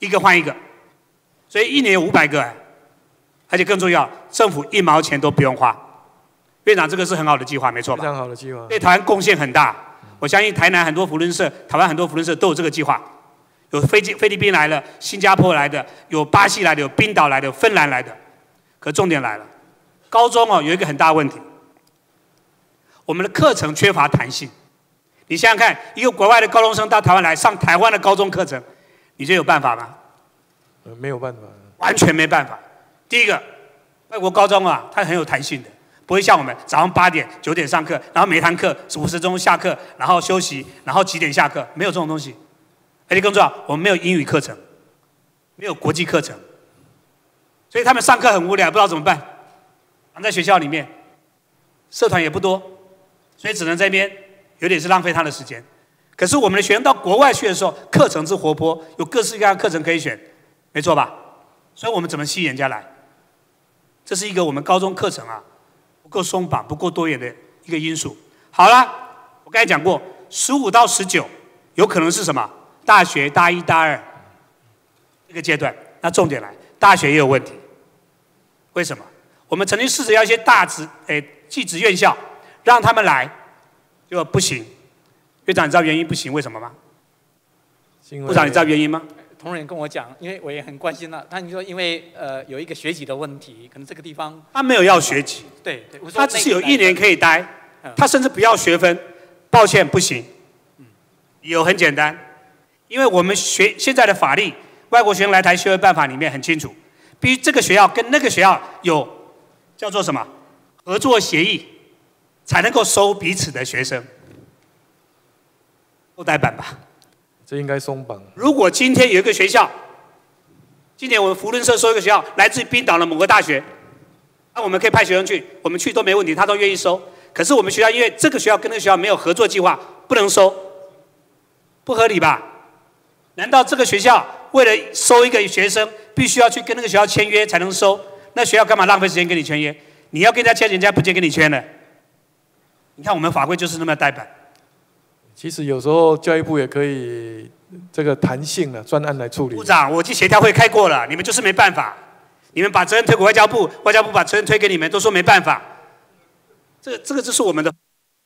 一个换一个，所以1年有500个哎，而且更重要，政府1毛钱都不用花。院长，这个是很好的计划，没错吧？ 非常好的计划， 对台湾贡献很大。我相信台南很多扶轮社、台湾很多扶轮社都有这个计划，有菲律宾来的、新加坡来的、有巴西来的、有冰岛来的、有芬兰来的。可重点来了，高中有一个很大的问题，我们的课程缺乏弹性。你想想看，一个国外的高中生到台湾来上台湾的高中课程，你觉得有办法吗？ 没有办法， 完全没办法。第一个，外国高中它很有弹性的。不会像我们早上8点、9点上课，然后每堂课50分钟下课，然后休息，然后几点下课，没有这种东西。而且更重要，我们没有英语课程，没有国际课程，所以他们上课很无聊，不知道怎么办。躺在学校里面，社团也不多，所以只能在那边有点是浪费他的时间。可是我们的学生到国外去的时候，课程是活泼，有各式各样的课程可以选，没错吧？所以我们怎么吸引人家来？这是一个我们高中课程不够松绑、不够多元的一个因素。好了，我刚才讲过，15到19有可能是什么？大学大1、大2这个阶段。那重点来，大学也有问题。为什么？我们曾经试着要一些技职院校让他们来，结果不行。院长，你知道原因不行为什么吗？部长，你知道原因吗？ 同仁跟我讲，因为我也很关心了。你说因为有一个学籍的问题，可能这个地方他没有要学籍， 对， 他只是有1年可以待，他甚至不要学分。抱歉，不行。理由很简单，因为我们现在的法律，外国学生来台就业办法里面很清楚，必须这个学校跟那个学校有叫做什么合作协议，才能够收彼此的学生。够呆板吧？ 这应该松绑。 如果今天有一个学校，今年我们扶轮社收一个学校，来自冰岛的某个大学，那我们可以派学生去，我们去都没问题，他都愿意收。可是我们学校因为这个学校跟那个学校没有合作计划，不能收，不合理吧？难道这个学校为了收一个学生，必须要去跟那个学校签约才能收？那学校干嘛浪费时间跟你签约？你要跟人家签，人家不见跟你签了。你看我们法规就是那么呆板。 其实有时候教育部也可以这个弹性的专案来处理。 部长，我去协调会开过了，你们就是没办法，你们把责任推给外交部，外交部把责任推给你们，都说没办法。这个就是我们的。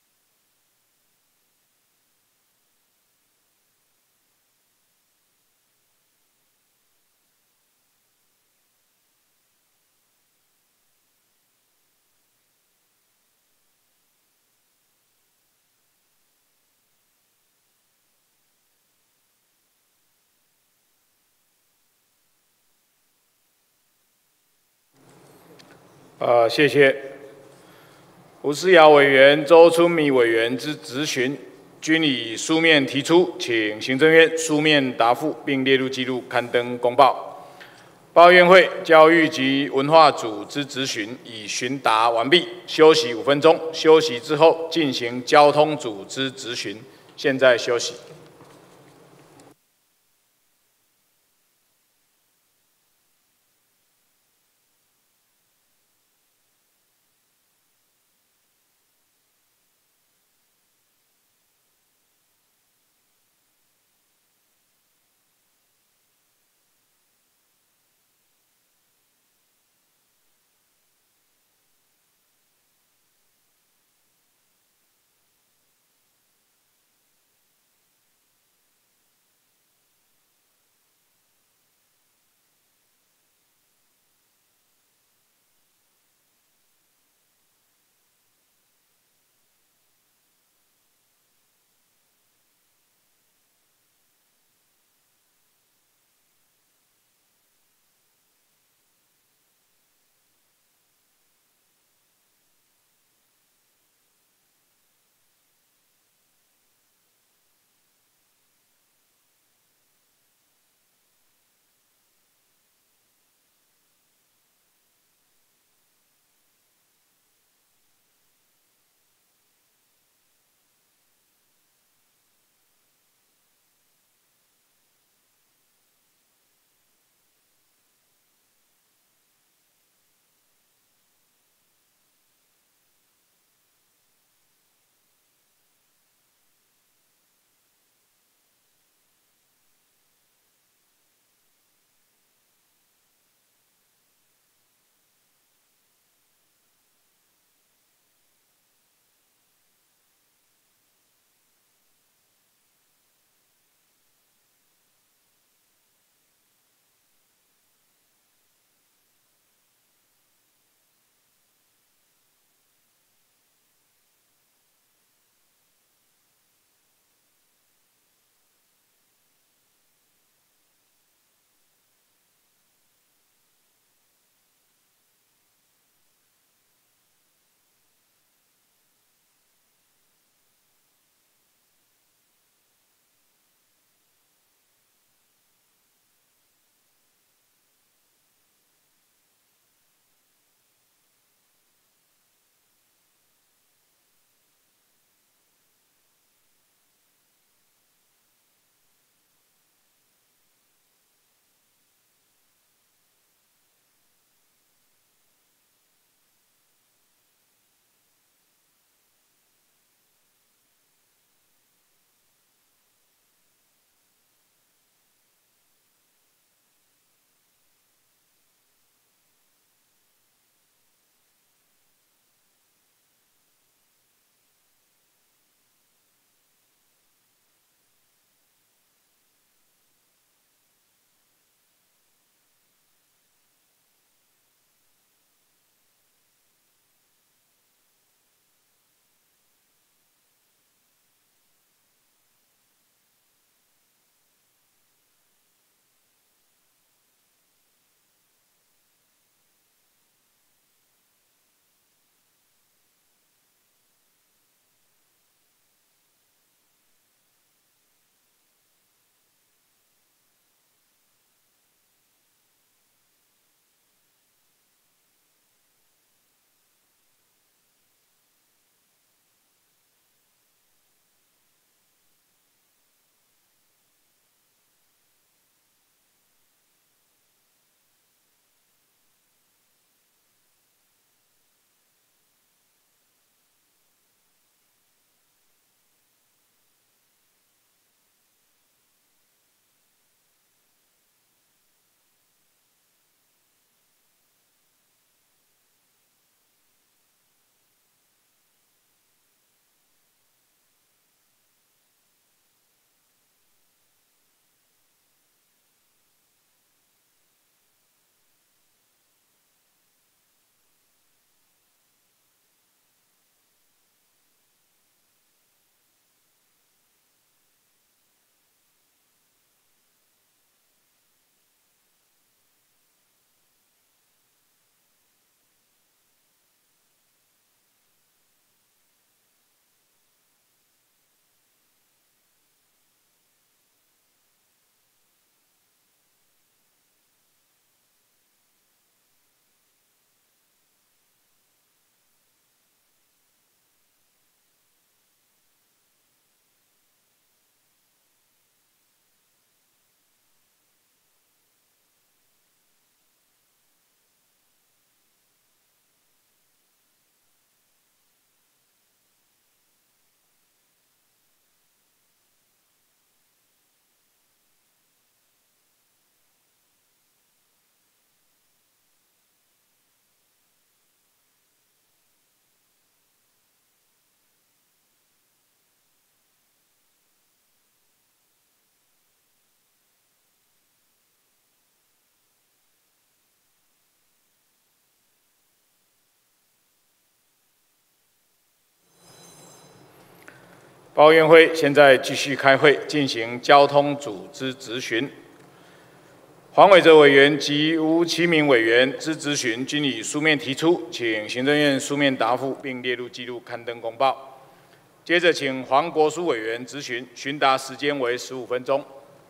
谢谢。吴思瑶委员、周春米委员之质询均以书面提出，请行政院书面答复，并列入记录刊登公报。报院会教育及文化组之质询已询答完毕，休息5分钟。休息之后进行交通组之质询。现在休息。 报院会现在继续开会，进行交通组织质询。黄伟哲委员及吴其明委员之质询均以书面提出，请行政院书面答复，并列入记录刊登公报。接着，请黄国书委员质询，询答时间为15分钟。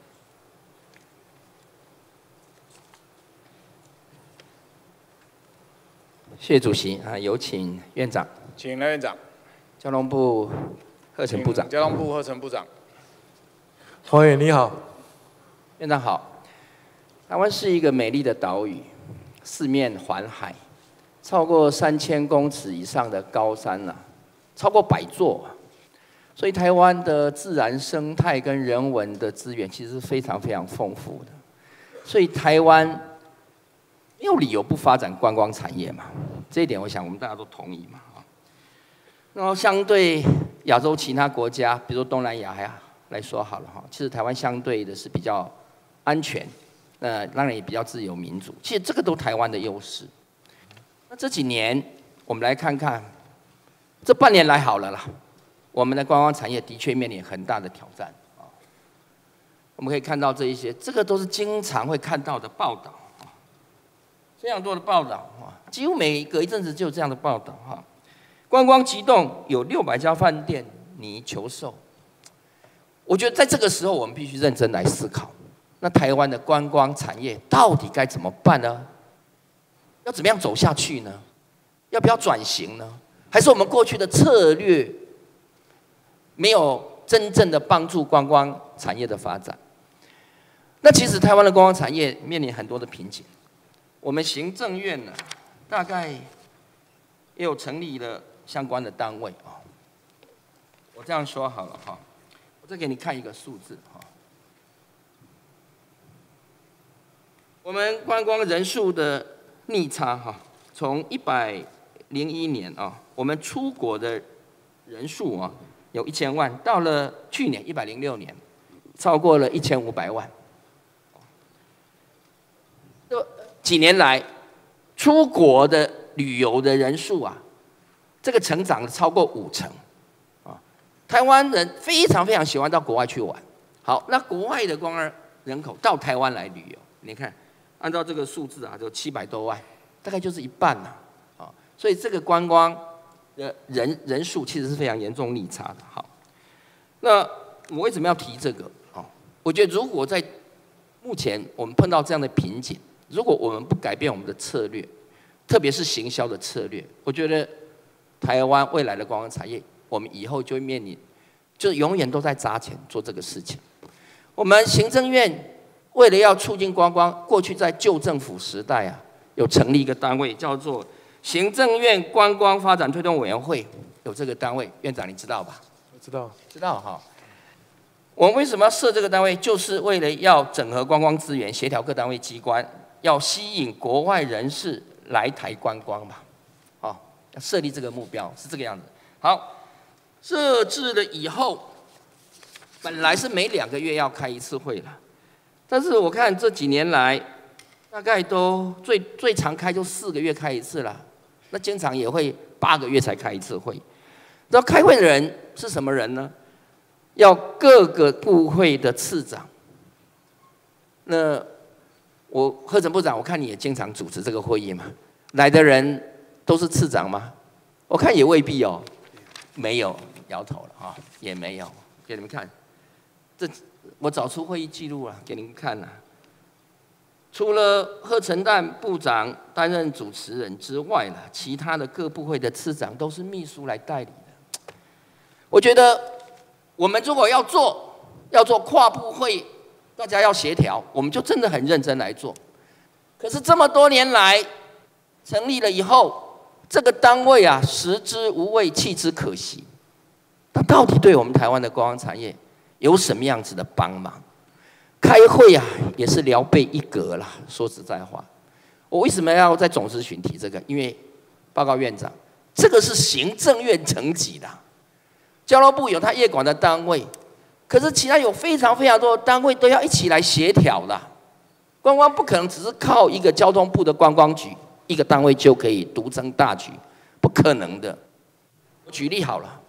谢谢主席啊，有请院长。 请赖院长。 交通部贺成部长。 交通部贺成部长。 黄委员你好。 院长好。台湾是一个美丽的岛屿，四面环海，超过3000公尺以上的高山啊，超过100座。所以台湾的自然生态跟人文的资源其实是非常非常丰富的。所以台湾没有理由不发展观光产业嘛，这一点我想我们大家都同意嘛。然后相对亚洲其他国家，比如东南亚来说好了哈，其实台湾相对的是比较安全，当然也比较自由民主。其实这个都台湾的优势。那这几年我们来看看，这半年来好了啦，我们的观光产业的确面临很大的挑战啊。我们可以看到这一些，这个都是经常会看到的报道啊，非常多的报道啊，几乎每隔一阵子就有这样的报道哈。观光急冻，有600家饭店拟求售。我觉得在这个时候，我们必须认真来思考，那台湾的观光产业到底该怎么办呢？要怎么样走下去呢？要不要转型呢？还是我们过去的策略没有真正的帮助观光产业的发展？那其实台湾的观光产业面临很多的瓶颈。我们行政院呢，大概也有成立了相关的单位啊。我这样说好了哈，我再给你看一个数字哈。我们观光人数的逆差哈，从101年啊，我们出国的人数啊有1000万，到了去年106年，超过了1500万。这几年来，出国的旅游的人数啊，这个成长超过50%啊。台湾人非常非常喜欢到国外去玩。好，那国外的观光人口到台湾来旅游，你看，按照这个数字啊，就700多万，大概就是一半了啊。所以这个观光的人数其实是非常严重逆差的。好，那我为什么要提这个啊？我觉得如果在目前我们碰到这样的瓶颈，如果我们不改变我们的策略，特别是行销的策略，我觉得台湾未来的观光产业，我们以后就会面临，就是永远都在砸钱做这个事情。我们行政院为了要促进观光，过去在旧政府时代啊，有成立一个单位叫做行政院观光发展推动委员会，有这个单位，院长你知道吧？ 我知道， 知道哈。我们为什么要设这个单位？就是为了要整合观光资源，协调各单位机关，要吸引国外人士来台观光嘛。好，要设立这个目标是这个样子。好，设置了以后，本来是每2个月要开一次会了，但是我看这几年来，大概都最长开就4个月开一次了，那经常也会8个月才开一次会。知道开会的人是什么人呢？要各个部会的次长。那贺成部长，我看你也经常主持这个会议嘛，来的人都是次长吗？我看也未必哦，没有，摇头了啊，也没有，给你们看，这我找出会议记录了，给你们看了。除了贺成旦部长担任主持人之外了，其他的各部会的次长都是秘书来代理的。我觉得我们如果要做跨部会，大家要协调，我们就真的很认真来做。可是这么多年来成立了以后，这个单位啊，食之无味，弃之可惜。它到底对我们台湾的观光产业有什么样子的帮忙？开会啊，也是聊备一格啦。说实在话，我为什么要在总咨询提这个？因为报告院长，这个是行政院层级的，交通部有他业管的单位，可是其他有非常非常多的单位都要一起来协调的。观光不可能只是靠一个交通部的观光局一个单位就可以独撑大局，不可能的。我举例好了，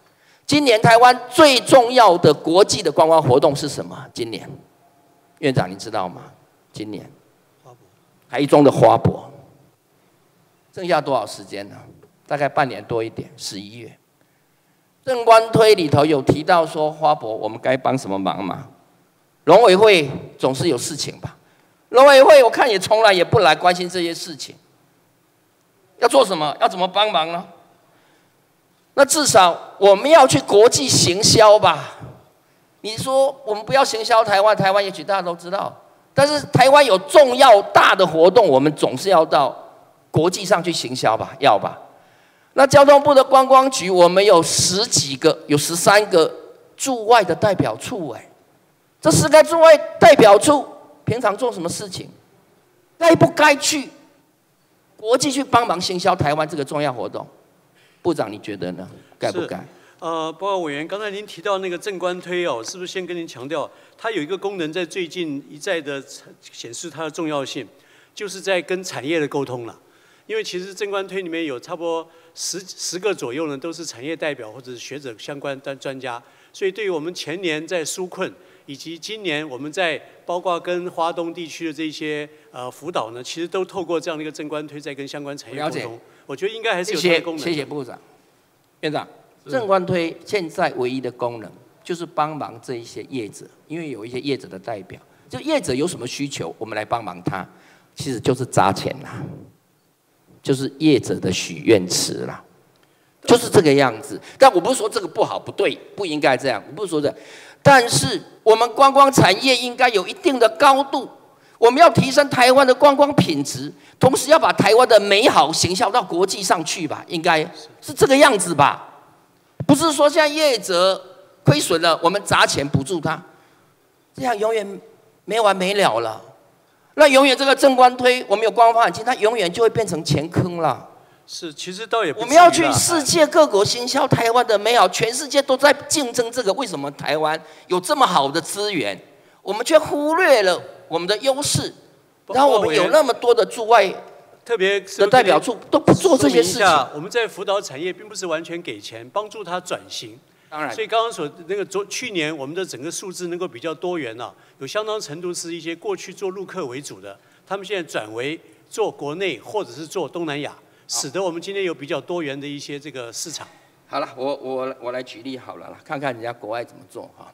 今年台湾最重要的国际的观光活动是什么？今年，院长你知道吗？今年，台中的花博，剩下多少时间呢？大概半年多一点，11月。政官推里头有提到说，花博我们该帮什么忙吗？农委会总是有事情吧？农委会我看也从来也不来关心这些事情。要做什么？要怎么帮忙呢？那至少我们要去国际行销吧。你说我们不要行销台湾，台湾也许大家都知道，但是台湾有重要大的活动，我们总是要到国际上去行销吧，要吧？那交通部的观光局，我们有10几个，有13个驻外的代表处，这10个驻外代表处平常做什么事情？该不该去国际去帮忙行销台湾这个重要活动？部长，你觉得呢？该不该？ 报告委员，刚才您提到那个正官推哦，是不是先跟您强调，它有一个功能，在最近一再的显示它的重要性，就是在跟产业的沟通了。因为其实正官推里面有差不多10个左右呢，都是产业代表或者是学者相关的专家，所以对于我们前年在纾困，以及今年我们在包括跟华东地区的这些辅导呢，其实都透过这样的一个正官推，在跟相关产业沟通。我觉得应该还是有它的功能。 谢谢部长。院长，正官推现在唯一的功能就是帮忙这一些业者，因为有一些业者的代表，就业者有什么需求，我们来帮忙他，其实就是砸钱啦。就是业者的许愿池啦，就是这个样子。但我不是说这个不好、不对、不应该这样，我不是说这样。但是我们观光产业应该有一定的高度，我们要提升台湾的观光品质，同时要把台湾的美好行销到国际上去吧，应该是这个样子吧？不是说现在业者亏损了，我们砸钱补助他，这样永远没完没了了。那永远这个正官推，我们有观光发展金，它永远就会变成钱坑了。 是，其实倒也不。 我们要去世界各国行销台湾的美好，全世界都在竞争这个，为什么台湾有这么好的资源，我们却忽略了我们的优势？然后我们有那么多的驻外特别的代表处都不做这些事情。 我们在辅导产业，并不是完全给钱帮助它转型。 当然， 所以刚刚所那个去年我们的整个数字能够比较多元啊，有相当程度是一些过去做陆客为主的，他们现在转为做国内或者是做东南亚，使得我们今天有比较多元的一些这个市场。 好了，我来举例好了啦，看看人家国外怎么做哈。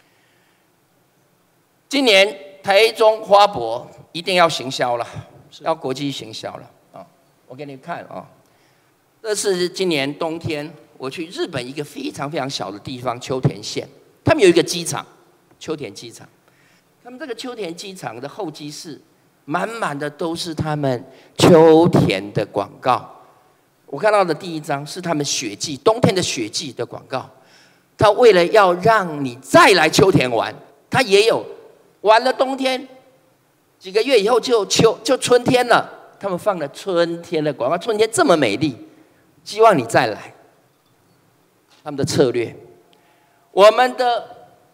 今年台中花博一定要行销了，要国际行销了啊！我给你看啊，这是今年冬天。我去日本一个非常非常小的地方秋田县，他们有一个机场，秋田机场。他们这个秋田机场的候机室，满满的都是他们秋田的广告。我看到的第一张是他们雪季，冬天的雪季的广告。他为了要让你再来秋田玩，他也有玩了冬天，几个月以后就春天了。他们放了春天的广告，春天这么美丽，希望你再来。他们的策略，我们的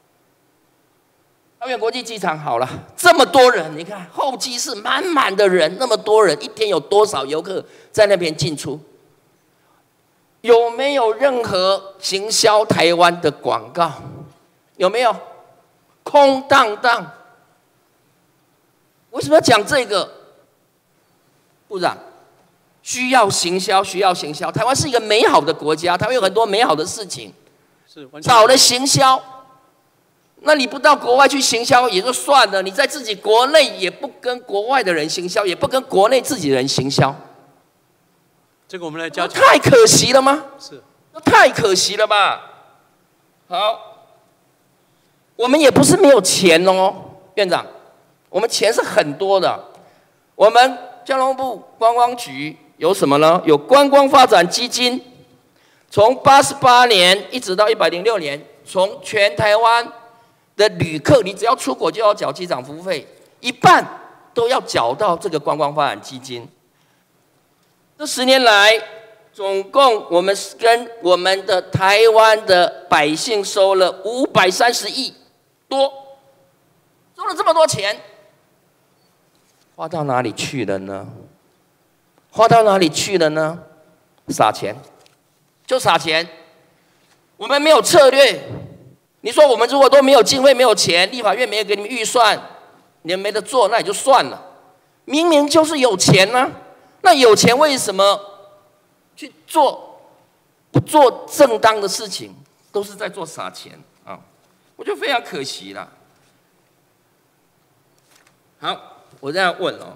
桃园国际机场好了，这么多人，你看候机室满满的人，那么多人，一天有多少游客在那边进出？有没有任何行销台湾的广告？有没有？空荡荡。为什么要讲这个？部长。需要行销，需要行销。台湾是一个美好的国家，台湾有很多美好的事情，少了行销，那你不到国外去行销也就算了，你在自己国内也不跟国外的人行销，也不跟国内自己人行销， 这个我们来加强。 太可惜了吗？ 是， 太可惜了吧？好，我们也不是没有钱哦，院长，我们钱是很多的，我们交通部观光局。有什么呢？有观光发展基金，从88年一直到106年，从全台湾的旅客，你只要出国就要缴机场服务费，一半都要缴到这个观光发展基金。这10年来，总共我们跟我们的台湾的百姓收了530亿多，收了这么多钱，花到哪里去了呢？花到哪里去了呢？撒钱，就撒钱。 我们没有策略。你说我们如果都没有经费、没有钱，立法院没有给你们预算，你们没得做，那也就算了。明明就是有钱啊，那有钱为什么去做不做正当的事情，都是在做撒钱啊？我觉得非常可惜啦。好，我这样问哦，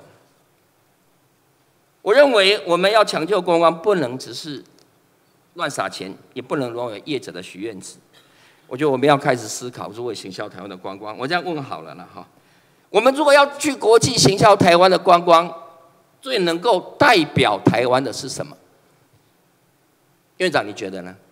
我认为我们要抢救观光，不能只是乱撒钱，也不能沦为业者的许愿池。我觉得我们要开始思考如何行销台湾的观光。我这样问好了啦哈，我们如果要去国际行销台湾的观光，最能够代表台湾的是什么？院长你觉得呢？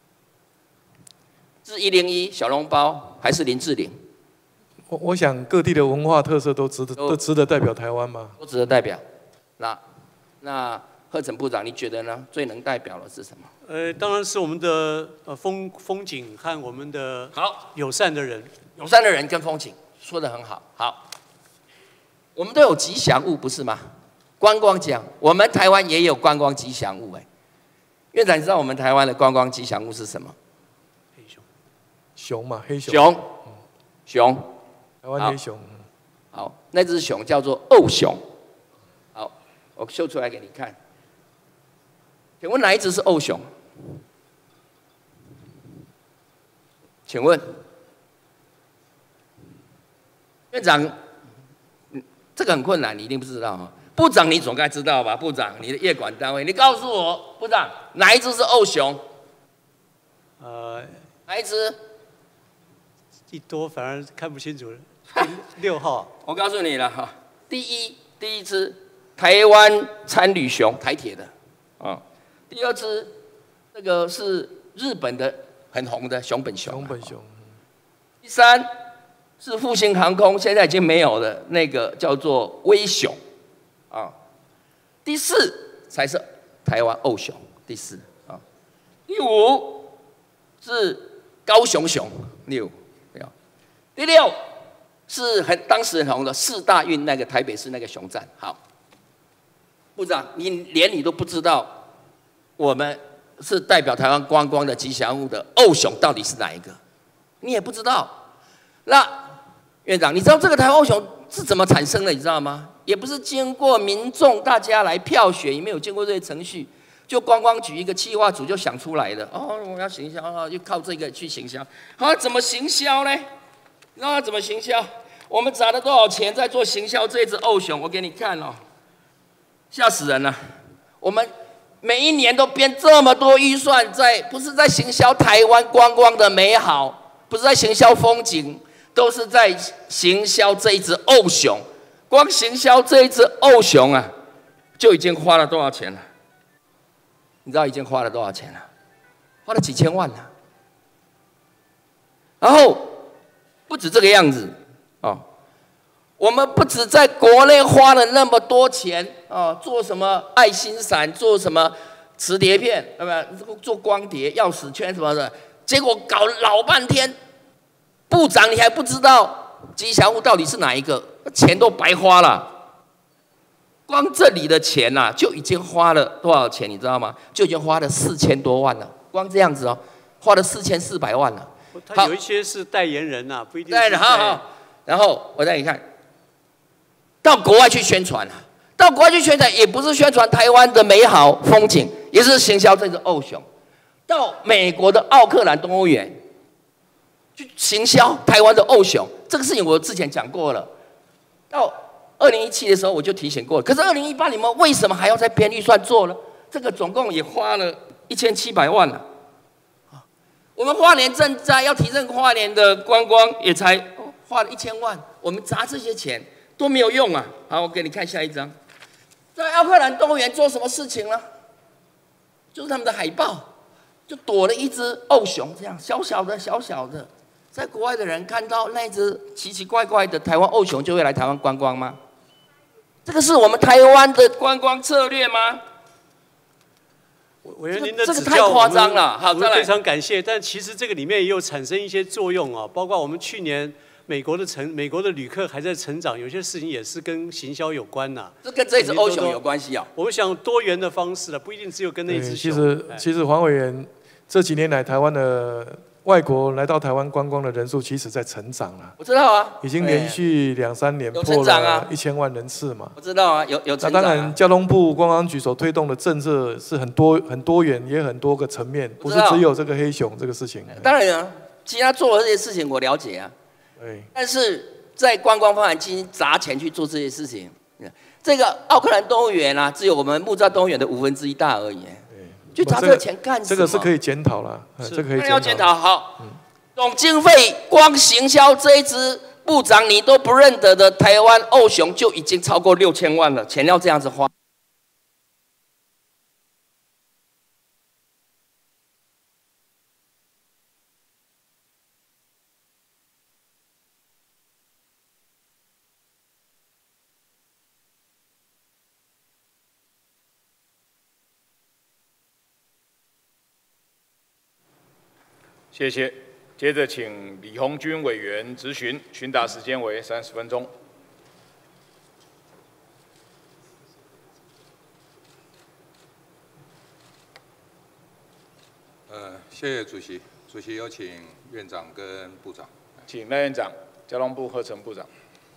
是101小笼包还是林志玲？ 我想各地的文化特色都值得代表台湾吗？ 都值得代表。那贺陈部长，你觉得呢？最能代表的是什么？ 当然是我们的风景和我们的友善的人。 友善的人跟风景，说得很好。好，我们都有吉祥物，不是吗？观光奖，我们台湾也有观光吉祥物哎。院长，你知道我们台湾的观光吉祥物是什么？ 黑熊。 熊嘛，黑熊。 熊。 台湾黑熊。 好，那只熊叫做欧熊。好，我秀出来给你看。请问哪一只是欧熊？请问，院长，这个很困难，你一定不知道哈。部长，你总该知道吧？部长，你的业管单位，你告诉我，部长，哪一只是欧熊？哪一只？ 一多反而看不清楚了。6号。 我告诉你了哈，第一只台湾参旅熊，台铁的，啊。第二只，这个是日本的很红的熊本熊。第三是复兴航空现在已经没有的那个叫做威熊，啊。第四才是台湾欧熊，第四啊。第五是高雄熊，6，第6是当时很红的4大运那个台北市那个熊站。好，部长，你都不知道。我们是代表台湾观光的吉祥物的欧熊到底是哪一个？你也不知道。那院长，你知道这个台湾欧熊是怎么产生的？你知道吗？也不是经过民众大家来票选，也没有经过这些程序，就观光局一个企划组就想出来的。哦，我要行销啊，就靠这个去行销。好，怎么行销呢？你知道怎么行销？我们砸了多少钱在做行销这只欧熊？我给你看哦，吓死人了。我们每一年都编这么多预算不是在行销台湾观光的美好，不是在行销风景，都是在行销这一只欧熊。光行销这一只欧熊啊，就已经花了多少钱了？你知道已经花了多少钱了？花了几千万了。然后不止这个样子哦，我们不止在国内花了那么多钱啊，做什么爱心伞，做什么磁碟片，对吧？做光碟、钥匙圈什么的，结果搞老半天，部长你还不知道吉祥物到底是哪一个，钱都白花了。光这里的钱呐、就已经花了多少钱，你知道吗？就已经花了4000多万了，光这样子哦，花了4400万了。 他有一些是代言人呐、不一定是。 对，好，然后我带你看。到国外去宣传啊，到国外去宣传也不是宣传台湾的美好风景，也是行销这只欧熊。到美国的奥克兰动物园去行销台湾的欧熊，这个事情我之前讲过了。到2017的时候我就提醒过了，可是2018你们为什么还要再编预算做呢？这个总共也花了1700万了。我们花莲赈灾要提振花莲的观光，也才花了1000万，我们砸这些钱都没有用啊！好，我给你看下一张，在奥克兰动物园做什么事情呢？就是他们的海报，就躲了一只欧熊，这样小小的，在国外的人看到那只奇奇怪怪的台湾欧熊，就会来台湾观光吗？这个是我们台湾的观光策略吗？ 委员您的这个指教太夸张了，好，再来。 我们非常感谢。但其实这个里面也有产生一些作用啊，包括我们去年美国的旅客还在成长，有些事情也是跟行销有关呐。 这跟这只欧熊有关系啊。 我们想多元的方式了，不一定只有跟那只熊。 其实黄委员这几年来台湾的外国来到台湾观光的人数，其实在成长了。 我知道啊， 已经连续2、3年破了1000万人次嘛。 我知道啊，有成长、啊。 那当然，交通部观光局所推动的政策是很多元，也很多个层面，不是只有这个黑熊这个事情。 当然啊，其他做的这些事情我了解啊。 对。 但是在观光发展基金砸钱去做这些事情，这个奥克兰动物园啊，只有我们木栅动物园的1/5大而已。就砸这个钱干什么？ 这个是可以检讨啦，这个可以要检讨。好，总经费光行销这一支部长你都不认得的台湾欧熊就已经超过6000万了，钱要这样子花。 谢谢。接着请李鸿钧委员质询，询答时间为30分钟。 谢谢主席。主席有请院长跟部长。 请赖院长、交通部贺成部长。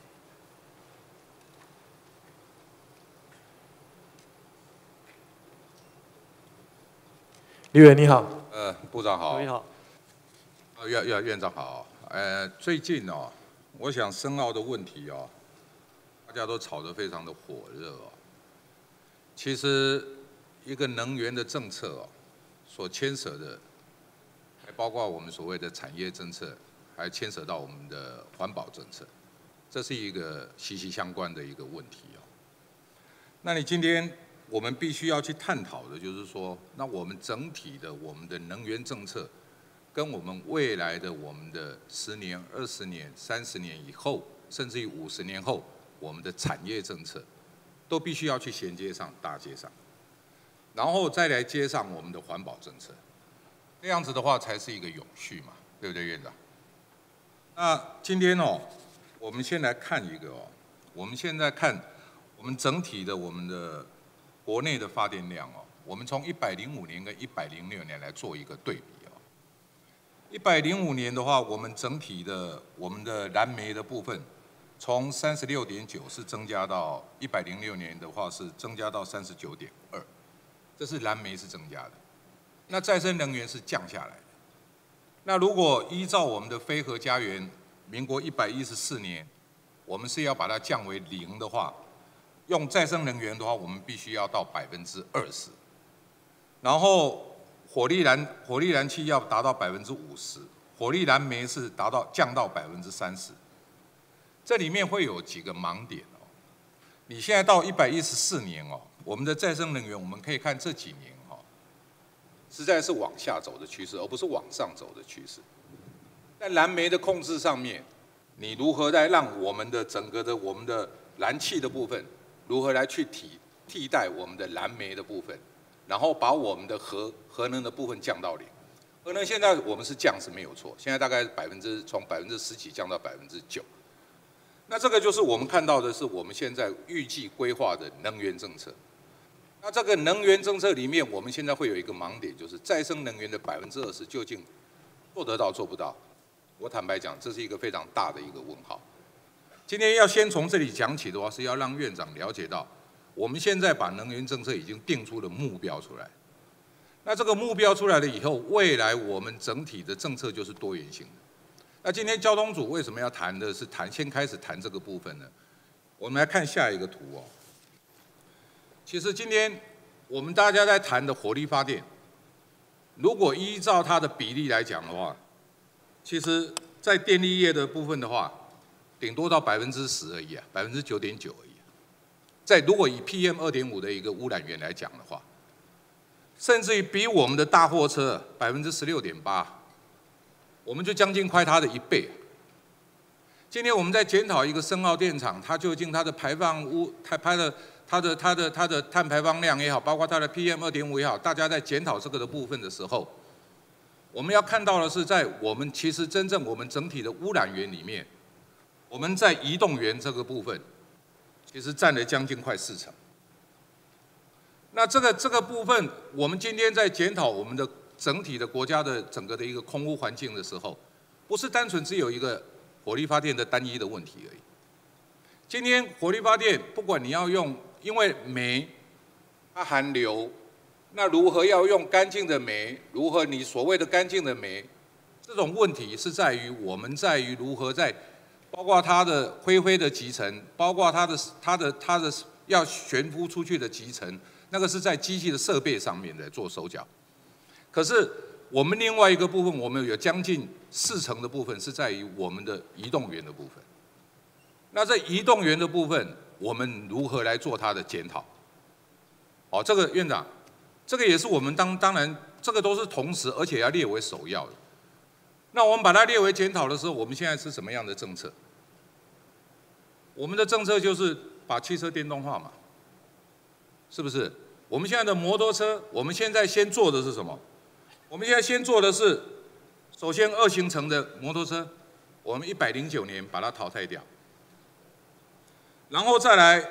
李委员你好。 部长好。 你好。 院长好。最近哦，我想深澳的问题哦，大家都吵得非常的火热哦。其实一个能源的政策哦，所牵涉的，还包括我们所谓的产业政策，还牵涉到我们的环保政策，这是一个息息相关的一个问题哦。那你今天我们必须要去探讨的就是说，那我们整体的我们的能源政策，跟我们未来的我们的10年、20年、30年以后，甚至于50年后，我们的产业政策，都必须要去衔接上、搭接上，然后再来接上我们的环保政策，这样子的话才是一个永续嘛，对不对，院长？那今天哦，我们先来看一个哦，我们现在看我们整体的我们的国内的发电量哦，我们从105年跟106年来做一个对比。105年的话，我们整体的我们的燃煤的部分，从36.9是增加到106年的话是增加到39.2，这是燃煤是增加的。那再生能源是降下来的。那如果依照我们的非核家园，民国114年，我们是要把它降为0的话，用再生能源的话，我们必须要到20%，然后。火力燃气要达到50%，火力燃煤是降到30%。这里面会有几个盲点哦。你现在到114年哦，我们的再生能源，我们可以看这几年哦，实在是往下走的趋势，而不是往上走的趋势。在燃煤的控制上面，你如何来让我们的整个的我们的燃气的部分，如何来去替代我们的燃煤的部分？然后把我们的核能的部分降到0，核能现在我们是降是没有错，现在大概从10%几降到9%。那这个就是我们看到的是我们现在预计规划的能源政策。那这个能源政策里面，我们现在会有一个盲点，就是再生能源的20%究竟做得到做不到？我坦白讲，这是一个非常大的一个问号。今天要先从这里讲起的话，是要让院长了解到。我们现在把能源政策已经定出了目标出来，那这个目标出来了以后，未来我们整体的政策就是多元性的。那今天交通组为什么要谈的是先开始谈这个部分呢？我们来看下一个图哦。其实今天我们大家在谈的火力发电，如果依照它的比例来讲的话，其实在电力业的部分的话，顶多到10%而已啊，9.9%而已。如果以 PM2.5 的一个污染源来讲的话，甚至于比我们的大货车16.8%，我们就将近快它的1倍。今天我们在检讨一个深澳电厂，它究竟它的排放它的碳排放量也好，包括它的 PM2.5 也好，大家在检讨这个的部分的时候，我们要看到的是，在我们其实真正我们整体的污染源里面，我们在移动源这个部分。其实占了将近快40%。那这个部分，我们今天在检讨我们的整体的国家的整个的一个空污环境的时候，不是单纯只有一个火力发电的单一的问题而已。今天火力发电，不管你要用，因为煤它含硫，那如何要用干净的煤？如何你所谓的干净的煤，这种问题是在于我们在于如何在，包括它的灰的集成，包括它的要悬浮出去的集成，那个是在机器的设备上面的做手脚。可是我们另外一个部分，我们有将近40%的部分是在于我们的移动源的部分。那在移动源的部分，我们如何来做它的检讨？哦，这个院长，这个也是我们当然这个都是同时，而且要列为首要的。那我们把它列为检讨的时候，我们现在是什么样的政策？我们的政策就是把汽车电动化嘛，是不是？我们现在的摩托车，我们现在先做的是什么？我们现在先做的是，首先2行程的摩托车，我们109年把它淘汰掉。然后再来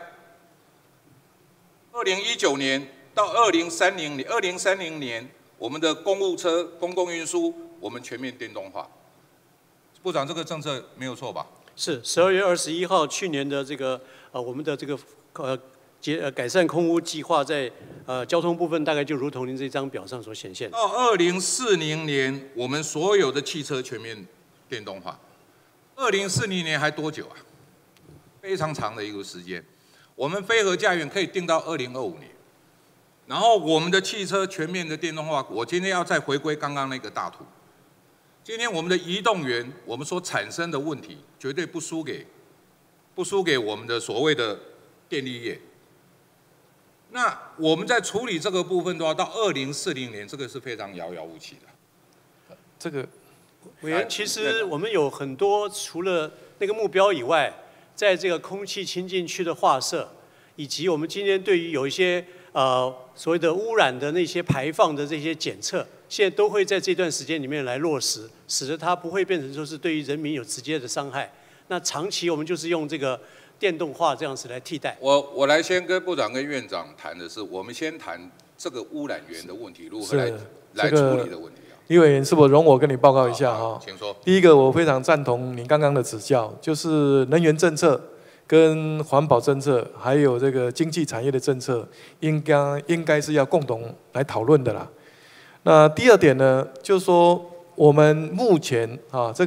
，2019年到2030年，我们的公务车、公共运输，我们全面电动化。部长，这个政策没有错吧？ 是12月21号，去年的这个我们的这个改善空污计划在交通部分大概就如同您这张表上所显现。 到2040年，我们所有的汽车全面电动化。2040年还多久啊？非常长的一个时间，我们非核家园可以定到2025年，然后我们的汽车全面的电动化。我今天要再回归刚刚那个大图，今天我们的移动源，我们所产生的问题绝对不输给我们的所谓的电力业。那我们在处理这个部分的话，到2040年，这个是非常遥遥无期的。 这个委员，其实我们有很多除了那个目标以外，在这个空气清净区的划设，以及我们今天对于有一些所谓的污染的那些排放的这些检测，现在都会在这段时间里面来落实，使得它不会变成说是对于人民有直接的伤害。那长期我们就是用这个电动化这样子来替代。我来先跟部长跟院长谈的是，我们先谈这个污染源的问题，如何来处理的问题。 李委员，是否容我跟你报告一下哈？ 请说。 第一个，我非常赞同您刚刚的指教，就是能源政策、跟环保政策，还有这个经济产业的政策，应该是要共同来讨论的啦。那第二点呢，就是说我们目前这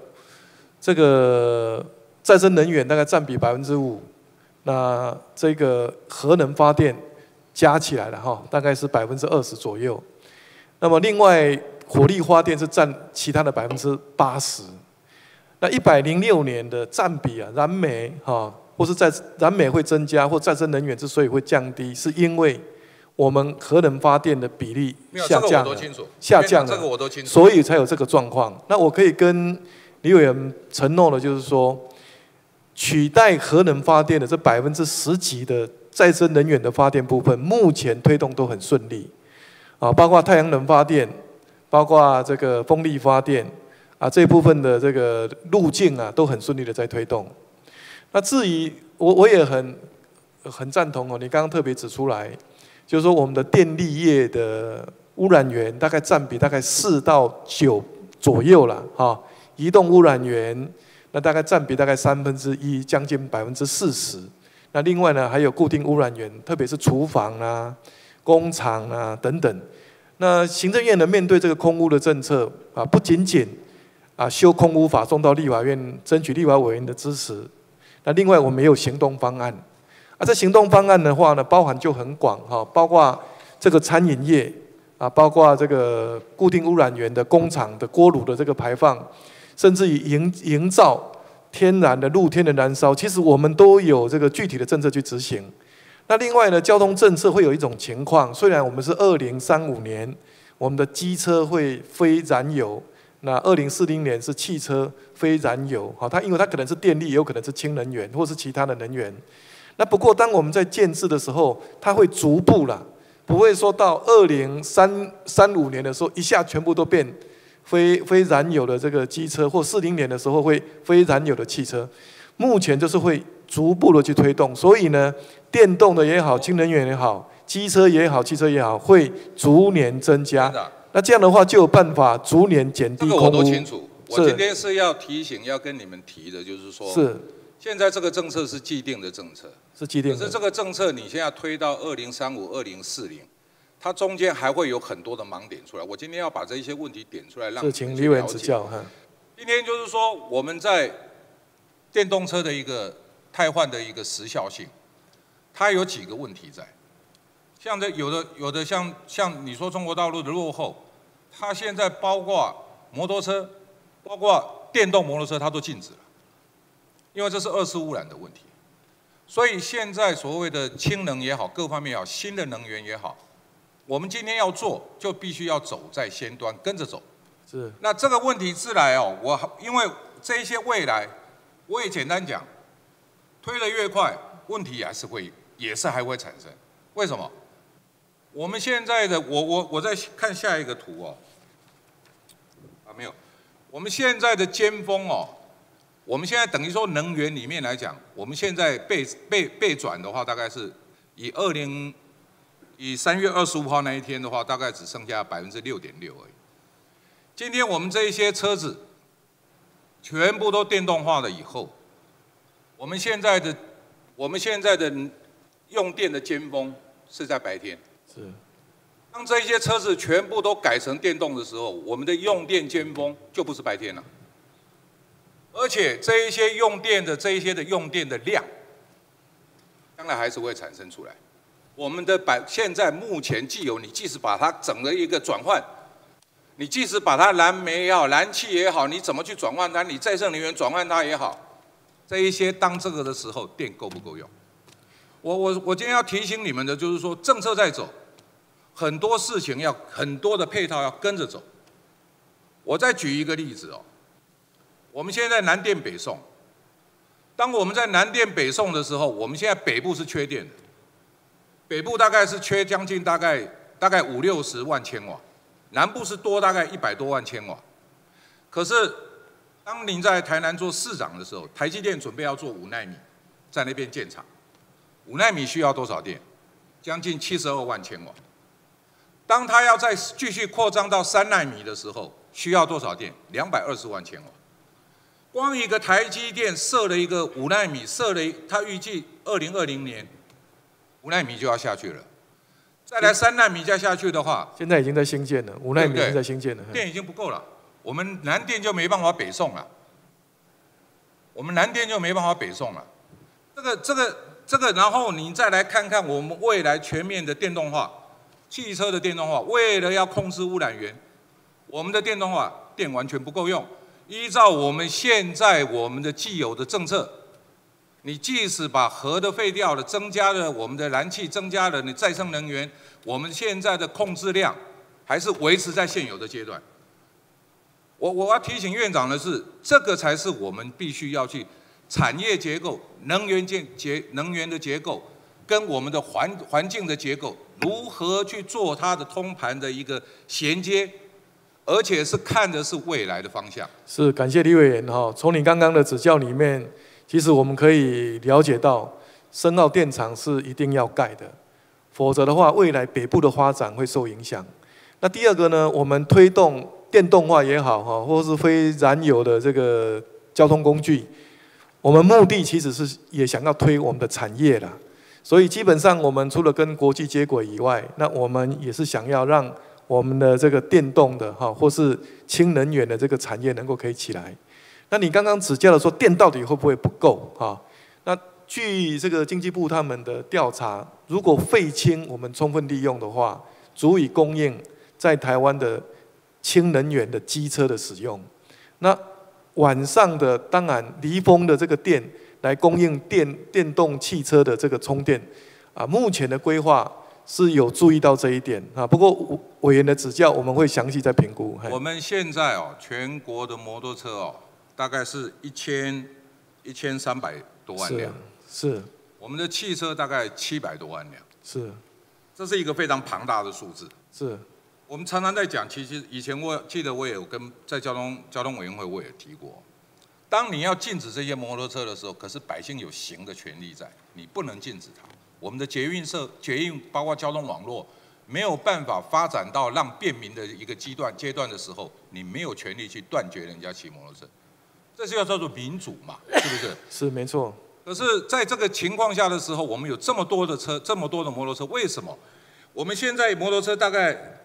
个再生能源大概占比5%，那这个核能发电加起来了大概是20%左右。那么另外火力发电是占其他的80%。那106年的占比啊，燃煤或是燃煤会增加，或再生能源之所以会降低，是因为我们核能发电的比例下降了， 这个我都清楚， 所以才有这个状况。那我可以跟李委员承诺的就是说，取代核能发电的这10%几的再生能源的发电部分，目前推动都很顺利，包括太阳能发电，包括这个风力发电，这一部分的这个路径都很顺利的在推动。那至于我也很赞同你刚刚特别指出来，就是说我们的电力业的污染源大概占比大概4到9左右了移动污染源那大概占比大概1/3，将近40%。那另外呢，还有固定污染源，特别是厨房啊、工厂啊等等。那行政院呢，面对这个空污的政策不仅仅修空污法送到立法院，争取立法委员的支持。那另外我们也有行动方案，这行动方案的话呢，包含就很广包括这个餐饮业包括这个固定污染源的工厂的锅炉的这个排放，甚至于营造天然的露天的燃烧，其实我们都有这个具体的政策去执行。那另外呢，交通政策会有一种情况，虽然我们是2035年，我们的机车会非燃油。那2040年是汽车非燃油，因为它可能是电力，也有可能是氢能源，或是其他的能源。那不过当我们在建制的时候，它会逐步啦，不会说到2035年的时候一下全部都变非燃油的这个机车，或40年的时候会非燃油的汽车。目前就是会逐步的去推动，所以呢，电动的也好，氢能源也好，机车也好，汽车也好，会逐年增加。 那这样的话就有办法逐年减低这空污。 个我都清楚。我今天是要提醒，要跟你们提的，就是说，现在这个政策是既定的政策， 是既定的。 可是这个政策你现在推到2035、2040，它中间还会有很多的盲点出来。我今天要把这一些问题点出来，让请李委员指教哈。 今天就是说，我们在电动车的一个汰换的一个时效性，它有几个问题在。像有的像你说中国大陆的落后，它现在包括摩托车。包括电动摩托车，它都禁止了，因为这是二次污染的问题。所以现在所谓的氢能也好，各方面也好，新的能源也好，我们今天要做，就必须要走在先端，跟着走。 是。 那这个问题自来哦，因为这一些未来，我也简单讲，推得越快，问题也是还会产生。为什么？我们现在的我再看下一个图哦，没有。我们现在的尖峰哦，我们现在等于说能源里面来讲，我们现在被转的话，大概是以3月25号那一天的话，大概只剩下6.6%而已。今天我们这一些车子全部都电动化了以后，我们现在的用电的尖峰是在白天。 是。 当这些车子全部都改成电动的时候，我们的用电尖峰就不是白天了，而且这一些用电的量，将来还是会产生出来。我们的现在目前既有，你即使把它整个一个转换，你即使把它燃煤也好，燃气也好，你怎么去转换它？你再生能源转换它也好，这一些当这个的时候，电够不够用？我今天要提醒你们的就是说，政策在走。很多事情很多的配套要跟着走。我再举一个例子哦，我们现在南电北送，当我们在南电北送的时候，我们现在北部是缺电的，北部大概是缺将近大概50-60万千瓦，南部是多大概100多万千瓦。可是当您在台南做市长的时候，台积电准备要做5奈米，在那边建厂，5奈米需要多少电？将近72万千瓦。当它要再继续扩张到3奈米的时候，需要多少电？220万千瓦。光一个台积电设了一个5奈米，它预计2020年5奈米就要下去了，再来3奈米再下去的话， 现在已经在兴建了，5奈米已经在兴建了， 电已经不够了，我们南电就没办法北送了，这个，然后你再来看看我们未来全面的电动化。汽车的电动化，为了要控制污染源，我们的电动化电完全不够用。依照我们现在我们的既有的政策，你即使把核的废掉了，增加了我们的燃气，增加了你再生能源，我们现在的控制量还是维持在现有的阶段。我要提醒院长的是，这个才是我们必须要去产业结构、能源的结构。跟我们的环境的结构如何去做它的通盘的一个衔接，而且是看的是未来的方向。 是，感谢李委员哈。从你刚刚的指教里面，其实我们可以了解到，深澳电厂是一定要盖的，否则的话，未来北部的发展会受影响。那第二个呢，我们推动电动化也好哈，或是非燃油的这个交通工具，我们目的其实是也想要推我们的产业啦。所以基本上，我们除了跟国际接轨以外，那我们也是想要让我们的这个电动的哈，或是氢能源的这个产业能够可以起来。那你刚刚指教的说电到底会不会不够哈？那据这个经济部他们的调查，如果废氢我们充分利用的话，足以供应在台湾的氢能源的机车的使用。那晚上的当然离峰的这个电。来供应电动汽车的这个充电，目前的规划是有注意到这一点啊。不过委员的指教，我们会详细再评估。 我们现在哦，全国的摩托车哦，大概是1300多万辆， 是。 我们的汽车大概700多万辆， 是。 这是一个非常庞大的数字。 是。 我们常常在讲，其实以前我记得我也有在交通委员会我也提过。当你要禁止这些摩托车的时候，可是百姓有行的权利在，你不能禁止它。我们的捷运包括交通网络， 没有办法发展到让便民的一个阶段的时候，你没有权利去断绝人家骑摩托车，这是要叫做民主嘛，是不是？ 是没错。 可是在这个情况下的时候，我们有这么多的车，这么多的摩托车，为什么？我们现在摩托车大概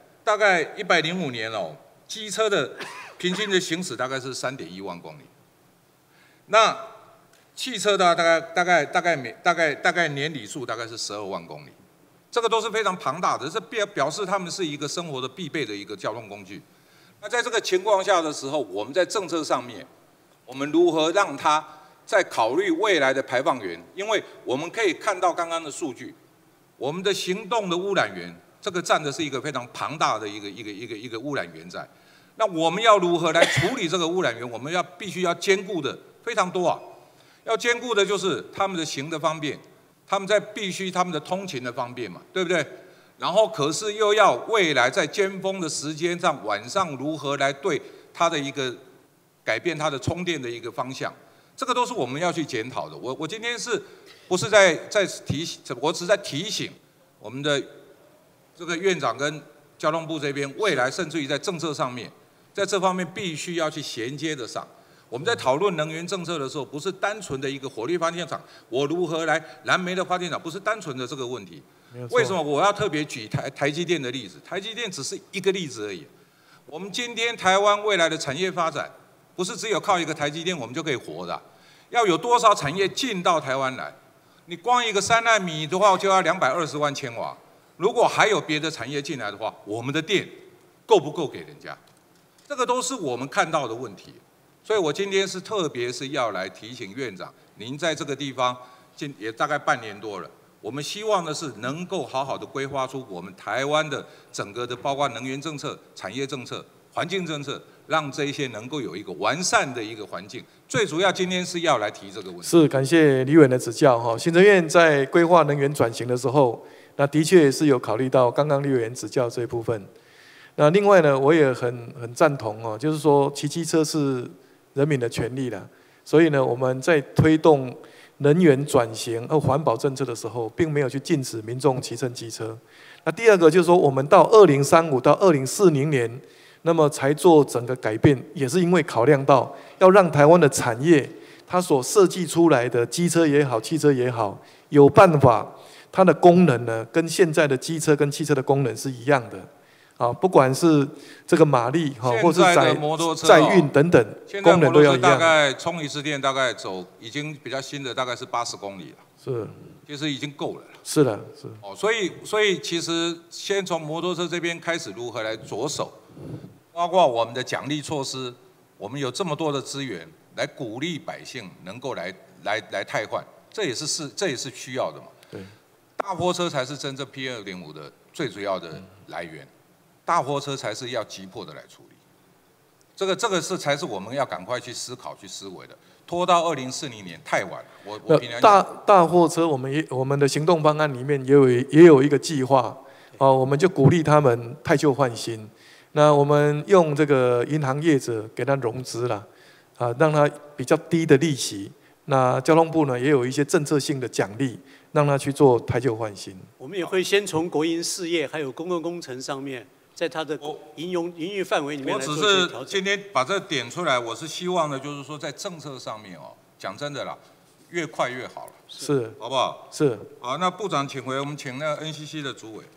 105年哦，机车的平均的行驶大概是3.1万公里，那汽车的大概年里数大概是12万公里。这个都是非常庞大的，这表示他们是一个生活的必备的一个交通工具。那在这个情况下的时候，我们在政策上面，我们如何让它在考虑未来的排放源？因为我们可以看到刚刚的数据，我们的行动的污染源，这个占的是一个非常庞大的一个污染源在。那我们要如何来处理这个污染源？我们必须要兼顾的非常多啊，要兼顾的就是他们的行的方便。他们他们的通勤的方便嘛，对不对？然后可是又要未来在尖峰的时间上，晚上如何来对它的一个改变它的充电的一个方向，这个都是我们要去检讨的。我今天不是在提醒，我只是在提醒我们的这个院长跟交通部这边，未来甚至于在政策上面，在这方面必须要去衔接得上。我们在讨论能源政策的时候，不是单纯的一个火力发电厂，我如何来燃煤的发电厂，不是单纯的这个问题。为什么我要特别举台积电的例子？台积电只是一个例子而已。我们今天台湾未来的产业发展，不是只有靠一个台积电我们就可以活的，要有多少产业进到台湾来？你光一个3奈米的话，就要220万千瓦。如果还有别的产业进来的话，我们的电够不够给人家？这个都是我们看到的问题。所以我今天特别是要来提醒院长，您在这个地方也大概半年多了，我们希望的是能够好好的规划出我们台湾的整个的包括能源政策、产业政策、环境政策，让这一些能够有一个完善的一个环境。最主要今天是要来提这个问题。 是感谢李委员的指教哈。行政院在规划能源转型的时候，那的确是有考虑到刚刚李委员指教这一部分。那另外呢，我也很赞同哦，就是说骑机车是人民的权利啦，所以呢，我们在推动能源转型和环保政策的时候，并没有去禁止民众骑乘机车。那第二个就是说，我们到2035到2040年，那么才做整个改变，也是因为考量到要让台湾的产业，它所设计出来的机车也好，汽车也好，有办法，它的功能呢，跟现在的机车跟汽车的功能是一样的。啊，不管是这个马力哈，或是载运等等，功能都要一样。 大概充一次电，大概走已经比较新的，大概是80公里了。 是， 其实已经够了。 是的，是。 哦，所以其实先从摩托车这边开始如何来着手，包括我们的奖励措施，我们有这么多的资源来鼓励百姓能够来汰换，这也是需要的嘛。 对。 大货车才是真正 PM2.5的最主要的来源。大货车才是要急迫的来处理，这个才是我们要赶快去思考、去思维的。拖到2040年太晚了。我平常大货车，我们的行动方案里面也有一个计划，我们就鼓励他们汰旧换新。那我们用这个银行业者给他融资啦，让他比较低的利息。那交通部呢也有一些政策性的奖励，让他去做汰旧换新。 我们也会先从国营事业还有公共工程上面。在它的营运范围里面来做一些调整。 我只是今天把这点出来，我是希望呢，就是说在政策上面哦，讲真的啦，越快越好了， 是， 好不好？ 是。 好，那部长请回，我们请那个 NCC 的主委，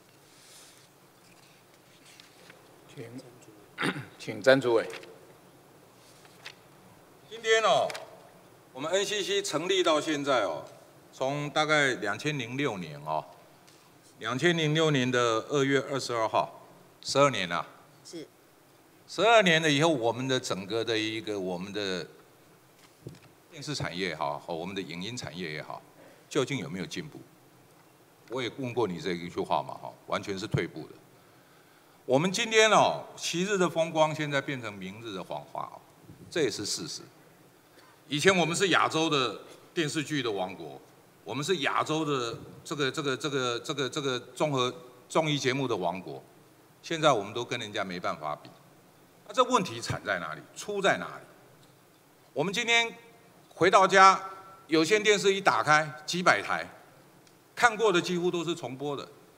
请詹主委。 今天哦，我们 NCC 成立到现在哦，从大概2006年哦，2006年的2月22号。12年了， 是 12年了以后，我们的整个的我们的电视产业也好，和我们的影音产业也好，究竟有没有进步？我也问过你这一句话嘛，完全是退步的。我们今天哦，昔日的风光现在变成明日的黄花，这也是事实。以前我们是亚洲的电视剧的王国，我们是亚洲的这个综合综艺节目的王国。现在我们都跟人家没办法比，那这问题产在哪里？出在哪里？我们今天回到家，有线电视一打开，几百台，看过的几乎都是重播的。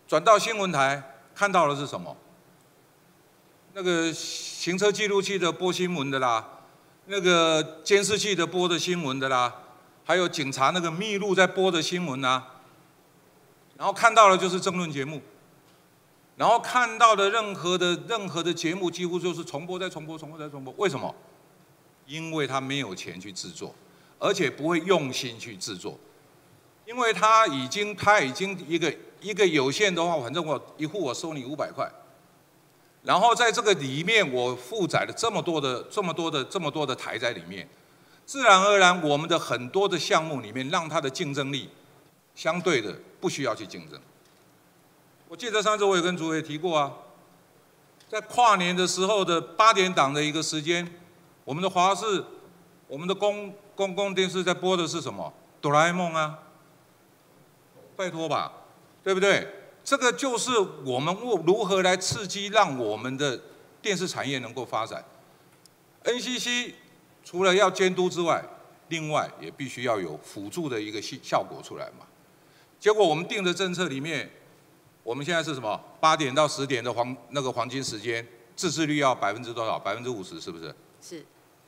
转到新闻台看到的是什么？那个行车记录器的播新闻的啦，那个监视器的播的新闻的啦，还有警察那个密录在播的新闻啊。然后看到的就是政论节目，然后看到的任何的节目几乎就是重播再重播，重播再重播。为什么？因为他没有钱去制作，而且不会用心去制作，因为他已经一个有线的话，反正我一户我收你500块，然后在这个里面我负载了这么多的台在里面，自然而然我们的很多的项目里面，让它的竞争力相对的不需要去竞争。我记得上次我也跟主委提过啊，在跨年的时候的8点档的一个时间，我们的华视，我们的公共电视在播的是什么？哆啦 A 梦啊，拜托吧，对不对？这个就是我们如何来刺激，让我们的电视产业能够发展。NCC 除了要监督之外，另外也必须要有辅助的一个效果出来嘛。结果我们定的政策里面，我们现在是什么？8点到10点的黄金时间，自制率要多少？50%是不是？ 是。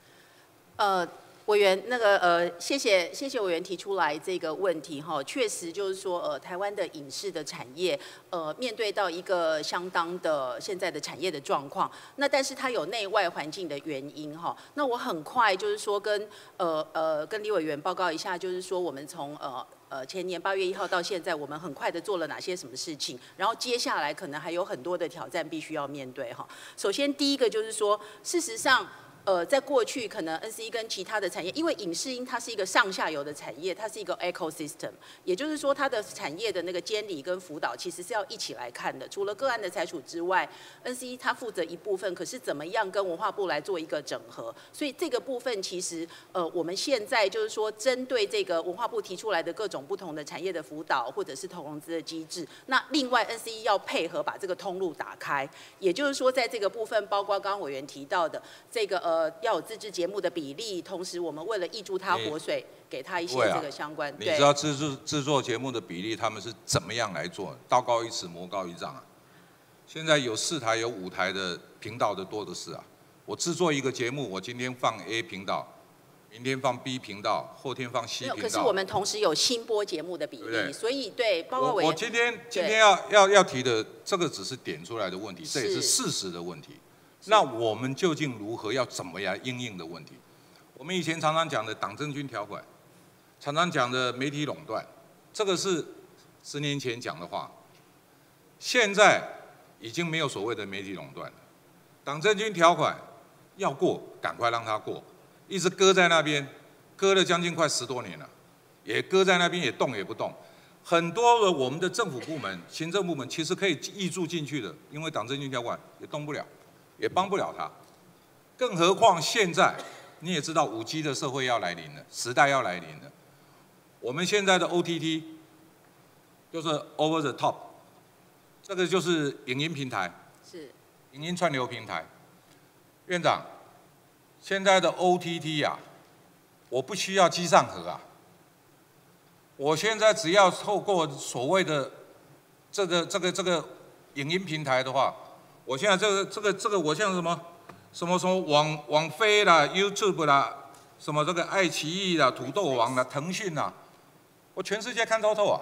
委员，谢谢委员提出来这个问题哈，确实就是说，台湾的影视的产业，面对到一个相当的现在的产业的状况，那但是它有内外环境的原因哈。那我很快就是说跟李委员报告一下，就是说我们从前年8月1号到现在，我们很快的做了哪些什么事情，然后接下来可能还有很多的挑战必须要面对哈。首先第一个就是说，事实上。在过去可能 NCC 跟其他的产业，因为影视音它是一个上下游的产业，它是一个 ecosystem， 也就是说它的产业的那个监理跟辅导其实是要一起来看的。除了个案的裁处之外 ，NCC 它负责一部分，可是怎么样跟文化部来做一个整合？所以这个部分其实我们现在就是说针对这个文化部提出来的各种不同的产业的辅导或者是投融资的机制，那另外 NCC 要配合把这个通路打开，也就是说在这个部分，包括刚刚委员提到的这个要有自制节目的比例，同时我们为了挹注它活水，给它一些这个相关。 你知道制作节目的比例他们是怎么样来做？道高一尺，魔高一丈啊！现在有4台、有5台的频道的多的是啊。我制作一个节目，我今天放 A 频道，明天放 B 频道，后天放 C 频道。 可是我们同时有新播节目的比例，对所以对，包括我今天要提的这个只是点出来的问题，这也是事实的问题。那我们究竟如何要怎么样因应的问题？我们以前常常讲的党政军条款，常常讲的媒体垄断，这个是10年前讲的话，现在已经没有所谓的媒体垄断了。党政军条款要过，赶快让它过，一直搁在那边，搁了将近快10多年了，也搁在那边也动也不动。很多的我们的政府部门、行政部门其实可以挹注进去的，因为党政军条款也动不了。也帮不了他，更何况现在你也知道5G 的社会要来临了，时代要来临了。我们现在的 OTT 就是 Over the Top， 这个就是影音平台， 是影音串流平台。院长，现在的 OTT 啊，我不需要机上盒啊，我现在只要透过所谓的这个影音平台的话。我现在这个，我像什么网飞啦、YouTube 啦，什么这个爱奇艺啦、土豆网啦、腾讯啦，我全世界看透透啊！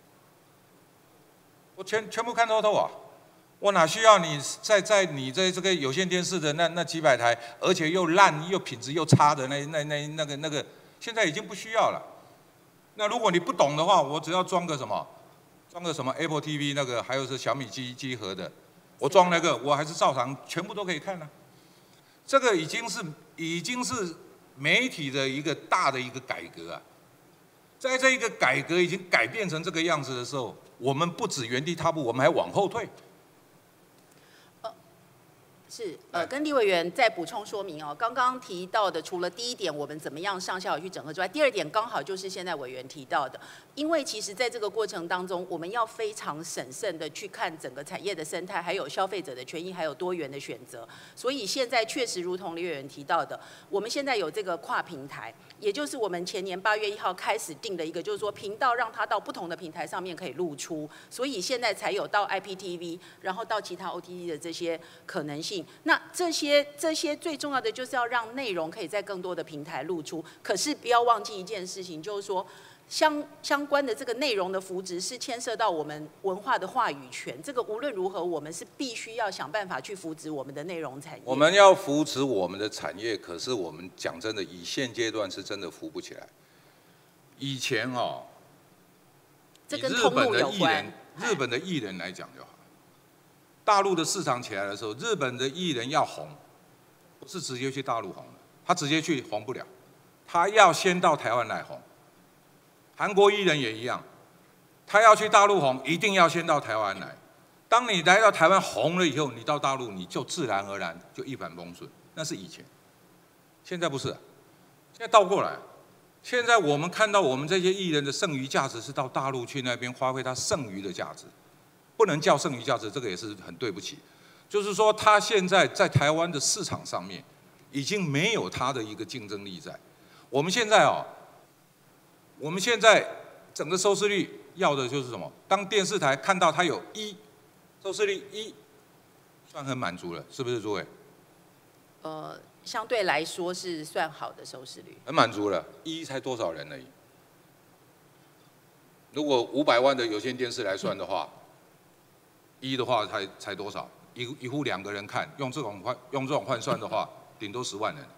我全部看透透啊！我哪需要你在你这个有线电视的那几百台，而且又烂又品质又差的那个，现在已经不需要了。那如果你不懂的话，我只要装个什么 Apple TV 那个，还有是小米机盒的。我装那个，我还是照常全部都可以看啊。这个已经是媒体的一个大的一个改革啊。在这一个改革已经改变成这个样子的时候，我们不止原地踏步，我们还往后退。 是，跟立委员再补充说明哦。刚刚提到的，除了第一点我们怎么样上下游去整合之外，第二点刚好就是现在委员提到的，因为其实在这个过程当中，我们要非常审慎的去看整个产业的生态，还有消费者的权益，还有多元的选择。所以现在确实如同立委员提到的，我们现在有这个跨平台，也就是我们前年8月1号开始定的一个，就是说频道让它到不同的平台上面可以露出，所以现在才有到 IPTV， 然后到其他 OTT 的这些可能性。那这些最重要的就是要让内容可以在更多的平台露出，可是不要忘记一件事情，就是说相关的这个内容的扶植是牵涉到我们文化的话语权，这个无论如何我们是必须要想办法去扶植我们的内容产业。 我们要扶持我们的产业，可是我们讲真的，以现阶段是真的扶不起来。以前这跟通路有关。 日本的艺人来讲就好。大陆的市场起来的时候，日本的艺人要红，不是直接去大陆红的，他直接去红不了，他要先到台湾来红。韩国艺人也一样，他要去大陆红，一定要先到台湾来。当你来到台湾红了以后，你到大陆你就自然而然就一帆风顺，那是以前。现在不是，现在倒过来。现在我们看到我们这些艺人的剩余价值是到大陆去那边发挥他剩余的价值。不能叫剩余价值，这个也是很对不起。就是说，他现在在台湾的市场上面，已经没有他的一个竞争力在。我们现在整个收视率要的就是什么？当电视台看到它有收视率1，算很满足了，是不是诸位？ 相对来说是算好的收视率。 很满足了，1才多少人而已？如果500万的有线电视来算的话。1的话才多少？一户2个人看，用这种换算的话，顶多10万人，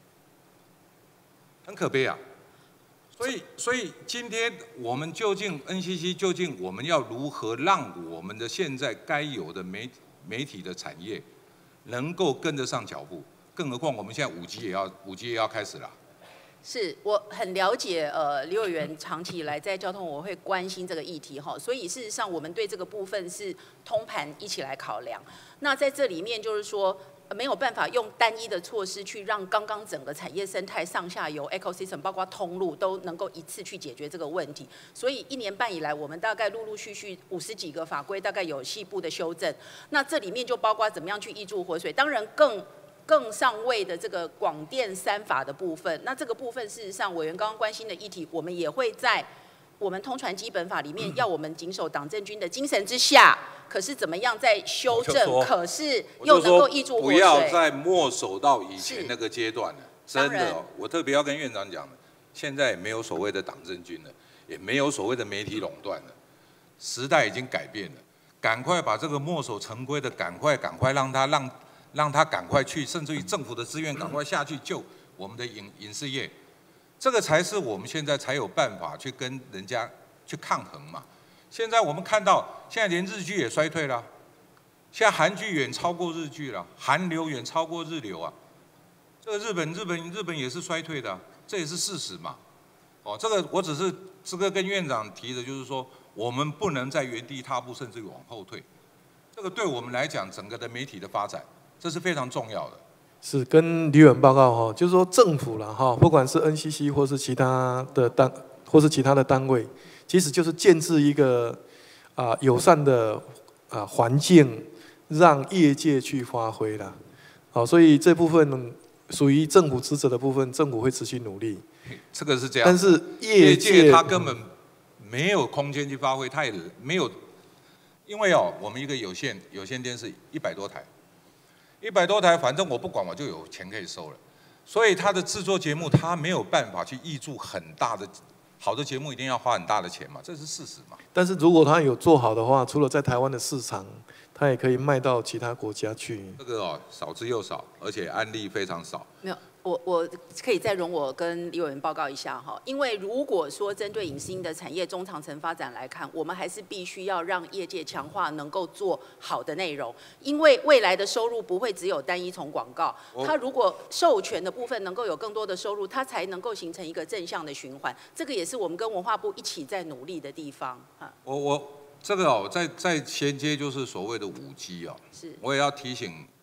很可悲啊。所以今天我们究竟 NCC 究竟我们要如何让我们的现在该有的媒体的产业能够跟得上脚步？更何况我们现在5G 也要开始了。 是我很了解，李委员长期以来在交通我会关心这个议题哈，所以事实上我们对这个部分是通盘一起来考量。那在这里面就是说，没有办法用单一的措施去让刚刚整个产业生态上下游 ecosystem 包括通路都能够一次去解决这个问题。所以1年半以来，我们大概陆陆续续50几个法规大概有细部的修正。那这里面就包括怎么样去挹注活水，当然更上位的这个广电3法的部分，那这个部分事实上委员刚刚关心的议题，我们也会在我们通传基本法里面要我们谨守党政军的精神之下，可是怎么样在修正，可是又能够挹注活水， 不要再墨守到以前那个阶段了。真的我特别要跟院长讲的，现在也没有所谓的党政军了，也没有所谓的媒体垄断了，时代已经改变了，赶快把这个墨守成规的，赶快让他赶快去，甚至于政府的资源赶快下去救我们的影视业，这个才是我们现在才有办法去跟人家去抗衡嘛。现在我们看到，现在连日剧也衰退了，现在韩剧远超过日剧了，韩流远超过日流啊。这个日本也是衰退的，这也是事实嘛。这个我只是跟院长提的，就是说我们不能在原地踏步，甚至于往后退。这个对我们来讲，整个的媒体的发展。这是非常重要的。 是跟李委员报告哈，就是说政府了哈，不管是 NCC 或是其他的单位，其实就是建置一个友善的环境，让业界去发挥啦。好，所以这部分属于政府职责的部分，政府会持续努力。 这个是这样。 但是业界它根本没有空间去发挥，它也没有，因为我们一个有线电视100多台。100多台，反正我不管，我就有钱可以收了。所以它的制作节目，它没有办法去挹注很大的好的节目，一定要花很大的钱嘛，这是事实嘛。 但是如果它有做好的话，除了在台湾的市场，它也可以卖到其他国家去。 这个少之又少，而且案例非常少。 没有。我可以再容我跟李委员报告一下哈，因为如果说针对影视音的产业中长程发展来看，我们还是必须要让业界强化能够做好的内容，因为未来的收入不会只有单一从广告，它如果授权的部分能够有更多的收入，它才能够形成一个正向的循环，这个也是我们跟文化部一起在努力的地方哈。 这个在衔接就是所谓的5G是，我也要提醒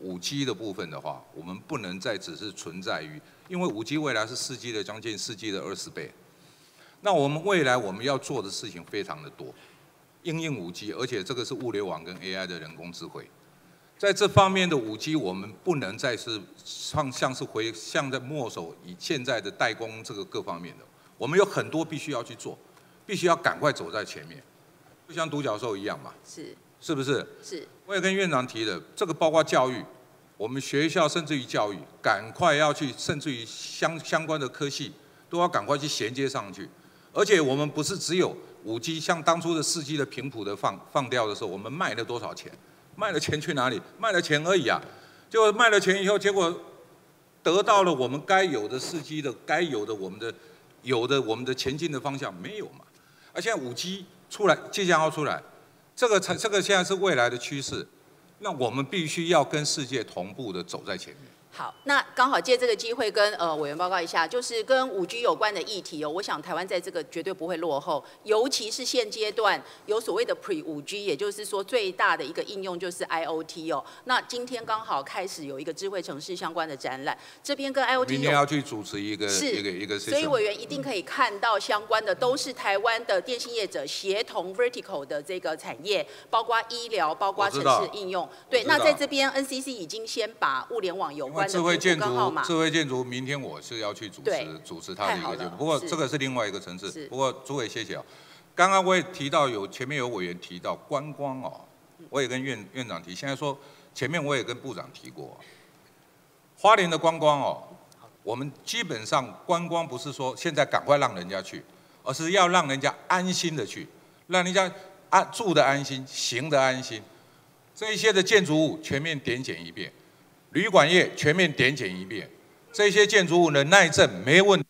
5G 的部分的话，我们不能再只是存在于，因为5G 未来是4G 的将近4G 的20倍。那我们未来我们要做的事情非常的多，因应5G， 而且这个是物联网跟 AI 的人工智慧。在这方面的5G， 我们不能再是像在墨守以现在的代工这个各方面的，我们有很多必须要去做，必须要赶快走在前面，就像独角兽一样嘛，是不是？是。我也跟院长提的，这个包括教育，我们学校甚至于教育，赶快要去，甚至于相关的科系都要赶快去衔接上去。而且我们不是只有5G， 像当初的4G 的频谱的放掉的时候，我们卖了多少钱？卖了钱去哪里？卖了钱而已啊！结果卖了钱以后，结果得到了我们该有的4G 的该有的我们的前进的方向没有嘛？而现在5G 出来，即将要出来，这个现在是未来的趋势，那我们必须要跟世界同步的走在前面。 好，那刚好借这个机会跟委员报告一下，就是跟5G 有关的议题哦。我想台湾在这个绝对不会落后，尤其是现阶段有所谓的 Pre 5G， 也就是说最大的一个应用就是 IoT 哦。那今天刚好开始有一个智慧城市相关的展览，这边跟 IoT 明天要去主持一个 session， 所以委员一定可以看到相关的都是台湾的电信业者协同 vertical 的这个产业，包括医疗，包括城市应用。对，那在这边 NCC 已经先把物联网有关智慧建筑，明天我是要去主持他的一个节目。不过这个是另外一个层次。不过主委谢谢哦。刚刚我也提到前面有委员提到观光哦，我也跟院长提。现在说前面我也跟部长提过，花莲的观光哦，我们基本上观光不是说现在赶快让人家去，而是要让人家安心的去，让人家住的安心，行的安心。这一些的建筑物全面点检一遍。旅馆业全面点检一遍，这些建筑物的耐震没问题。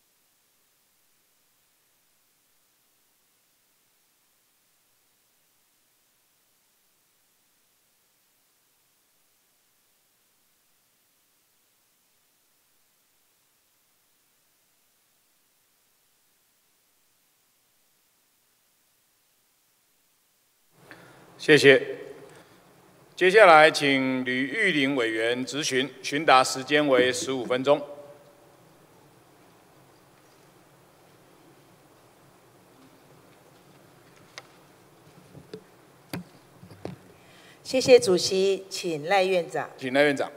谢谢。接下来，请吕玉玲委员质询，询答时间为15分钟。 谢谢主席，请赖院长。 请赖院长。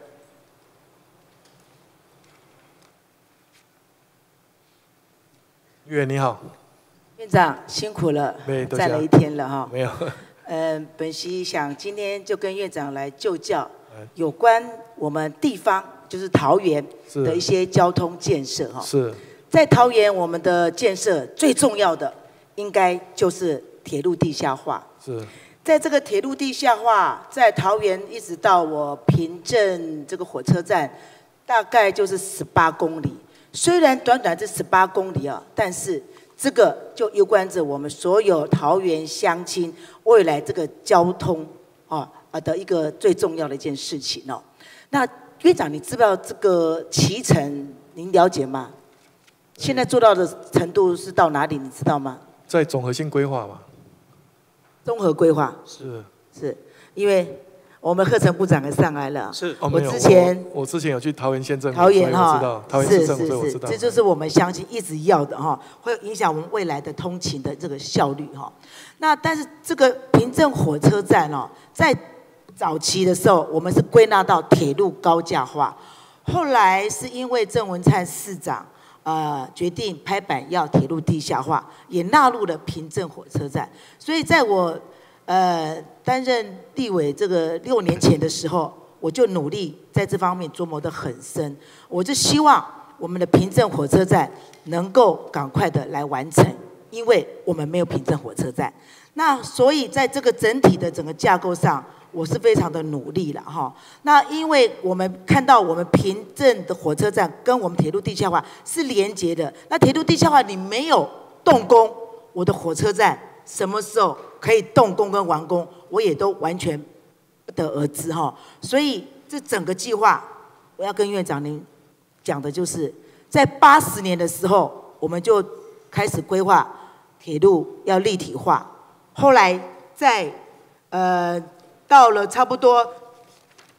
委员你好。 院长辛苦了，站了一天了哈。 没有。 本席想今天就跟院长来就教有关我们地方，就是桃园的一些交通建设哈。 是。 在桃园，我们的建设最重要的应该就是铁路地下化。 是。 在这个铁路地下化，在桃园一直到我平镇这个火车站，大概就是18公里。虽然短短这18公里啊，但是这个就攸关着我们所有桃园乡亲未来这个交通的一个最重要的一件事情哦。那院长，你知不知道这个期程您了解吗？现在做到的程度是到哪里？你知道吗？ 在综合性规划嘛。 综合规划是，因为我们贺成部长也上来了。 是， 我之前有去桃园县政府， 桃园哈，桃园市政府，我知道。 这就是我们乡亲一直要的哈，会影响我们未来的通勤的这个效率哈。那但是这个平镇火车站哦，在早期的时候，我们是归纳到铁路高架化，后来是因为郑文灿市长决定拍板要铁路地下化，也纳入了平镇火车站。所以在我担任立委这个6年前的时候，我就努力在这方面琢磨得很深。我就希望我们的平镇火车站能够赶快的来完成，因为我们没有平镇火车站。那所以在这个整体的整个架构上，我是非常的努力了哈。那因为我们看到我们平镇的火车站跟我们铁路地下化是连结的，那铁路地下化你没有动工，我的火车站什么时候可以动工跟完工，我也都完全不得而知哈。所以这整个计划，我要跟院长您讲的就是，在80年的时候，我们就开始规划铁路要立体化，后来在到了差不多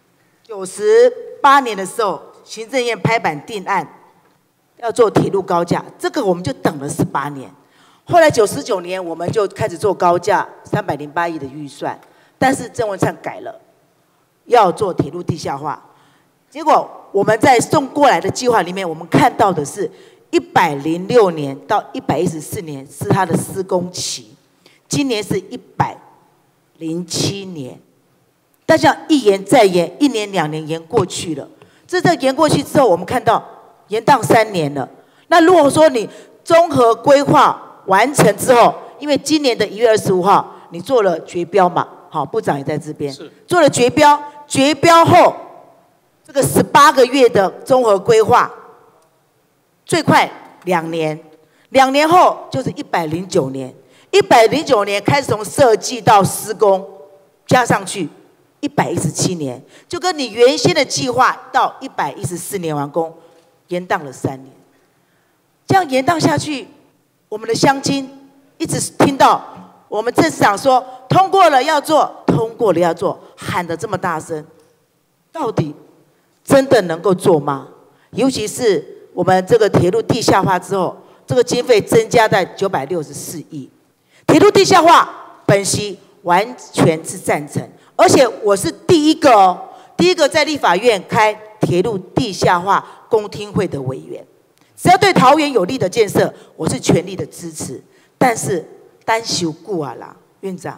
98年的时候，行政院拍板定案，要做铁路高架，这个我们就等了18年。后来99年我们就开始做高架，308亿的预算，但是郑文灿改了，要做铁路地下化。结果我们在送过来的计划里面，我们看到的是106年到114年是它的施工期，今年是107年。但像一延再延，1年2年延过去了。这延过去之后，我们看到延宕3年了。那如果说你综合规划完成之后，因为今年的1月25号你做了决标嘛，好，部长也在这边，做了决标，决标后这个18个月的综合规划，最快2年，2年后就是109年，109年开始从设计到施工，加上去117年，就跟你原先的计划到114年完工，延宕了3年。这样延宕下去，我们的乡亲一直听到我们郑市长说通过了要做，通过了要做，喊得这么大声，到底真的能够做吗？尤其是我们这个铁路地下化之后，这个经费增加在964亿，铁路地下化本席完全是赞成，而且我是第一个在立法院开铁路地下化公听会的委员。只要对桃园有利的建设，我是全力的支持。但是单修顾啊啦，院长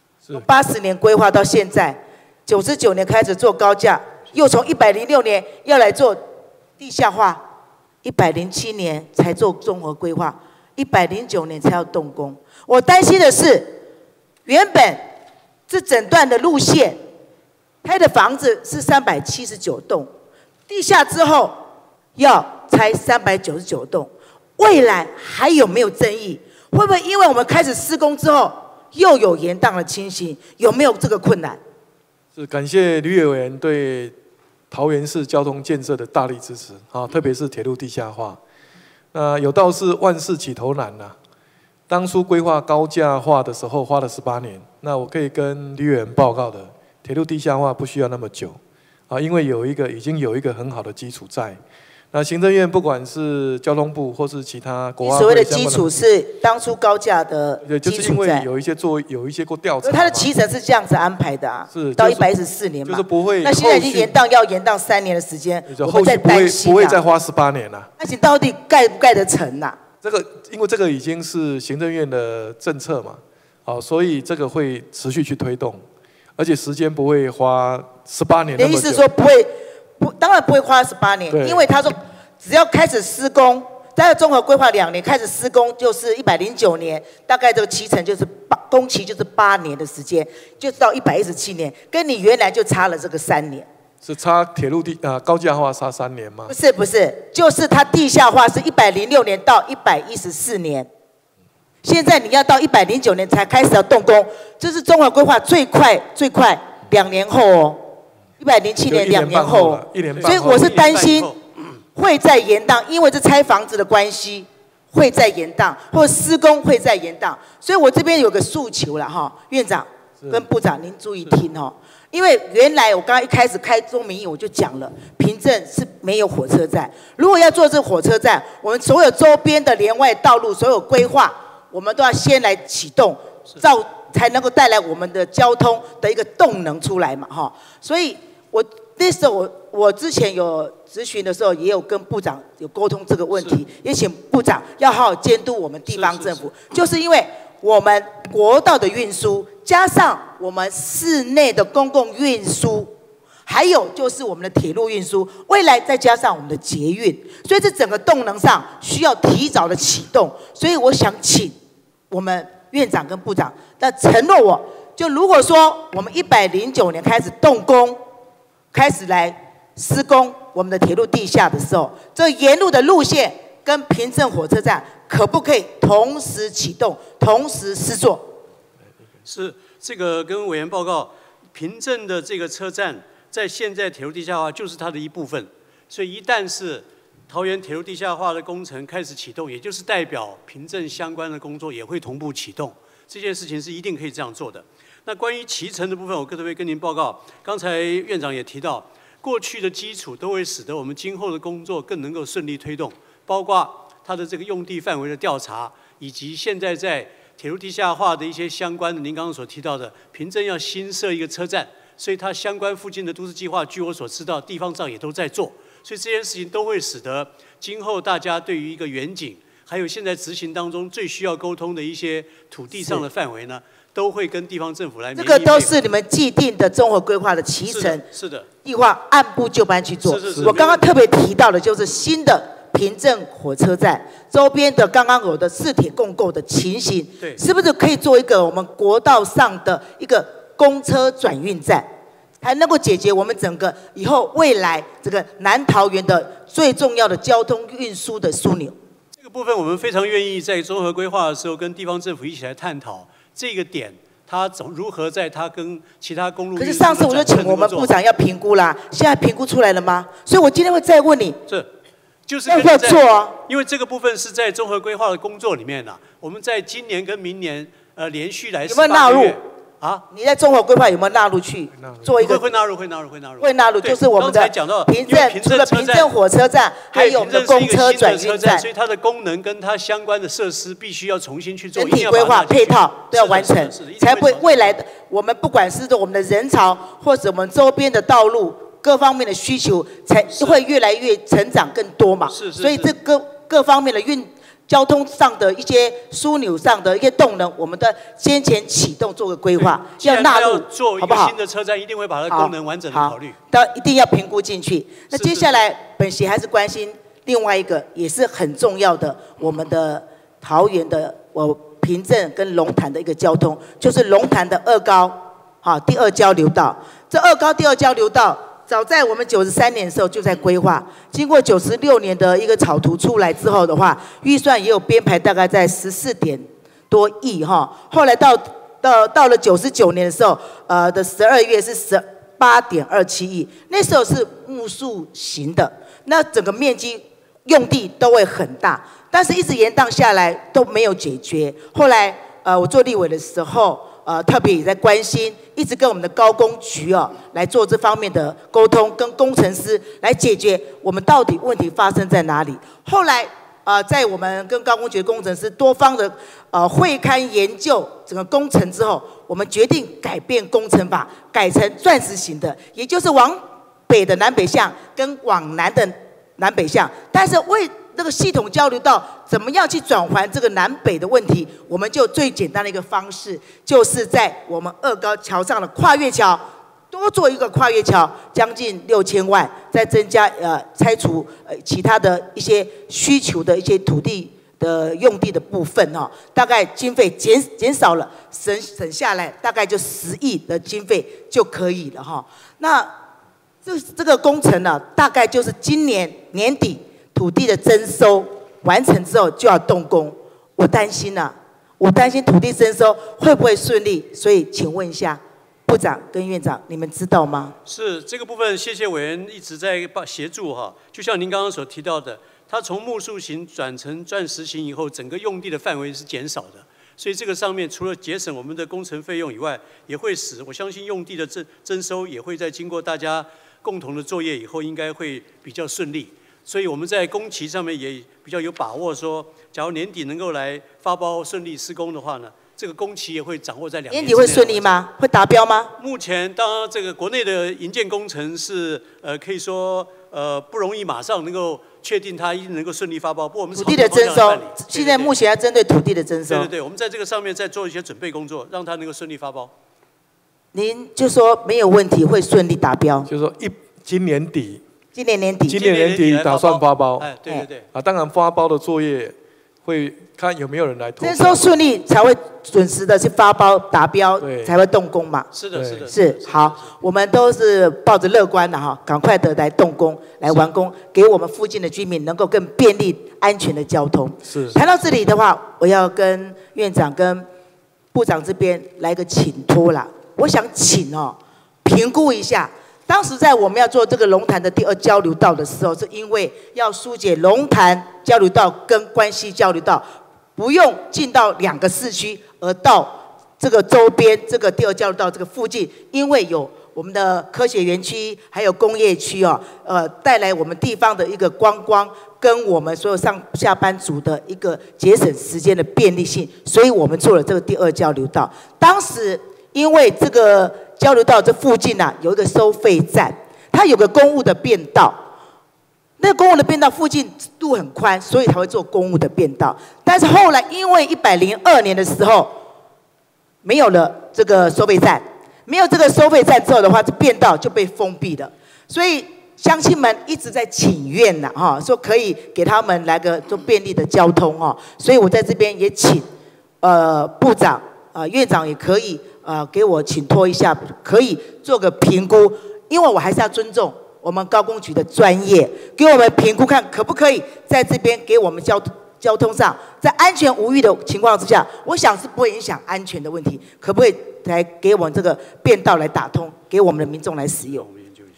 ，80年规划到现在，99年开始做高架，又从106年要来做地下化，107年才做综合规划，109年才要动工。我担心的是，原本这整段的路线，它的房子是379栋，地下之后要才399栋，未来还有没有争议？会不会因为我们开始施工之后又有延宕的情形？有没有这个困难？ 是感谢吕委员对桃园市交通建设的大力支持啊，特别是铁路地下化。那有道是万事起头难呐，当初规划高架化的时候花了18年，那我可以跟吕委员报告的，铁路地下化不需要那么久啊，因为已经有一个很好的基础在。那行政院不管是交通部或是其他国外， 所谓的基础是当初高架的基础在， 就是因为有一些过调查， 它的期程是这样子安排的啊， 是到114年嘛， 就是不会。 那现在已经要延宕3年的时间，我们在担心不会再花18年了。 而且到底盖不盖得成呐？ 因为这个已经是行政院的政策嘛，好，所以这个会持续去推动，而且时间不会花18年那么久。 你的意思说当然不会花18年，因为他说只要开始施工，大概综合规划2年，开始施工就是109年，大概这个期程就是工期就是8年的时间，就到117年，跟你原来就差了这个3年。 是差铁路高架化差3年吗？ 不是，就是它地下化是106年到114年，现在你要到109年才开始要动工，这是综合规划最快2年后哦。107年2年后，所以我是担心会再延宕，因为这拆房子的关系会再延宕，或施工会再延宕。所以我这边有个诉求了哈，院长跟部长您注意听哦，因为原来我刚刚一开始开宗明义我就讲了，平镇是没有火车站，如果要做这个火车站，我们所有周边的连外道路所有规划，我们都要先来启动，才能够带来我们的交通的一个动能出来嘛哈，所以。那时候我之前有质询的时候，也有跟部长有沟通这个问题，也请部长要好好监督我们地方政府，就是因为我们国道的运输，加上我们市内的公共运输，还有就是我们的铁路运输，未来再加上我们的捷运，所以这整个动能上需要提早的启动。所以我想请我们院长跟部长的承诺就如果说我们109年开始动工。开始来施工我们的铁路地下的时候，这沿路的路线跟平镇火车站可不可以同时启动、同时施作？ 是这个跟委员报告，平镇的这个车站在现在铁路地下化就是它的一部分，所以一旦是桃园铁路地下化的工程开始启动，也就是代表平镇相关的工作也会同步启动，这件事情是一定可以这样做的。那关于期程的部分，我特别跟您报告，刚才院长也提到， 过去的基础都会使得我们今后的工作更能够顺利推动，包括它的这个用地范围的调查，以及现在在铁路地下化的一些相关的，您刚刚所提到的，平镇要新设一个车站，所以它相关附近的都市计划，据我所知道，地方上也都在做，所以这件事情都会使得今后大家对于一个远景，还有现在执行当中最需要沟通的一些土地上的范围呢，都会跟地方政府来。 这个都是你们既定的综合规划的期程， 是的， 计划按部就班去做。 是我刚刚特别提到的就是新的平镇火车站周边的刚刚有的市铁共构的情形， 对， 是不是可以做一个我们国道上的一个公车转运站，才能够解决我们整个以后未来这个南桃园的最重要的交通运输的枢纽？ 这个部分我们非常愿意在综合规划的时候跟地方政府一起来探讨这个点，它如何在它跟其他公路。 可是上次我就请我们部长要评估啦，现在评估出来了吗？所以我今天会再问你。 就是要不要做啊？ 因为这个部分是在综合规划的工作里面啊，我们在今年跟明年连续来有没有纳入啊？ 你在综合规划有没有纳入去做一个？ 会纳入， 就是我们的平镇，除了平镇火车站，还有我们的公车转运站， 所以它的功能跟它相关的设施必须要重新去做整体规划配套都要完成，才不会未来的我们不管是我们的人潮或者我们周边的道路。各方面的需求才会越来越成长更多嘛，所以这各方面的交通上的一些枢纽上的一些动能，我们的先前启动做个规划，要纳入， 做一个新的车站，一定会把它功能完整的考虑， 一定要评估进去。那接下来本席还是关心另外一个也是很重要的，我们的桃园的平镇跟龙潭的一个交通，就是龙潭的二高第二交流道，这二高第二交流道。早在我们93年的时候就在规划，经过96年的一个草图出来之后的话，预算也有编排大概在14点多亿哈。后来到了99年的时候，的12月是18.27亿，那时候是木塑型的，那整个面积用地都会很大，但是一直延宕下来都没有解决。后来我做立委的时候。特别也在关心，一直跟我们的高工局来做这方面的沟通，跟工程师来解决我们到底问题发生在哪里。后来在我们跟高工局的工程师多方的会勘研究整个工程之后，我们决定改变工程法，改成钻石型的，也就是往北的南北向跟往南的南北向，但是为这个系统交流道怎么样去转换这个南北的问题，我们就最简单的一个方式，就是在我们二高桥上的跨越桥多做一个跨越桥，将近6000万，再增加拆除其他的一些需求的一些土地的用地的部分大概经费减少了，省下来大概就10亿的经费就可以了那这个工程呢，大概就是今年年底。土地的征收完成之后就要动工，我担心土地征收会不会顺利，所以请问一下部长跟院长，你们知道吗？ 是这个部分，谢谢委员一直在协助就像您刚刚所提到的，它从木塑型转成钻石型以后，整个用地的范围是减少的，所以这个上面除了节省我们的工程费用以外，也会使我相信用地的征收也会在经过大家共同的作业以后，应该会比较顺利。所以我们在工期上面也比较有把握，说假如年底能够来发包顺利施工的话呢，这个工期也会掌握在2年之内。 年底会顺利吗？会达标吗？ 目前当然这个国内的营建工程是可以说不容易马上能够确定它一定能够顺利发包。不过我们土地的征收，现在目前要针对土地的征收。 对，我们在这个上面再做一些准备工作，让它能够顺利发包。 您就说没有问题，会顺利达标。 就是说今年底。 今年年底打算发包， 对当然发包的作业会看有没有人来投。 征收顺利才会准时的去发包达标，才会动工嘛。 是的。 是好，我们都是抱着乐观的赶快的来动工，来完工，给我们附近的居民能够更便利、安全的交通。 是。 谈到这里的话，我要跟院长跟部长这边来个请托啦。我想请评估一下。当时在我们要做这个龙潭的第二交流道的时候，是因为要疏解龙潭交流道跟关西交流道，不用进到2个市区，而到这个周边这个第二交流道这个附近，因为有我们的科学园区还有工业区哦，带来我们地方的一个观光，跟我们所有上下班族的一个节省时间的便利性，所以我们做了这个第2交流道。当时因为这个交流道这附近啊有一个收费站，它有个公务的便道。那个公务的便道附近路很宽，所以才会做公务的便道。但是后来因为102年的时候没有了这个收费站，没有这个收费站之后的话，这便道就被封闭了。所以乡亲们一直在请愿呐，哈，说可以给他们来个做便利的交通哦。所以我在这边也请部长院长也可以给我请托一下，可以做个评估，因为我还是要尊重我们高工局的专业，给我们评估看可不可以在这边给我们交通上，在安全无虞的情况之下，我想是不会影响安全的问题，可不可以来给我们这个便道来打通，给我们的民众来使用？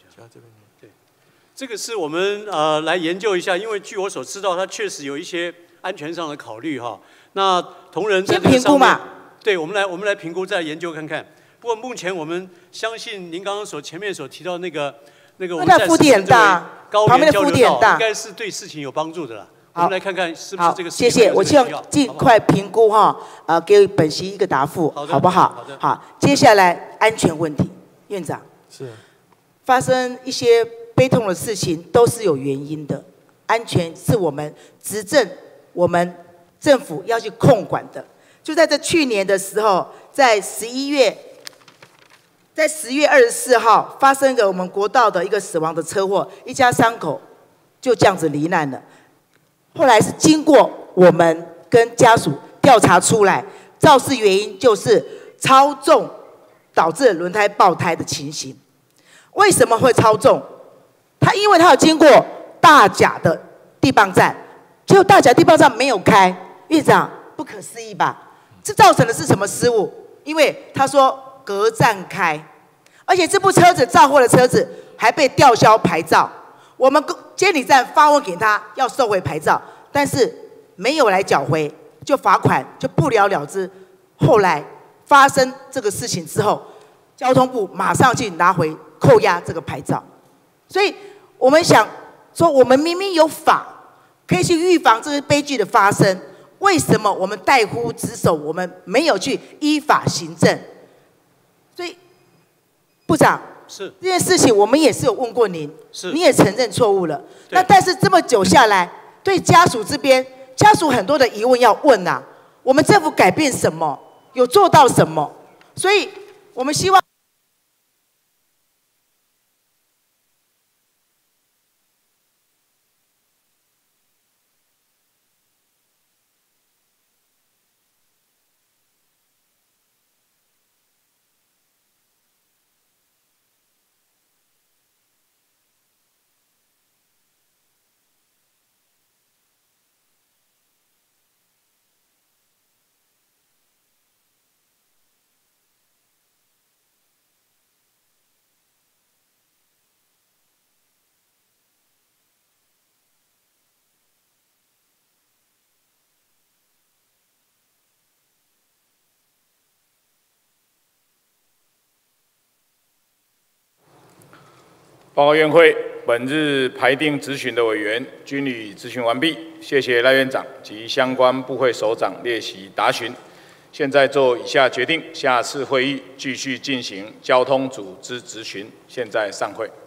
这个是我们来研究一下，因为据我所知道，它确实有一些安全上的考虑哈。那同仁在这个上面，对，我们来评估，再研究看看。不过目前我们相信您刚刚前面所提到那个我们在腹地很大， 高旁边原交流的腹地很大， 道应该是对事情有帮助的啦。我们来看看是不是这个事情谢谢，我希望尽快评估哈，给本席一个答复，好不好？ 好的。 好，接下来安全问题，院长。 是。 发生一些悲痛的事情都是有原因的，安全是我们执政、我们政府要去控管的。就在这去年的时候，在10月24号发生个我们国道的一个死亡的车祸，一家3口就这样子罹难了。后来是经过我们跟家属调查出来，肇事原因就是超重导致轮胎爆胎的情形。为什么会超重？因为它有经过大甲的地磅站，结果大甲地磅站没有开，院长不可思议吧？这造成的是什么失误？因为他说隔站开，而且这部车子肇祸的车子还被吊销牌照。我们监理站发问给他要收回牌照，但是没有来缴回，就罚款，就不了了之。后来发生这个事情之后，交通部马上去拿回扣押这个牌照。所以我们想说，我们明明有法可以去预防这些悲剧的发生，为什么我们怠忽职守，我们没有去依法行政？所以部长。 是这件事情，我们也是有问过您， 是你也承认错误了。那但是这么久下来，对家属这边，家属很多的疑问要问啊。我们政府改变什么？有做到什么？所以我们希望。 报告院会，本日排定质询的委员均已质询完毕，谢谢赖院长及相关部会首长列席答询。现在做以下决定，下次会议继续进行交通组织质询。现在散会。